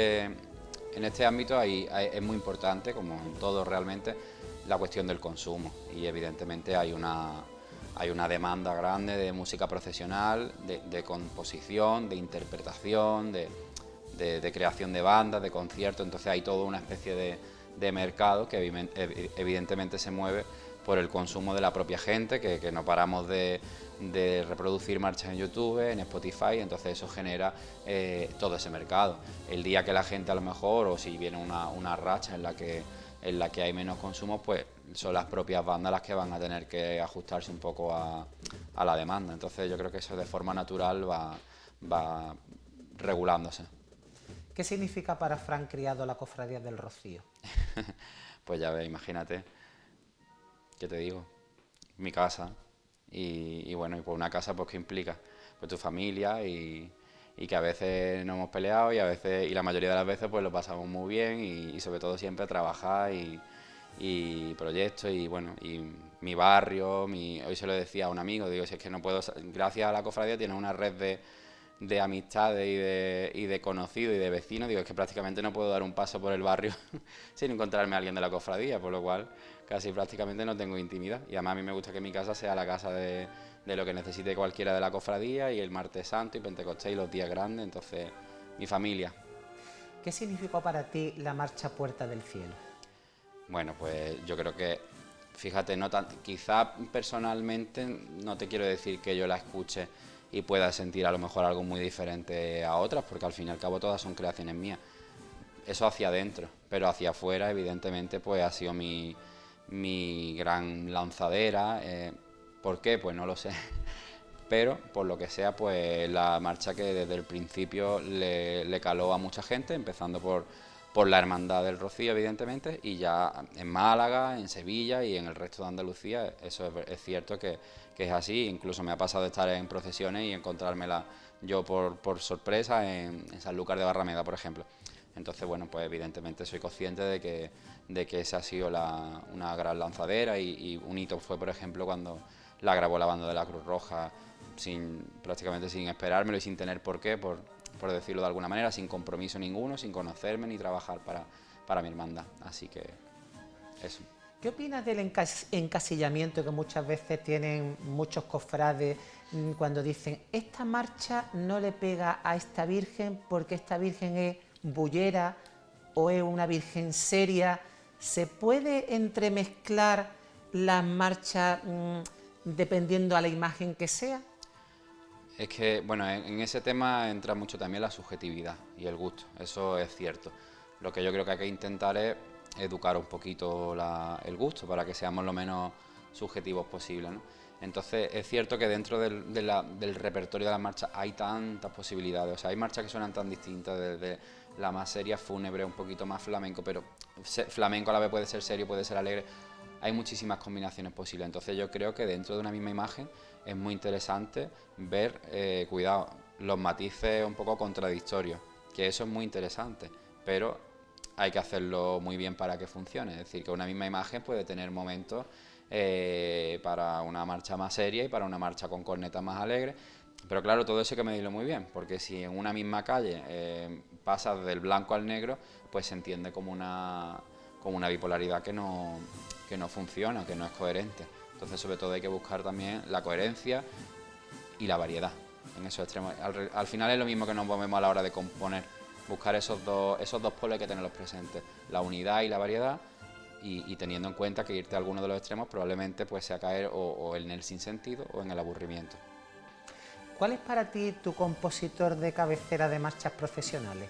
este ámbito es muy importante, como en todo realmente, la cuestión del consumo, y evidentemente hay una demanda grande de música profesional, de composición, de interpretación, de creación de bandas, de conciertos. Entonces hay toda una especie de mercado que evidentemente se mueve por el consumo de la propia gente, que no paramos de reproducir marchas en YouTube, en Spotify. Entonces eso genera todo ese mercado. El día que la gente a lo mejor, o si viene una racha en la que hay menos consumo, pues son las propias bandas las que van a tener que ajustarse un poco a la demanda. Entonces yo creo que eso de forma natural va regulándose. ¿Qué significa para Fran Criado la Cofradía del Rocío? Pues ya ves, imagínate, ¿qué te digo? Mi casa, y bueno, y por una casa, pues ¿qué implica? Pues tu familia, y que a veces nos hemos peleado, y la mayoría de las veces pues lo pasamos muy bien, y sobre todo siempre a trabajar y proyectos, y bueno, y mi barrio, hoy se lo decía a un amigo, digo, si es que no puedo, gracias a la cofradía tienes una red de amistades y de conocidos y de vecinos, digo, es que prácticamente no puedo dar un paso por el barrio sin encontrarme a alguien de la cofradía, por lo cual casi prácticamente no tengo intimidad, y además a mí me gusta que mi casa sea la casa de lo que necesite cualquiera de la cofradía, y el martes santo y Pentecostés y los días grandes. Entonces mi familia. ¿Qué significó para ti la marcha Puerta del Cielo? Bueno, pues yo creo que, fíjate, quizá personalmente no te quiero decir que yo la escuche y pueda sentir a lo mejor algo muy diferente a otras, porque al fin y al cabo todas son creaciones mías. Eso hacia adentro, pero hacia afuera evidentemente pues ha sido mi gran lanzadera. ¿Por qué? Pues no lo sé. Pero por lo que sea, pues la marcha que desde el principio le caló a mucha gente, empezando por la Hermandad del Rocío, evidentemente, y ya en Málaga, en Sevilla y en el resto de Andalucía. Eso es cierto que es así. Incluso me ha pasado de estar en procesiones y encontrármela yo por sorpresa en Sanlúcar de Barrameda, por ejemplo. Entonces, bueno, pues evidentemente soy consciente de que esa ha sido una gran lanzadera, y un hito fue, por ejemplo, cuando la grabó la banda de la Cruz Roja prácticamente sin esperármelo y sin tener por qué, por decirlo de alguna manera, sin compromiso ninguno, sin conocerme ni trabajar para mi hermandad. Así que eso. ¿Qué opinas del encasillamiento que muchas veces tienen muchos cofrades cuando dicen esta marcha no le pega a esta virgen porque esta virgen es bullera o es una virgen seria? ¿Se puede entremezclar las marchas dependiendo a la imagen que sea? Es que, bueno, en ese tema entra mucho también la subjetividad y el gusto, eso es cierto. Lo que yo creo que hay que intentar es educar un poquito el gusto para que seamos lo menos subjetivos posible, ¿no? Entonces es cierto que dentro del repertorio de las marchas hay tantas posibilidades, o sea, hay marchas que suenan tan distintas, desde la más seria, fúnebre, un poquito más flamenco, pero flamenco a la vez puede ser serio, puede ser alegre. Hay muchísimas combinaciones posibles, entonces yo creo que dentro de una misma imagen es muy interesante ver, cuidado, los matices un poco contradictorios, que eso es muy interesante, pero hay que hacerlo muy bien para que funcione. Es decir, que una misma imagen puede tener momentos para una marcha más seria y para una marcha con cornetas más alegres, pero claro, todo eso hay que medirlo muy bien, porque si en una misma calle pasas del blanco al negro, pues se entiende como una bipolaridad que no funciona, que no es coherente. Entonces, sobre todo hay que buscar también la coherencia y la variedad en esos extremos. Al final es lo mismo que nos movemos a la hora de componer, buscar esos dos polos hay que tenerlos presentes, la unidad y la variedad, y teniendo en cuenta que irte a alguno de los extremos probablemente pues sea caer o en el sinsentido o en el aburrimiento. ¿Cuál es para ti tu compositor de cabecera de marchas profesionales?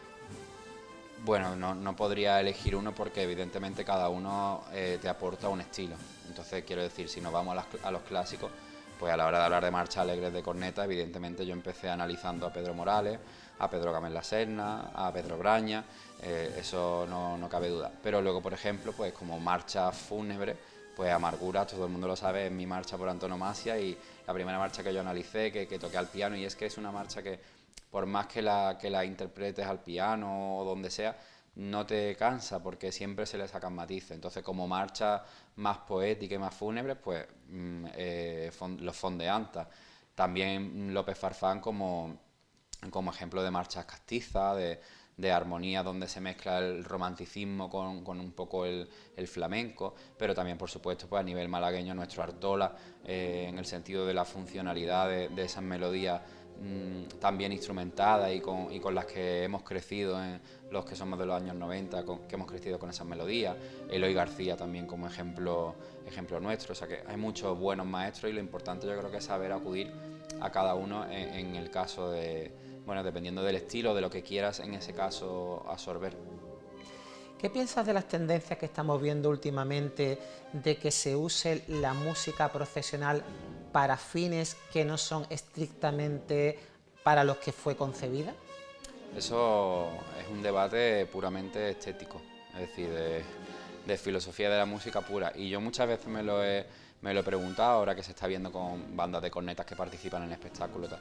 Bueno, no podría elegir uno porque evidentemente cada uno te aporta un estilo. Entonces, quiero decir, si nos vamos a los clásicos, pues a la hora de hablar de marchas alegres de corneta, evidentemente yo empecé analizando a Pedro Morales, a Pedro Gámez La Serna, a Pedro Braña, eso no cabe duda. Pero luego, por ejemplo, pues como marcha fúnebre, pues Amargura, todo el mundo lo sabe, es mi marcha por antonomasia, y la primera marcha que yo analicé, que toqué al piano, y es que es una marcha que por más que la interpretes al piano o donde sea, no te cansa porque siempre se le sacan matices. Entonces, como marcha más poética y más fúnebre, pues los fondeantas. También López Farfán como ejemplo de marchas castizas, de armonía donde se mezcla el romanticismo con un poco el flamenco, pero también, por supuesto, pues a nivel malagueño, nuestro Artola, en el sentido de la funcionalidad de esas melodías tan bien instrumentadas y con las que hemos crecido, los que somos de los años 90, que hemos crecido con esas melodías. Eloy García también como ejemplo nuestro. O sea que hay muchos buenos maestros y lo importante yo creo que es saber acudir a cada uno en el caso de, bueno, dependiendo del estilo, de lo que quieras en ese caso absorber. ¿Qué piensas de las tendencias que estamos viendo últimamente de que se use la música profesional para fines que no son estrictamente para los que fue concebida? Eso es un debate puramente estético, es decir, de filosofía de la música pura. Y yo muchas veces me lo he preguntado, ahora que se está viendo con bandas de cornetas que participan en espectáculos.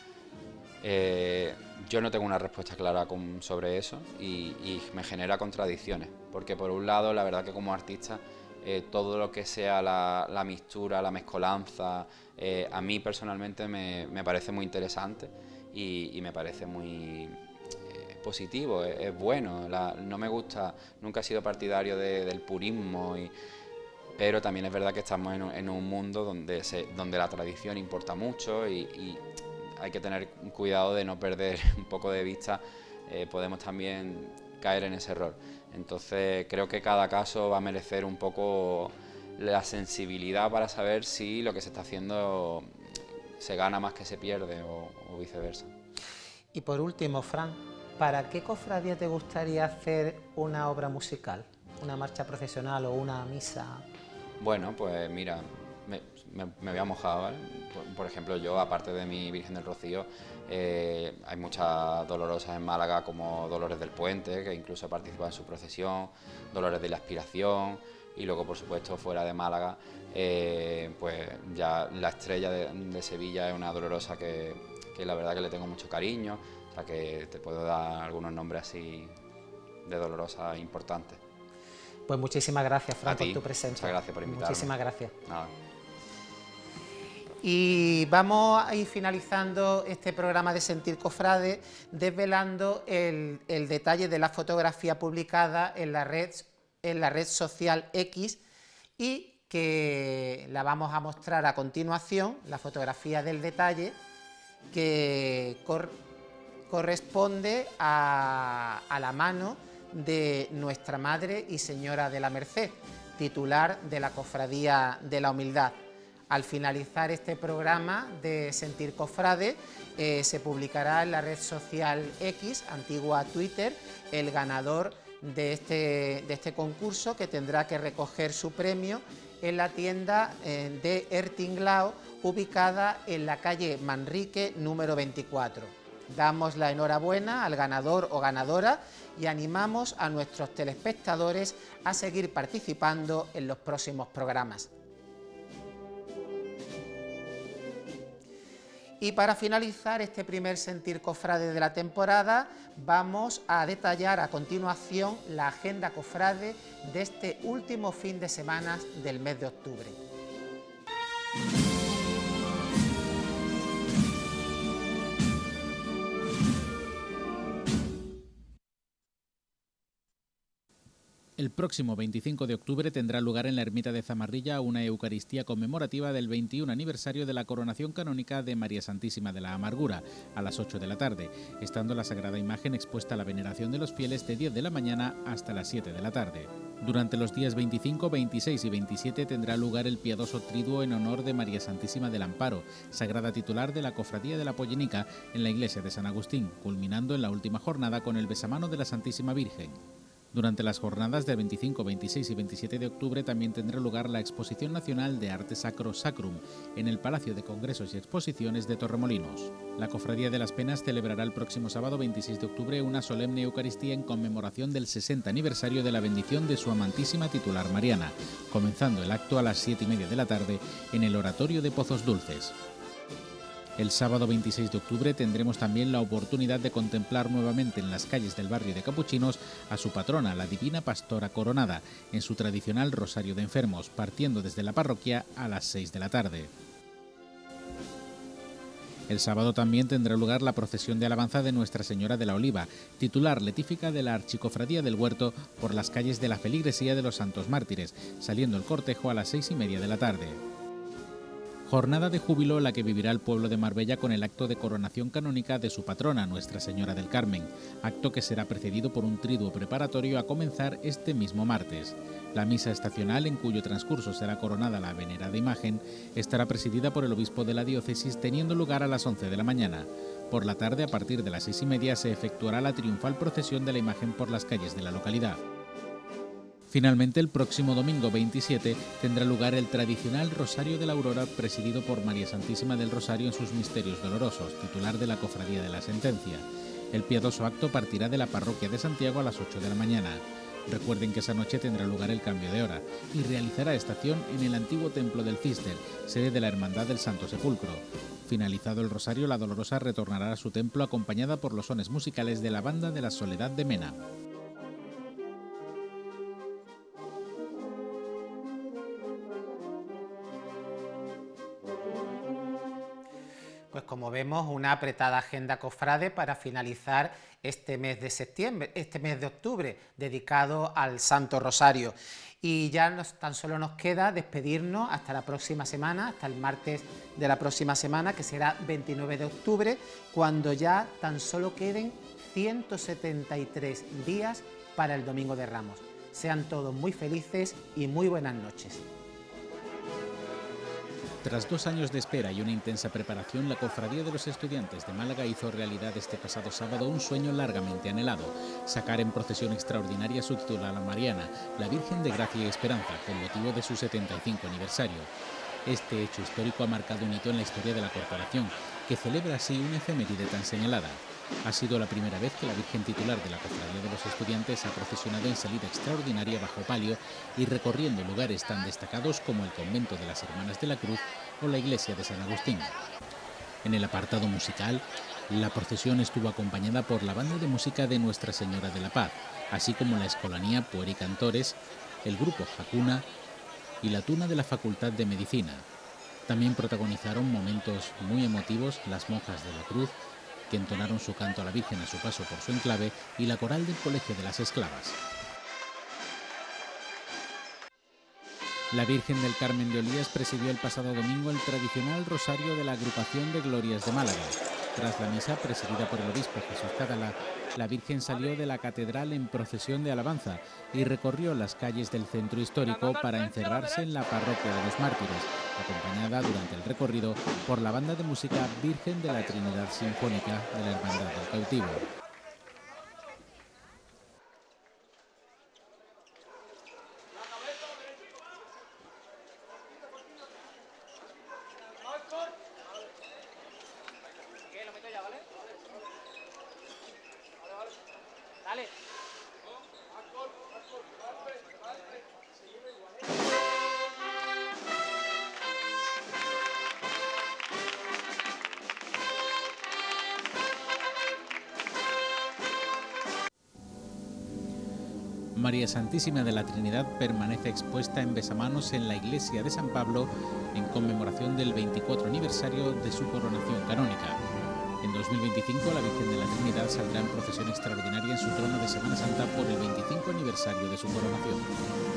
Yo no tengo una respuesta clara sobre eso y me genera contradicciones, porque por un lado, la verdad que como artista, todo lo que sea la mixtura, la mezcolanza, a mí personalmente me parece muy interesante y me parece muy positivo, es bueno. No me gusta, nunca he sido partidario del purismo, pero también es verdad que estamos en un mundo donde la tradición importa mucho y hay que tener cuidado de no perder un poco de vista, podemos también caer en ese error. Entonces creo que cada caso va a merecer un poco la sensibilidad para saber si lo que se está haciendo se gana más que se pierde o viceversa. Y por último, Fran, ¿para qué cofradía te gustaría hacer una obra musical? ¿Una marcha procesional o una misa? Bueno, pues mira, me voy a mojar, ¿vale? Por ejemplo, yo, aparte de mi Virgen del Rocío, hay muchas dolorosas en Málaga, como Dolores del Puente, que incluso participa en su procesión, Dolores de la Aspiración, y luego, por supuesto, fuera de Málaga, pues ya la estrella de Sevilla es una dolorosa que la verdad que le tengo mucho cariño, o sea que te puedo dar algunos nombres así de dolorosas importantes. Pues muchísimas gracias, Fran, por tu presencia. Muchas gracias por invitarme. Muchísimas gracias. Nada. Y vamos a ir finalizando este programa de Sentir Cofrade, desvelando el detalle de la fotografía publicada en la red social X y que la vamos a mostrar a continuación, la fotografía del detalle, que corresponde a la mano de nuestra Madre y Señora de la Merced, titular de la Cofradía de la Humildad. Al finalizar este programa de Sentir Cofrade, se publicará en la red social X, antigua Twitter, el ganador de este concurso, que tendrá que recoger su premio en la tienda de Ertinglao, ubicada en la calle Manrique número 24. Damos la enhorabuena al ganador o ganadora y animamos a nuestros telespectadores a seguir participando en los próximos programas. Y para finalizar este primer Sentir Cofrade de la temporada, vamos a detallar a continuación la agenda cofrade de este último fin de semana del mes de octubre. El próximo 25 de octubre tendrá lugar en la ermita de Zamarrilla una Eucaristía conmemorativa del 21 aniversario de la coronación canónica de María Santísima de la Amargura, a las 8 de la tarde, estando la sagrada imagen expuesta a la veneración de los fieles de 10 de la mañana hasta las 7 de la tarde. Durante los días 25, 26 y 27 tendrá lugar el piadoso triduo en honor de María Santísima del Amparo, sagrada titular de la Cofradía de la Pollenica en la iglesia de San Agustín, culminando en la última jornada con el besamano de la Santísima Virgen. Durante las jornadas del 25, 26 y 27 de octubre también tendrá lugar la Exposición Nacional de Arte Sacro Sacrum en el Palacio de Congresos y Exposiciones de Torremolinos. La Cofradía de las Penas celebrará el próximo sábado 26 de octubre una solemne Eucaristía en conmemoración del 60 aniversario de la bendición de su amantísima titular Mariana, comenzando el acto a las 7:30 de la tarde en el Oratorio de Pozos Dulces. El sábado 26 de octubre tendremos también la oportunidad de contemplar nuevamente en las calles del barrio de Capuchinos a su patrona, la Divina Pastora Coronada, en su tradicional Rosario de Enfermos, partiendo desde la parroquia a las 6 de la tarde. El sábado también tendrá lugar la procesión de alabanza de Nuestra Señora de la Oliva, titular letífica de la Archicofradía del Huerto, por las calles de la feligresía de los Santos Mártires, saliendo el cortejo a las 6:30 de la tarde. Jornada de júbilo la que vivirá el pueblo de Marbella con el acto de coronación canónica de su patrona, Nuestra Señora del Carmen, acto que será precedido por un triduo preparatorio a comenzar este mismo martes. La misa estacional, en cuyo transcurso será coronada la venerada imagen, estará presidida por el obispo de la diócesis, teniendo lugar a las 11 de la mañana. Por la tarde, a partir de las 6:30, se efectuará la triunfal procesión de la imagen por las calles de la localidad. Finalmente, el próximo domingo 27 tendrá lugar el tradicional Rosario de la Aurora, presidido por María Santísima del Rosario en sus misterios dolorosos, titular de la Cofradía de la Sentencia. El piadoso acto partirá de la parroquia de Santiago a las 8 de la mañana. Recuerden que esa noche tendrá lugar el cambio de hora y realizará estación en el antiguo templo del Císter, sede de la Hermandad del Santo Sepulcro. Finalizado el rosario, la Dolorosa retornará a su templo acompañada por los sones musicales de la Banda de la Soledad de Mena. Pues como vemos, una apretada agenda cofrade para finalizar este mes de septiembre, este mes de octubre, dedicado al Santo Rosario. Y ya tan solo nos queda despedirnos hasta la próxima semana, hasta el martes de la próxima semana, que será 29 de octubre, cuando ya tan solo queden 173 días para el Domingo de Ramos. Sean todos muy felices y muy buenas noches. Tras 2 años de espera y una intensa preparación, la Cofradía de los Estudiantes de Málaga hizo realidad este pasado sábado un sueño largamente anhelado: sacar en procesión extraordinaria su titular Mariana, la Virgen de Gracia y Esperanza, con motivo de su 75 aniversario. Este hecho histórico ha marcado un hito en la historia de la corporación, que celebra así una efeméride tan señalada. Ha sido la primera vez que la Virgen titular de la Cofradía de los Estudiantes ha procesionado en salida extraordinaria bajo palio y recorriendo lugares tan destacados como el convento de las Hermanas de la Cruz o la iglesia de San Agustín. En el apartado musical, la procesión estuvo acompañada por la banda de música de Nuestra Señora de la Paz, así como la Escolanía Puericantores, el grupo Jacuna y la Tuna de la Facultad de Medicina. También protagonizaron momentos muy emotivos las monjas de la Cruz, que entonaron su canto a la Virgen a su paso por su enclave, y la coral del Colegio de las Esclavas. La Virgen del Carmen de Olías presidió el pasado domingo el tradicional Rosario de la Agrupación de Glorias de Málaga. Tras la misa, presidida por el obispo Jesús Cadalá, la Virgen salió de la catedral en procesión de alabanza y recorrió las calles del centro histórico para encerrarse en la parroquia de los Mártires, acompañada durante el recorrido por la banda de música Virgen de la Trinidad Sinfónica de la Hermandad del Cautivo. María Santísima de la Trinidad permanece expuesta en besamanos en la iglesia de San Pablo en conmemoración del 24 aniversario de su coronación canónica. En 2025 la Virgen de la Trinidad saldrá en procesión extraordinaria en su trono de Semana Santa por el 25 aniversario de su coronación.